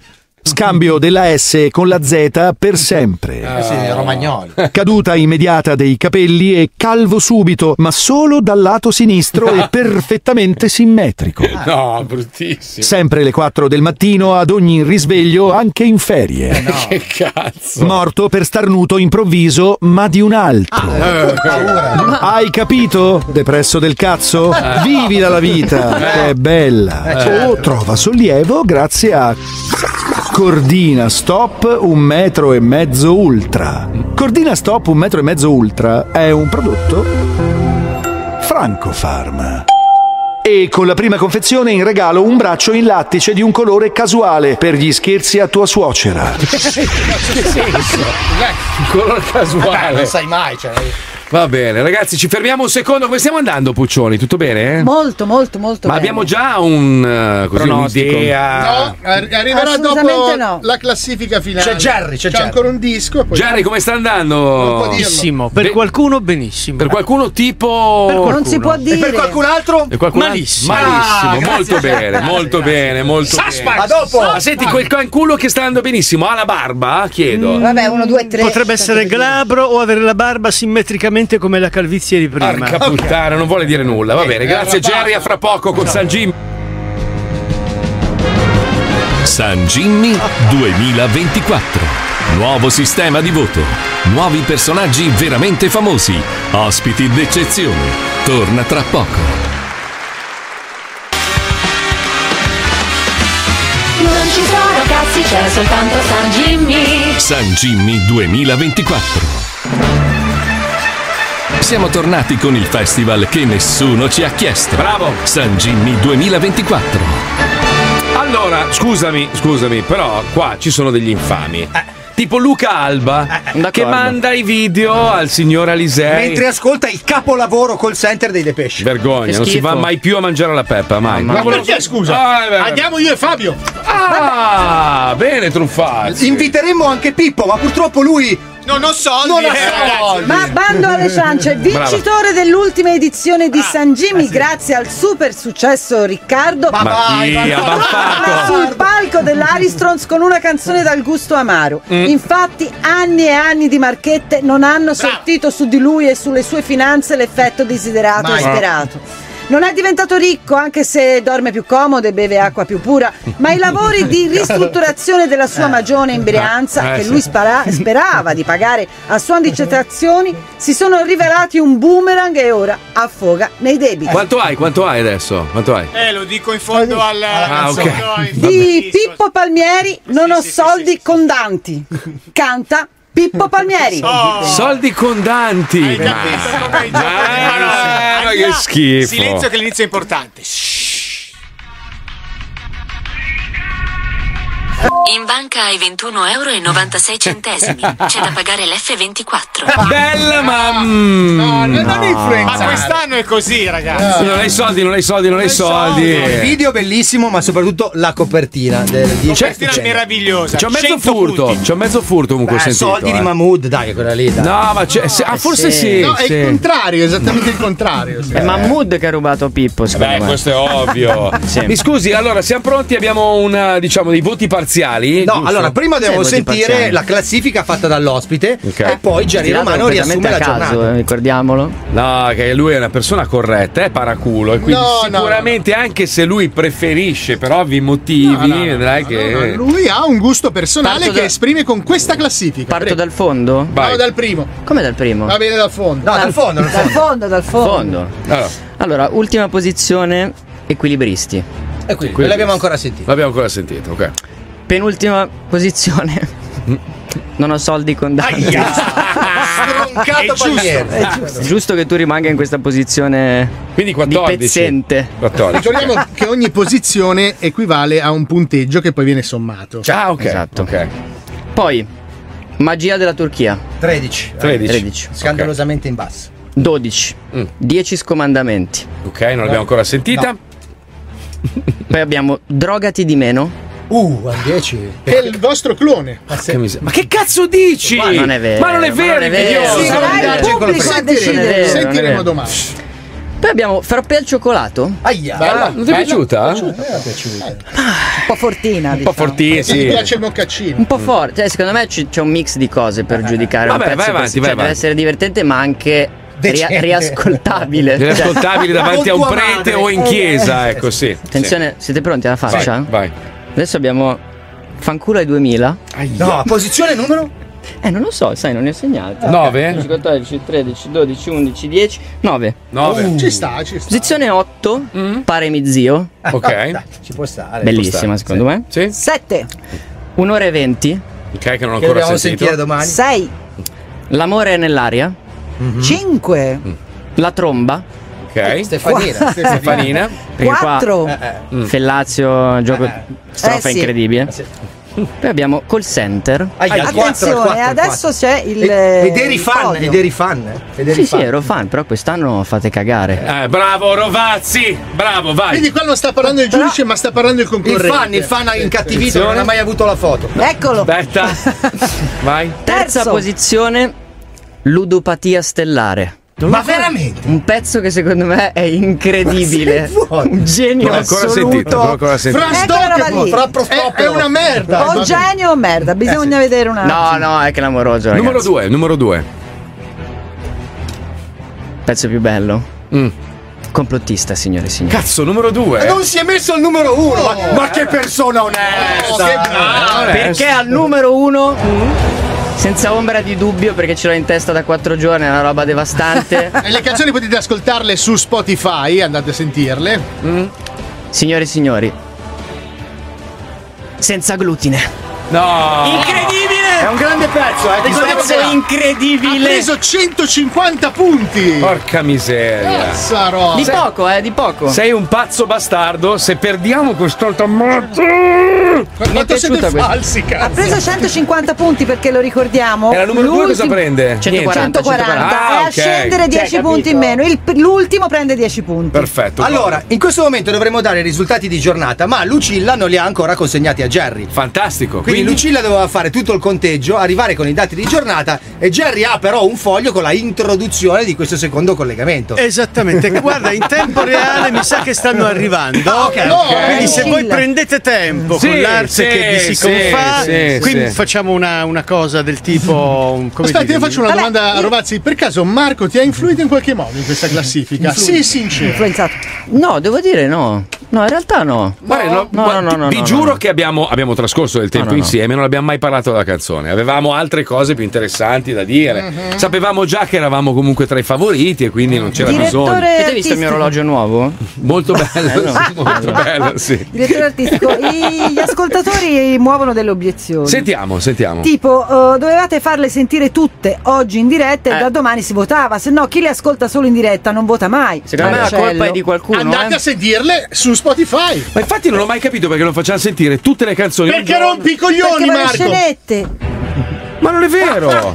S11: Scambio della S con la Z per sempre.
S10: Eh sì, romagnoli.
S11: Caduta immediata dei capelli e calvo subito, ma solo dal lato sinistro e perfettamente simmetrico.
S2: No, bruttissimo.
S11: Sempre le quattro del mattino ad ogni risveglio, anche in ferie.
S2: Eh no. Che cazzo.
S11: Morto per starnuto improvviso, ma di un altro.
S10: Ah,
S11: Hai capito? Depresso del cazzo? Vivi la vita, che è bella. O trova sollievo grazie a Cordina Stop un metro e mezzo ultra. Cordina Stop un metro e mezzo ultra è un prodotto Francofarm. E con la prima confezione in regalo un braccio in lattice di un colore casuale per gli scherzi a tua suocera.
S2: Che senso? Un colore casuale.
S10: Non sai mai, cioè.
S2: Va bene, ragazzi, ci fermiamo un secondo. Come stiamo andando, Puccioni? Tutto bene?
S9: Molto, molto, molto
S2: Ma
S9: bene.
S2: abbiamo già un uh, così, un'idea.
S7: No, arri- arriverà dopo
S9: Assolutamente no.
S7: la classifica finale.
S10: C'è Jerry, c'è Jerry.
S7: ancora un disco. Poi
S2: Jerry, come sta
S7: Non
S2: andando?
S7: può dirlo.
S8: Benissimo, per
S2: Be-
S8: qualcuno benissimo.
S2: Per qualcuno tipo
S8: Per qualcuno.
S9: Non si può dire.
S10: E per qualcun altro?
S2: E qualcun altro?
S8: Malissimo.
S2: Malissimo,
S10: Ah,
S2: molto
S10: grazie,
S2: bene,
S10: grazie,
S2: molto
S10: grazie.
S2: bene, molto
S10: Suspense.
S2: bene.
S10: Ma dopo?
S2: Ma senti, quel canculo che sta andando benissimo, ha la barba? Chiedo.
S9: Vabbè, uno, due, tre.
S8: Potrebbe essere glabro o avere la barba simmetricamente come la calvizie di prima.
S2: Porca puttana, non vuole dire nulla. Va bene, grazie Jerry, a fra poco con San Jimmy.
S4: San Jimmy duemilaventiquattro. Nuovo sistema di voto. Nuovi personaggi veramente famosi. Ospiti d'eccezione. Torna tra poco.
S5: Non ci sono cazzi, c'è soltanto San Jimmy.
S4: San Jimmy duemilaventiquattro. Siamo tornati con il festival che nessuno ci ha chiesto.
S2: Bravo!
S4: San Jimmy duemilaventiquattro.
S2: Allora, scusami, scusami, però qua ci sono degli infami. Tipo Luca Alba che manda i video al signor Alisei.
S10: Mentre ascolta il capolavoro call center dei Depeche.
S2: Vergogna,
S10: Che
S2: non si
S10: schifo.
S2: va mai più a mangiare la peppa, mai.
S7: Ma perché, scusa?
S2: Ah, è vero.
S7: Andiamo io e Fabio.
S2: Ah, bene Truffazzi.
S10: Inviteremmo anche Pippo, ma purtroppo lui
S7: non ho soldi.
S10: Non ha
S7: eh,
S10: soldi.
S9: Ma bando alle ciance, vincitore dell'ultima edizione di San Jimmy, grazie al super successo Riccardo.
S2: Ma
S10: vai,
S2: chi
S10: vai,
S2: ha
S10: vai.
S2: baffato?
S9: Sul palco dell'Aristrons con una canzone dal gusto amaro.
S2: Mm.
S9: Infatti, anni e anni di marchette non hanno sortito su di lui e sulle sue finanze l'effetto desiderato
S10: Mai.
S9: e sperato. Non è diventato ricco, anche se dorme più comodo e beve acqua più pura, ma i lavori di ristrutturazione della sua magione in Brianza,
S2: Eh,
S9: che
S2: sì.
S9: lui spara- sperava di pagare a suon di citazioni, si sono rivelati un boomerang e ora affoga nei debiti.
S2: Quanto hai? Quanto hai adesso? Quanto hai?
S7: Eh, lo dico in fondo al.
S2: Ah, ok.
S9: Di Pippo Palmieri non ho soldi contanti. Canta Pippo Palmieri.
S2: Soldi contanti.
S7: Hai capito come hai giocato?
S2: Ma, ma che schifo.
S7: Silenzio che l'inizio è importante.
S13: In banca hai ventuno euro e novantasei centesimi. C'è da pagare l'F ventiquattro.
S2: Bella ma mm,
S7: No, non
S2: no.
S7: influenza. Ma quest'anno è così, ragazzi.
S2: Non hai soldi, non hai soldi, non hai soldi.
S10: Il video bellissimo, ma soprattutto la copertina del di
S7: Questa è meravigliosa.
S2: C'è un mezzo
S7: cento
S2: furto,
S7: punti.
S2: c'è un mezzo furto comunque ho
S10: Beh,
S2: sentito.
S10: soldi
S2: eh.
S10: di Mahmood, dai, quella lì. Dai.
S2: No, ma c'è, se- ah, forse sì.
S7: No, è
S2: sì.
S7: il contrario, esattamente il contrario. sì.
S21: È Mahmood che ha rubato Pippo, secondo
S2: Beh,
S21: me.
S2: questo è ovvio.
S21: Sì.
S2: Mi scusi, allora siamo pronti? Abbiamo una, diciamo, dei voti parziali.
S10: No,
S2: giusto?
S10: allora prima devo
S21: voti
S10: sentire
S21: parziali.
S10: la classifica fatta dall'ospite
S2: Ok.
S10: e poi Gianni
S21: Tirato
S10: Romano riassume
S21: completamente
S10: la
S21: a caso,
S10: giornata.
S21: eh, ricordiamolo.
S2: No, che lui è una persona corretta, è paraculo. E quindi
S7: No, no,
S2: sicuramente, anche se lui preferisce per ovvi motivi,
S7: No, no, no,
S2: vedrai
S7: no,
S2: che.
S7: no, no, lui ha un gusto personale
S21: Parto
S7: che
S21: da-
S7: esprime con questa classifica.
S21: Parto
S7: Prego.
S21: dal fondo?
S2: Vai.
S7: No, dal primo.
S21: Come dal primo?
S7: Va bene dal fondo.
S10: No, dal fondo, dal
S9: Dal
S10: fondo.
S9: fondo, dal fondo.
S21: Fondo.
S2: Allora,
S21: Allora, ultima posizione, equilibristi.
S10: E qui, non l'abbiamo ancora sentito.
S2: l'abbiamo ancora sentito, ok.
S21: Penultima posizione. Non ho soldi con danni.
S10: Stroncato Palmieri.
S21: È giusto che tu rimanga in questa posizione
S2: Quindi
S21: di
S2: quattordici.
S21: pezzente.
S2: quattordici.
S7: Ricordiamo che ogni posizione equivale a un punteggio che poi viene sommato.
S2: Ah, ok.
S21: Esatto.
S2: Ok.
S21: Poi, magia della Turchia.
S10: tredici.
S2: tredici.
S21: tredici.
S10: Scandalosamente in basso.
S21: dodici.
S2: Mm.
S21: dieci scomandamenti.
S2: Ok, non l'abbiamo ancora sentita.
S21: Poi abbiamo drogati di meno.
S10: Uh, a dieci.
S7: Che è il vostro clone.
S2: Che miseria. Ma che cazzo dici?
S21: Ma non è vero,
S2: Ma non è
S21: ma
S2: vero,
S21: non è vero.
S2: idiota.
S10: Sì,
S9: Sarà il
S10: Sì,
S9: pubblico a
S10: sentire-
S9: decidere.
S21: vero, non è
S7: Sentiremo
S21: vero.
S7: domani.
S21: Poi abbiamo frappè al cioccolato.
S10: Aia.
S2: Bella. Non ti è piaciuta?
S10: Mi è piaciuta.
S9: Un po' fortina,
S2: Un po'
S9: diciamo.
S2: fortissima.
S7: Se ti piace il mocaccino.
S21: Un po' forte, cioè, secondo me c- c'è un mix di cose per giudicare
S2: Vabbè,
S21: un pezzo
S2: vai avanti,
S21: così.
S2: vai
S21: Cioè, deve
S2: avanti.
S21: essere divertente, ma anche ria-
S10: Decente.
S21: riascoltabile.
S2: Riascoltabili
S21: Cioè-
S2: davanti a un
S10: Con tua
S2: prete
S10: madre.
S2: o in chiesa, ecco sì.
S21: Attenzione, siete pronti alla faccia?
S2: Vai, vai.
S21: Adesso abbiamo fanculo ai duemila.
S10: No, posizione numero?
S21: Eh, non lo so, sai, non ne ho segnati.
S2: Nove?
S21: undici, quattordici, tredici, dodici, undici, dieci, nove.
S2: Nove.
S7: Uh, ci sta, ci sta.
S21: Posizione otto, pare mi zio.
S2: Ok.
S10: Dai, ci può stare.
S21: Bellissima, secondo me.
S2: Sì?
S9: sette.
S21: un'ora e venti.
S2: Ok, che non ho
S10: Che
S2: ancora
S10: dobbiamo
S2: sentito.
S10: sentire domani.
S9: sei.
S21: L'amore è nell'aria.
S9: cinque.
S21: La tromba.
S2: Ok.
S10: Stefanina.
S2: Stefanina.
S21: Perché qua
S9: quattro.
S2: Mm.
S21: Fellazio, gioco strofa
S9: Eh, sì.
S21: incredibile. Poi abbiamo call center.
S10: Aia, quattro,
S9: Attenzione,
S10: quattro,
S9: adesso c'è il.
S10: E dei fan,
S9: podio.
S10: e dei fan. E dei
S21: Sì, sì,
S10: fan.
S21: ero fan, però quest'anno fate cagare.
S2: Eh, bravo Rovazzi. Bravo, vai.
S7: Quindi qua non sta parlando il giudice, ma sta parlando il
S10: Il
S7: concorrente.
S10: fan, il fan ha incattivito, non ha mai avuto la foto.
S9: Eccolo.
S2: Aspetta. Vai.
S21: Terza
S9: Terzo.
S21: posizione, ludopatia stellare.
S10: Ma veramente?
S21: Un pezzo che secondo me è incredibile. Un genio
S2: Non l'ho ancora
S21: assoluto.
S2: sentito, non l'ho ancora sentito.
S7: Fra
S9: Eccola roba
S7: Stocco,
S9: lì.
S7: fra Prostopolo. È, è una merda.
S9: O genio o merda, bisogna vedere un attimo.
S21: No, no, è che l'amoroso, ragazzi.
S2: Numero due, numero due.
S21: Pezzo più bello.
S2: Mm.
S21: Complottista, signore e signori.
S2: Cazzo, numero due.
S10: Non si è messo il numero uno. Ma, ma che persona onesta!
S7: che bravo.
S21: Perché al numero uno, senza ombra di dubbio, perché ce l'ho in testa da quattro giorni, è una roba devastante.
S7: E le canzoni potete ascoltarle su Spotify, andate a sentirle.
S21: Signore e signori, senza glutine.
S2: No.
S21: Incredibile!
S10: È un grande pezzo, eh.
S21: È un pezzo
S7: Ha
S21: incredibile.
S7: preso centocinquanta punti.
S2: Porca miseria.
S7: Cazzo, roba.
S21: Di poco, eh, di poco.
S2: Sei un pazzo bastardo. Se perdiamo quest'altro ammazzo.
S7: Quanto siete
S21: piaciuta questa?
S7: falsi,
S9: Ha
S7: cazzo.
S9: preso centocinquanta punti perché lo ricordiamo.
S2: E la numero due cosa
S9: L'ultimo-
S2: prende?
S21: centoquaranta.
S9: centoquaranta
S2: Ah,
S9: e a
S2: ok.
S9: scendere dieci
S21: Cioè,
S9: punti in meno. Il- l'ultimo prende dieci punti.
S2: Perfetto.
S10: Allora, in questo momento dovremmo dare i risultati di giornata, ma Lucilla non li ha ancora consegnati a Jerry.
S2: Fantastico.
S10: Quindi,
S2: Quindi,
S10: Lucilla doveva fare tutto il conteggio, arrivare con i dati di giornata e Jerry ha però un foglio con la introduzione di questo secondo collegamento.
S8: Esattamente, guarda, in tempo reale mi sa che stanno arrivando.
S10: Ah, ok,
S8: No,
S10: ok.
S8: Quindi se voi
S9: Lucilla.
S8: prendete tempo
S2: Sì,
S8: con l'arte
S2: sì,
S8: che vi si
S2: sì,
S8: confà,
S2: sì,
S8: quindi
S2: sì.
S8: facciamo una, una cosa del tipo. un- Come
S7: Aspetta,
S8: dire,
S7: io faccio una
S9: Vabbè,
S7: domanda a
S9: io-
S7: Rovazzi. Per caso Marco ti ha influito in qualche modo in questa classifica? Sì, sincero.
S9: Influenzato.
S21: No, devo dire no. No, in realtà no.
S2: Guarda, no,
S21: no,
S2: guarda,
S21: no, no, no,
S2: vi
S21: no,
S2: giuro
S21: no.
S2: che abbiamo, abbiamo trascorso del tempo
S21: no, no.
S2: insieme, non abbiamo mai parlato della canzone. Avevamo altre cose più interessanti da dire.
S21: Mhm.
S2: Sapevamo già che eravamo comunque tra i favoriti e quindi non c'era bisogno.
S21: Avete visto il
S9: artistico.
S21: mio orologio nuovo?
S2: Molto bello,
S21: Bello.
S2: sì, molto bello, sì.
S9: Direttore artistico, i- gli ascoltatori muovono delle obiezioni.
S2: Sentiamo, sentiamo.
S9: Tipo, eh, dovevate farle sentire tutte oggi in diretta e
S21: Eh.
S9: da domani si votava, se no chi le ascolta solo in diretta non vota mai.
S21: Secondo me la
S9: Marcello.
S21: colpa è di qualcuno.
S7: Andate
S21: eh.
S7: a sentirle su Spotify.
S2: Ma infatti non ho mai capito perché non facciamo sentire tutte le canzoni. un
S7: Perché
S2: giorno.
S7: rompi i coglioni,
S9: Perché le
S7: Marco?
S9: scenette.
S2: Ma non è vero!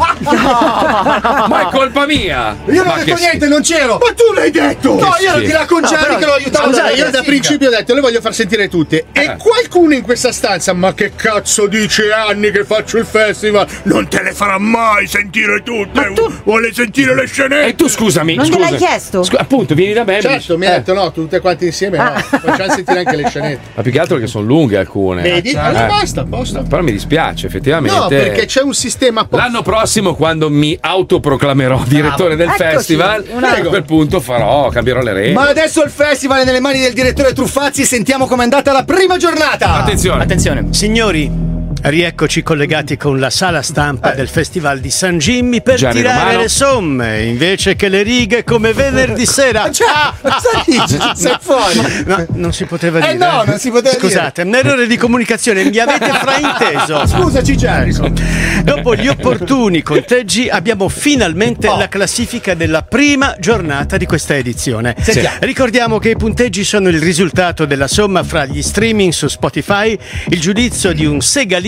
S2: Ma è colpa mia!
S10: Io non
S2: Ma
S10: ho
S2: che
S10: detto niente, non c'ero.
S7: Ma tu l'hai detto!
S10: No, io ero
S2: sì.
S10: di là con
S7: No,
S10: Jerry
S7: però-
S10: che lo aiutavo.
S7: Allora,
S10: dalla
S7: io da
S10: classifica.
S7: principio ho detto le voglio far sentire tutte. E qualcuno in questa stanza, ma che cazzo dice anni che faccio il festival? Non te le farà mai sentire tutte. Vuole sentire le scenette.
S2: E tu scusami,
S9: Non
S2: scusa.
S9: gliel'hai chiesto?
S2: Scu- appunto, vieni da me. e mi
S7: Certo, mi
S2: dici-
S7: ha
S2: eh,
S7: detto no, tutte quante insieme no. Facciamo sentire anche le scenette.
S2: Ma più che altro che sono lunghe alcune.
S7: Vedi?
S2: Eh.
S7: Allora basta, basta.
S2: Però mi dispiace, effettivamente.
S7: No, perché c'è un sistema po-
S2: L'anno prossimo, quando mi autoproclamerò direttore del
S9: Eccoci,
S2: festival,
S9: una-
S2: a quel punto farò, cambierò le regole.
S10: Ma adesso il festival è nelle mani del direttore Truffazzi e sentiamo com'è andata la prima giornata.
S2: Attenzione.
S21: Attenzione.
S8: Signori, rieccoci collegati con la sala stampa del Festival di San Jimmy per
S2: Gianni
S8: tirare
S2: Romano.
S8: le somme invece che le righe come venerdì sera.
S10: Cioè, cosa dici? Sei fuori.
S8: No, non si poteva
S10: Eh
S8: dire.
S10: no, non si poteva
S8: Scusate, è un errore di comunicazione, mi avete frainteso.
S10: Scusaci, Jerry.
S8: Dopo gli opportuni conteggi abbiamo finalmente
S10: Oh.
S8: la classifica della prima giornata di questa edizione.
S10: Sentiamo.
S8: Ricordiamo che i punteggi sono il risultato della somma fra gli streaming su Spotify, il giudizio di un segalista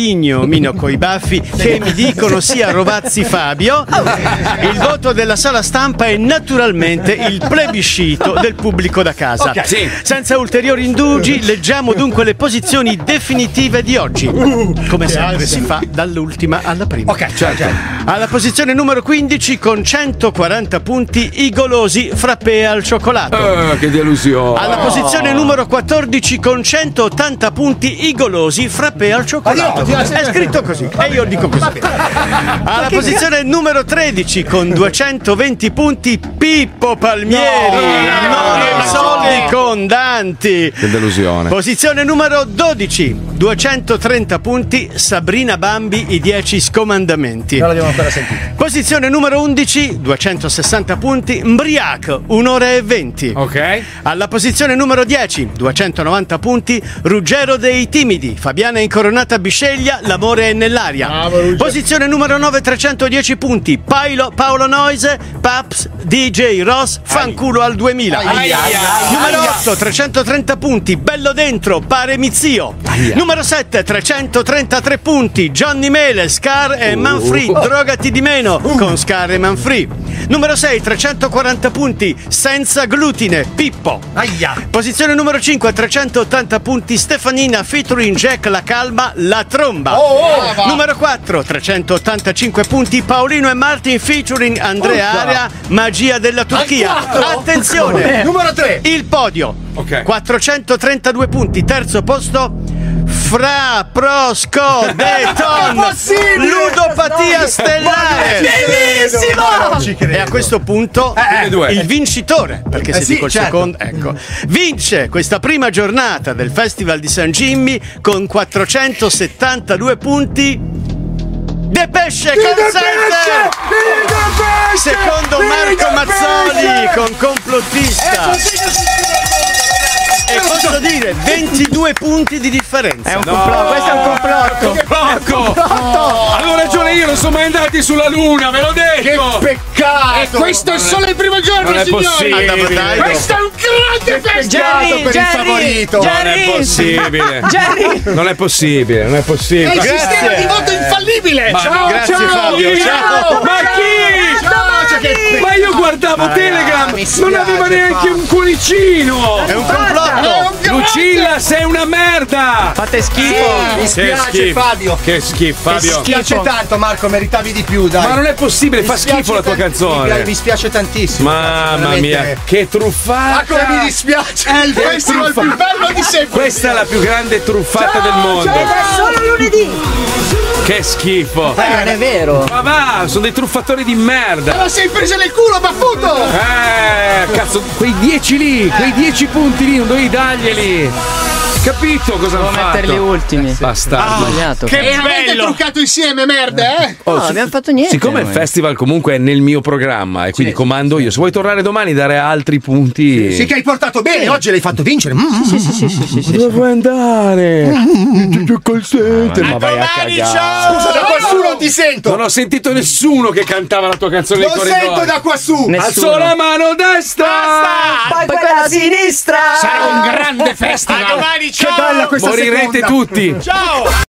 S8: maligno omino coi baffi che mi dicono sia Rovazzi Fabio. Il voto della sala stampa è naturalmente il plebiscito del pubblico da casa.
S2: Ok, sì.
S8: Senza ulteriori indugi, leggiamo dunque le posizioni definitive di oggi. Come sempre si fa dall'ultima alla prima.
S10: Ok,
S2: Certo.
S8: Alla posizione numero quindici con centoquaranta punti i golosi frappè al cioccolato.
S2: Eh, che delusione.
S8: Alla posizione numero quattordici con centottanta punti i golosi frappè al cioccolato. È scritto così e io dico così. Alla posizione numero tredici con duecentoventi punti Pippo Palmieri. Non i soldi condanti.
S2: Che delusione.
S8: Posizione numero dodici, duecentotrenta punti Sabrina Bambi, i dieci scomandamenti.
S10: Non l'abbiamo ancora sentito.
S8: Posizione numero undici, duecentosessanta punti Mbriac, un'ora e venti.
S2: Ok.
S8: Alla posizione numero dieci, duecentonovanta punti Ruggero dei Timidi, Fabiana Incoronata Bisceglia, l'amore è nell'aria. Posizione numero nove, trecentodieci punti Paolo, Paolo Noise, Paps, D J Ross, fanculo al duemila.
S3: Ai, ai, ai,
S8: Numero
S3: ai,
S8: otto, trecentotrenta punti Bello Dentro, pare Mizio. Numero sette, trecentotrentatré punti Johnny Mele, Scar e Manfree, drogati di meno con Scar e Manfree. Numero sei, trecentoquaranta punti Senza glutine, Pippo. Posizione numero cinque, trecentottanta punti Stefanina featuring Jack La Calma, La Tromba.
S3: Oh, oh,
S8: Numero quattro, trecentottantacinque punti Paolino e Martin featuring Andrea Aria, Magia della Turchia.
S3: Al quattro?
S8: Attenzione.
S3: Numero tre.
S8: Il podio. quattrocentotrentadue punti, terzo posto Fra Prosco Deton, ludopatia
S3: No,
S8: stellare.
S3: bellissimo!
S8: E a questo punto
S3: Eh, eh.
S8: il vincitore, perché
S3: Eh
S8: se
S3: sì,
S8: dico il
S3: certo.
S8: secondo, ecco, vince questa prima giornata del Festival di San Jimmy con quattrocentosettantadue punti. Depeche Consente! Secondo Marco Mazzoli con Complottista. E posso dire ventidue punti di differenza.
S3: È un complotto, questo è un complotto.
S2: Blocco! Avevo ragione io, non sono mai andati sulla luna, ve l'ho detto!
S7: Che peccato! E questo è solo il primo giorno,
S2: Non è
S7: signori!
S2: possibile.
S7: Questo è un grande festival
S3: Jerry,
S7: per
S3: Jerry,
S7: il favorito!
S2: Non è possibile!
S3: Jerry.
S2: Non è possibile, non è
S7: È
S2: possibile!
S7: il sistema di voto infallibile!
S2: Ma
S7: ciao,
S2: grazie,
S7: ciao,
S2: Fabio,
S7: ciao!
S2: Ma chi?
S7: Ciao, che peccato.
S2: Ma io guardavo
S7: Ragazzi,
S2: Telegram,
S7: mi
S2: non aveva
S7: spiace,
S2: neanche
S7: Fabio.
S2: un cuoricino!
S8: È un complotto!
S2: Lucilla, sei una merda!
S10: Fate schifo.
S2: Che
S10: Mi spiace,
S2: schifo.
S10: Fabio.
S2: Che schifo,
S10: Mi
S2: Fabio!
S10: spiace tanto, Marco, meritavi di più, dai.
S2: Ma non è possibile,
S10: Mi
S2: fa
S10: spiace
S2: schifo la tua
S10: tant-
S2: canzone.
S10: Mi, mi spiace tantissimo.
S2: Mamma
S10: veramente.
S2: mia, che truffata!
S7: Ma come mi dispiace! È il
S2: Che
S7: festival
S2: truffa-
S7: più bello di sempre!
S2: Questa è la più grande truffata del mondo.
S9: Ed è solo lunedì.
S2: Che schifo!
S9: Eh, non è vero.
S2: Ma va, sono dei truffatori di merda!
S7: Ma sei preso nel culo, baffuto!
S2: Eh, cazzo, quei dieci lì, quei dieci punti lì, non dovevi darglieli! Capito cosa hanno fatto?
S21: metterli ultimi.
S2: Bastardo.
S21: Sbagliato.
S7: Che e avete truccato insieme, merda, eh?
S2: Oh,
S21: No,
S2: si-
S21: abbiamo fatto niente.
S2: Siccome il
S21: noi.
S2: festival comunque è nel mio programma e quindi comando io, se vuoi tornare domani dare altri punti.
S10: Sì, che hai portato bene, oggi l'hai fatto vincere. Mm,
S21: Sì, sì, sì, sì, sì, sì.
S2: Dove vuoi andare? Col center, ma vai a
S7: domani,
S2: cagare.
S7: ciao!
S10: Scusa, da quassù non ti sento.
S2: Non ho sentito nessuno che cantava la tua canzone
S10: Non
S2: nei corridoi.
S10: sento da quassù.
S2: Alzo la mano destra!
S9: Poi quella a sinistra.
S7: Sarà un grande festival! A domani, ciao!
S10: Che bella questa
S2: Morirete
S10: seconda.
S2: tutti!
S7: Ciao!